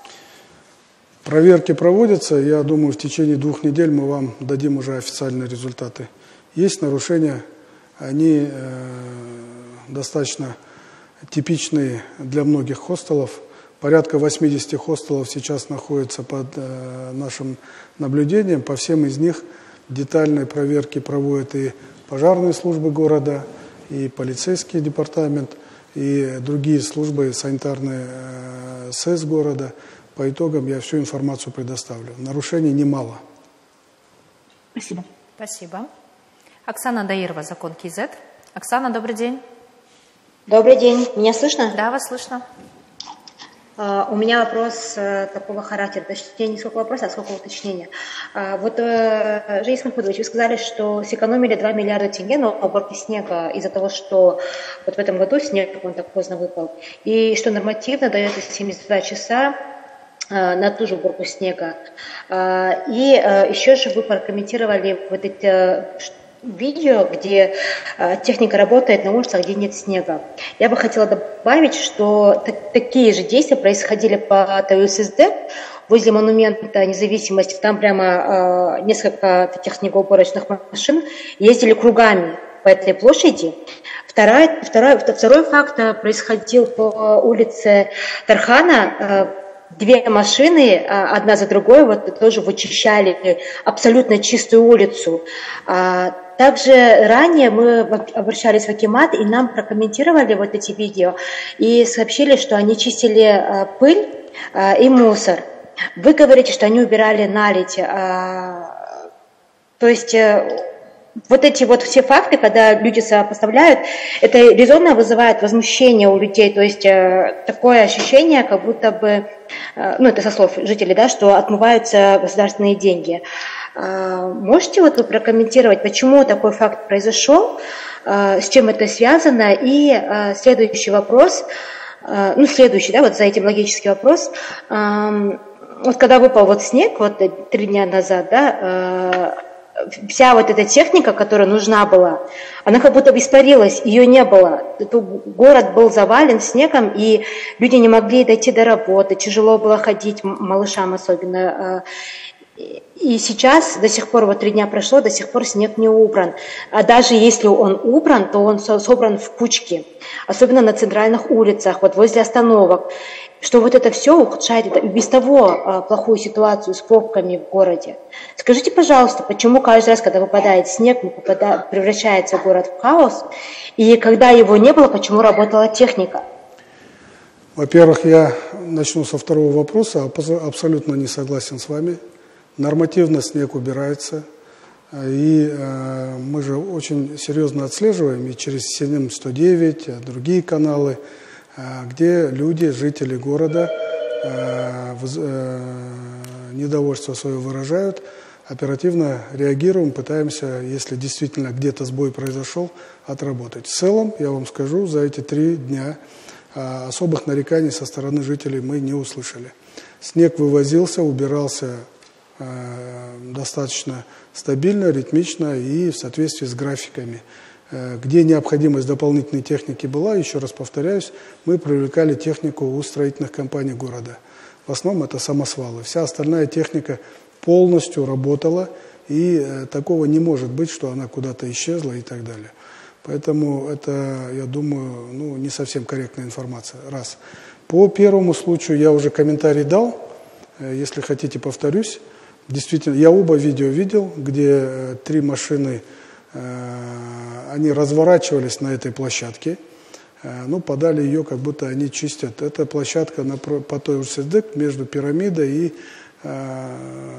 Проверки проводятся. Я думаю, в течение двух недель мы вам дадим уже официальные результаты. Есть нарушения, они э, достаточно типичные для многих хостелов. Порядка восьмидесяти хостелов сейчас находятся под э, нашим наблюдением. По всем из них детальные проверки проводят и пожарные службы города, и полицейский департамент, и другие службы, санитарные э, СЭС города. По итогам я всю информацию предоставлю. Нарушений немало. Спасибо. Спасибо. Оксана Даирова, Закон Кизет. Оксана, добрый день. Добрый день. Меня слышно? Да, вас слышно. Uh, у меня вопрос uh, такого характера, точнее не сколько вопросов, а сколько уточнения. Uh, вот, uh, Женис Махмудович, вы сказали, что сэкономили два миллиарда тенге на уборке снега из-за того, что вот в этом году снег он так поздно выпал, и что нормативно дается семьдесят два часа uh, на ту же уборку снега. Uh, и uh, еще же вы прокомментировали вот эти uh, видео, где э, техника работает на улицах, где нет снега. Я бы хотела добавить, что такие же действия происходили по ТУССД возле монумента независимости. Там прямо э, несколько таких снегоуборочных машин ездили кругами по этой площади. Второй, второй, второй факт происходил по улице Тархана. Э, Две машины, одна за другой, вот тоже вычищали абсолютно чистую улицу. Также ранее мы обращались в Акимат, и нам прокомментировали вот эти видео и сообщили, что они чистили пыль и мусор. Вы говорите, что они убирали наледь. То есть вот эти вот все факты, когда люди сопоставляют, это резонно вызывает возмущение у людей, то есть э, такое ощущение, как будто бы, э, ну это со слов жителей, да, что отмываются государственные деньги. Э, можете вот вы прокомментировать, почему такой факт произошел, э, с чем это связано, и э, следующий вопрос, э, ну следующий, да, вот за этим логический вопрос, э, вот когда выпал вот снег, вот три дня назад, да, э, вся вот эта техника, которая нужна была, она как будто бы испарилась, ее не было. Город был завален снегом, и люди не могли дойти до работы, тяжело было ходить, малышам особенно. И сейчас, до сих пор, вот три дня прошло, до сих пор снег не убран. А даже если он убран, то он собран в кучки, особенно на центральных улицах, вот возле остановок. Что вот это все ухудшает это, и без того а, плохую ситуацию с пробками в городе. Скажите, пожалуйста, почему каждый раз, когда выпадает снег, попадает, превращается город в хаос, и когда его не было, почему работала техника? Во-первых, я начну со второго вопроса, абсолютно не согласен с вами. Нормативно снег убирается, и э, мы же очень серьезно отслеживаем, и через Синем сто девять, другие каналы, где люди, жители города, э, э, недовольство свое выражают, оперативно реагируем, пытаемся, если действительно где-то сбой произошел, отработать. В целом, я вам скажу, за эти три дня э, особых нареканий со стороны жителей мы не услышали. Снег вывозился, убирался э, достаточно стабильно, ритмично и в соответствии с графиками. Где необходимость дополнительной техники была, еще раз повторяюсь, мы привлекали технику у строительных компаний города. В основном это самосвалы. Вся остальная техника полностью работала, и такого не может быть, что она куда-то исчезла и так далее. Поэтому это, я думаю, ну, не совсем корректная информация. Раз. По первому случаю я уже комментарий дал, если хотите, повторюсь. Действительно, я оба видео видел, где три машины, они разворачивались на этой площадке, ну, подали ее, как будто они чистят. Это площадка на, по той Урсидык, между пирамидой и э,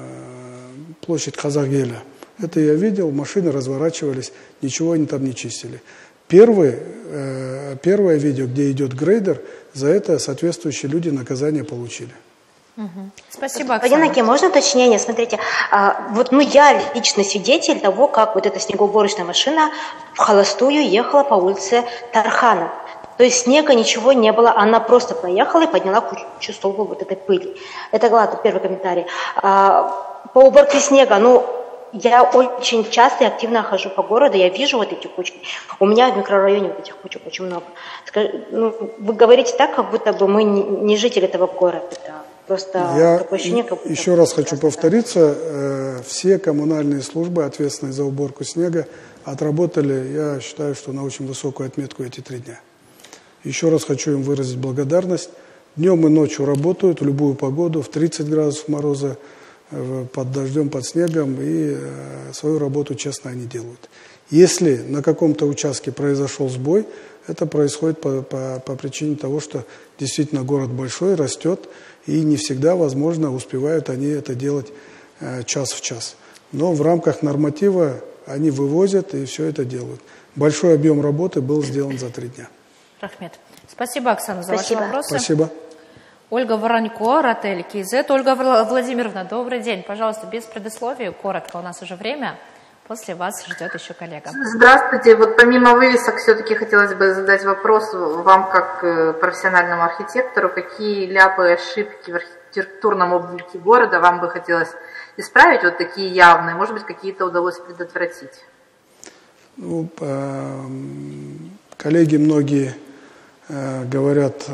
площадь Казагеля. Это я видел, машины разворачивались, ничего они там не чистили. Первый, э, первое видео, где идет грейдер, за это соответствующие люди наказание получили. Угу. Спасибо, Оксана. Господин Аки, можно уточнение? Смотрите, а, вот ну, я лично свидетель того, как вот эта снегоуборочная машина в холостую ехала по улице Тархана. То есть снега ничего не было, она просто проехала и подняла кучу столбов вот этой пыли. Это, ладно, первый комментарий. А, по уборке снега, ну, я очень часто и активно хожу по городу, я вижу вот эти кучки. У меня в микрорайоне вот этих кучек очень много. Скажи, ну, вы говорите так, как будто бы мы не, не жители этого города. Просто я такое ощущение, как будто... еще раз хочу повториться, э, все коммунальные службы, ответственные за уборку снега, отработали, я считаю, что на очень высокую отметку эти три дня. Еще раз хочу им выразить благодарность. Днем и ночью работают в любую погоду, в тридцать градусов мороза, э, под дождем, под снегом, и э, свою работу честно они делают. Если на каком-то участке произошел сбой, это происходит по, по, по причине того, что действительно город большой, растет, и не всегда, возможно, успевают они это делать э, час в час. Но в рамках норматива они вывозят и все это делают. Большой объем работы был сделан за три дня. Рахмет. Спасибо, Оксана, за Спасибо. ваши вопросы. Спасибо. Ольга Воронько, Ротель Кизет. Ольга Владимировна, добрый день. Пожалуйста, без предисловия, коротко, у нас уже время. После вас ждет еще коллега. Здравствуйте. Вот помимо вывесок все-таки хотелось бы задать вопрос вам как профессиональному архитектору. Какие ляпы и ошибки в архитектурном облике города вам бы хотелось исправить? Вот такие явные. Может быть, какие-то удалось предотвратить? Ну, коллеги многие говорят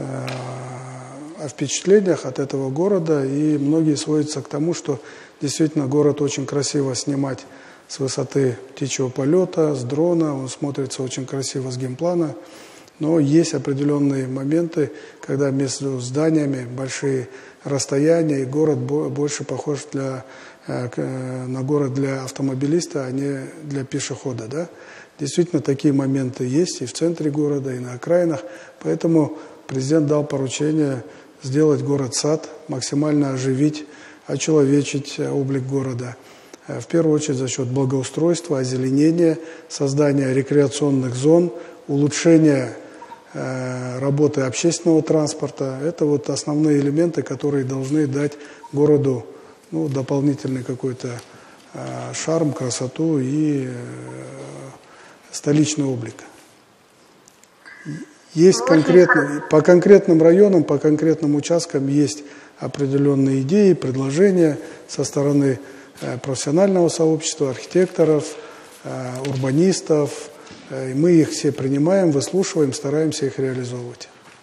о впечатлениях от этого города, и многие сводятся к тому, что действительно город очень красиво снимать с высоты птичьего полета, с дрона, он смотрится очень красиво с геймплана, но есть определенные моменты, когда между зданиями большие расстояния, и город больше похож для, на город для автомобилиста, а не для пешехода. Да? Действительно, такие моменты есть и в центре города, и на окраинах, поэтому президент дал поручение сделать город-сад, максимально оживить, очеловечить облик города. в первую очередь за счет благоустройства, озеленения, создания рекреационных зон, улучшения работы общественного транспорта. Это вот основные элементы, которые должны дать городу ну, дополнительный какой-то шарм, красоту и столичный облик. Есть конкретно, по конкретным районам, по конкретным участкам есть определенные идеи, предложения со стороны профессионального сообщества, архитекторов, урбанистов. И мы их все принимаем, выслушиваем, стараемся их реализовывать.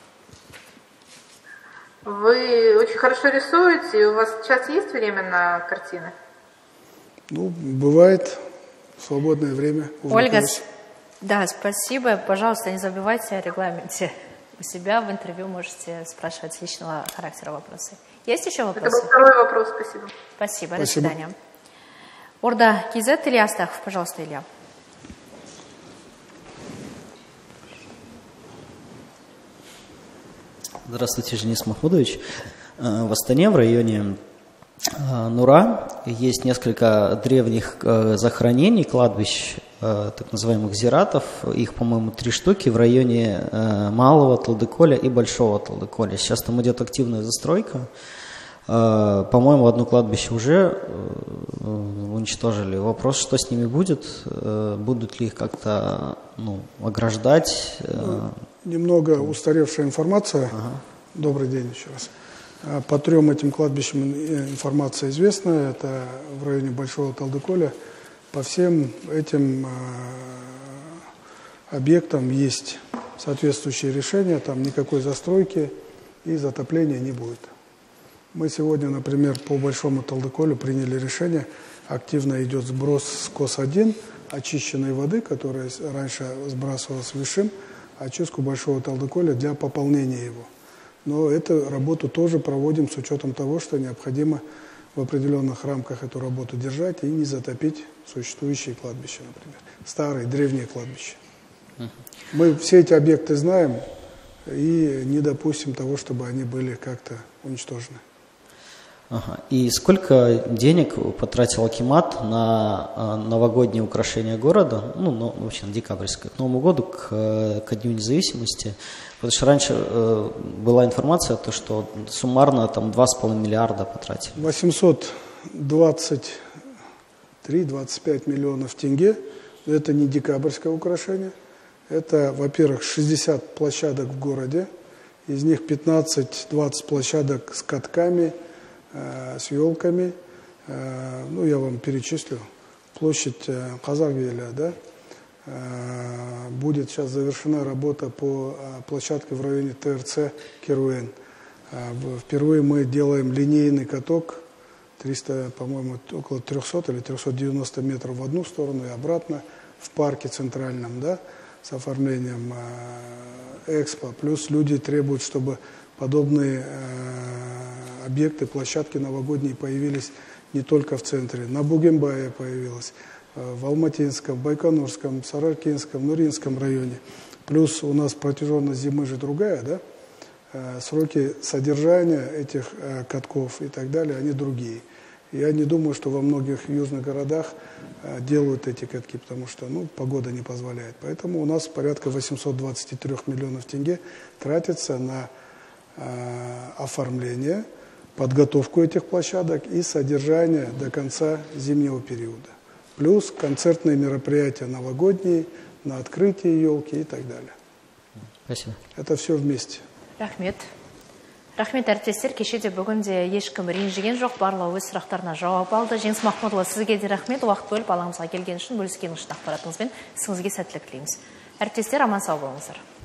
Вы очень хорошо рисуете, у вас сейчас есть время на картины? Ну, бывает в свободное время. Ольга, да, спасибо. Пожалуйста, не забывайте о регламенте. У себя в интервью можете спрашивать личного характера вопросы. Есть еще вопросы? Это был второй вопрос, спасибо. Спасибо, спасибо. До свидания. Орда Кизет, Илья Астахов, пожалуйста, Илья. Здравствуйте, Женис Махмудович. В Астане, в районе Нура, есть несколько древних захоронений, кладбищ, так называемых зиратов. Их, по-моему, три штуки в районе Малого Талдыколя и Большого Талдыколя. Сейчас там идет активная застройка. По-моему, одно кладбище уже уничтожили. Вопрос, что с ними будет? Будут ли их как-то ну, ограждать? Немного устаревшая информация. Ага. Добрый день еще раз. По трем этим кладбищам информация известна. Это в районе Большого Талдыколя. По всем этим объектам есть соответствующие решения. Там никакой застройки и затопления не будет. Мы сегодня, например, по Большому Талдыколю приняли решение. Активно идет сброс с КОС один очищенной воды, которая раньше сбрасывалась в Вишим, очистку Большого Талдыколя для пополнения его. Но эту работу тоже проводим с учетом того, что необходимо в определенных рамках эту работу держать и не затопить существующие кладбища, например. Старые, древние кладбища. Мы все эти объекты знаем и не допустим того, чтобы они были как-то уничтожены. Ага. И сколько денег потратил Акимат на новогодние украшения города, ну, ну в общем, декабрьское, к Новому году, к, к Дню независимости? Потому что раньше э, была информация, то, что суммарно там два с половиной миллиарда потратили. восемьсот двадцать три — двадцать пять миллионов тенге. Это не декабрьское украшение. Это, во-первых, шестьдесят площадок в городе. Из них пятнадцать — двадцать площадок с катками, с елками, ну, я вам перечислю, площадь Казарвеля, да, будет сейчас завершена работа по площадке в районе ТРЦ Керуэн. Впервые мы делаем линейный каток, триста, по-моему, около трехсот или трехсот девяноста метров в одну сторону и обратно, в парке центральном, да, с оформлением экспо. Плюс люди требуют, чтобы подобные э, объекты, площадки новогодние появились не только в центре. На Бугенбае появилась, э, в Алматинском, Байконурском, Саракинском, Нуринском районе. Плюс у нас протяженность зимы же другая, да? Э, сроки содержания этих э, катков и так далее, они другие. Я не думаю, что во многих южных городах э, делают эти катки, потому что ну, погода не позволяет. Поэтому у нас порядка восьмисот двадцати трёх миллионов тенге тратится на оформление, подготовку этих площадок и содержание до конца зимнего периода. Плюс концертные мероприятия новогодние, на открытие елки и так далее. Спасибо. Это все вместе. Рахмет. Рахмет, әріптестер, кешеде бүгінде ешкім ренжіген жоқ, барлығы өз сұрақтарына жауап алды. Жеңіс Махмудұлы, сізге де рахмет, уақыт бөліп алаңымызға келген үшін, бөліскен үшін ақпаратыңызбен сіңізге сәттілік тілейміз. Әріптестер, аман сау болыңыздар.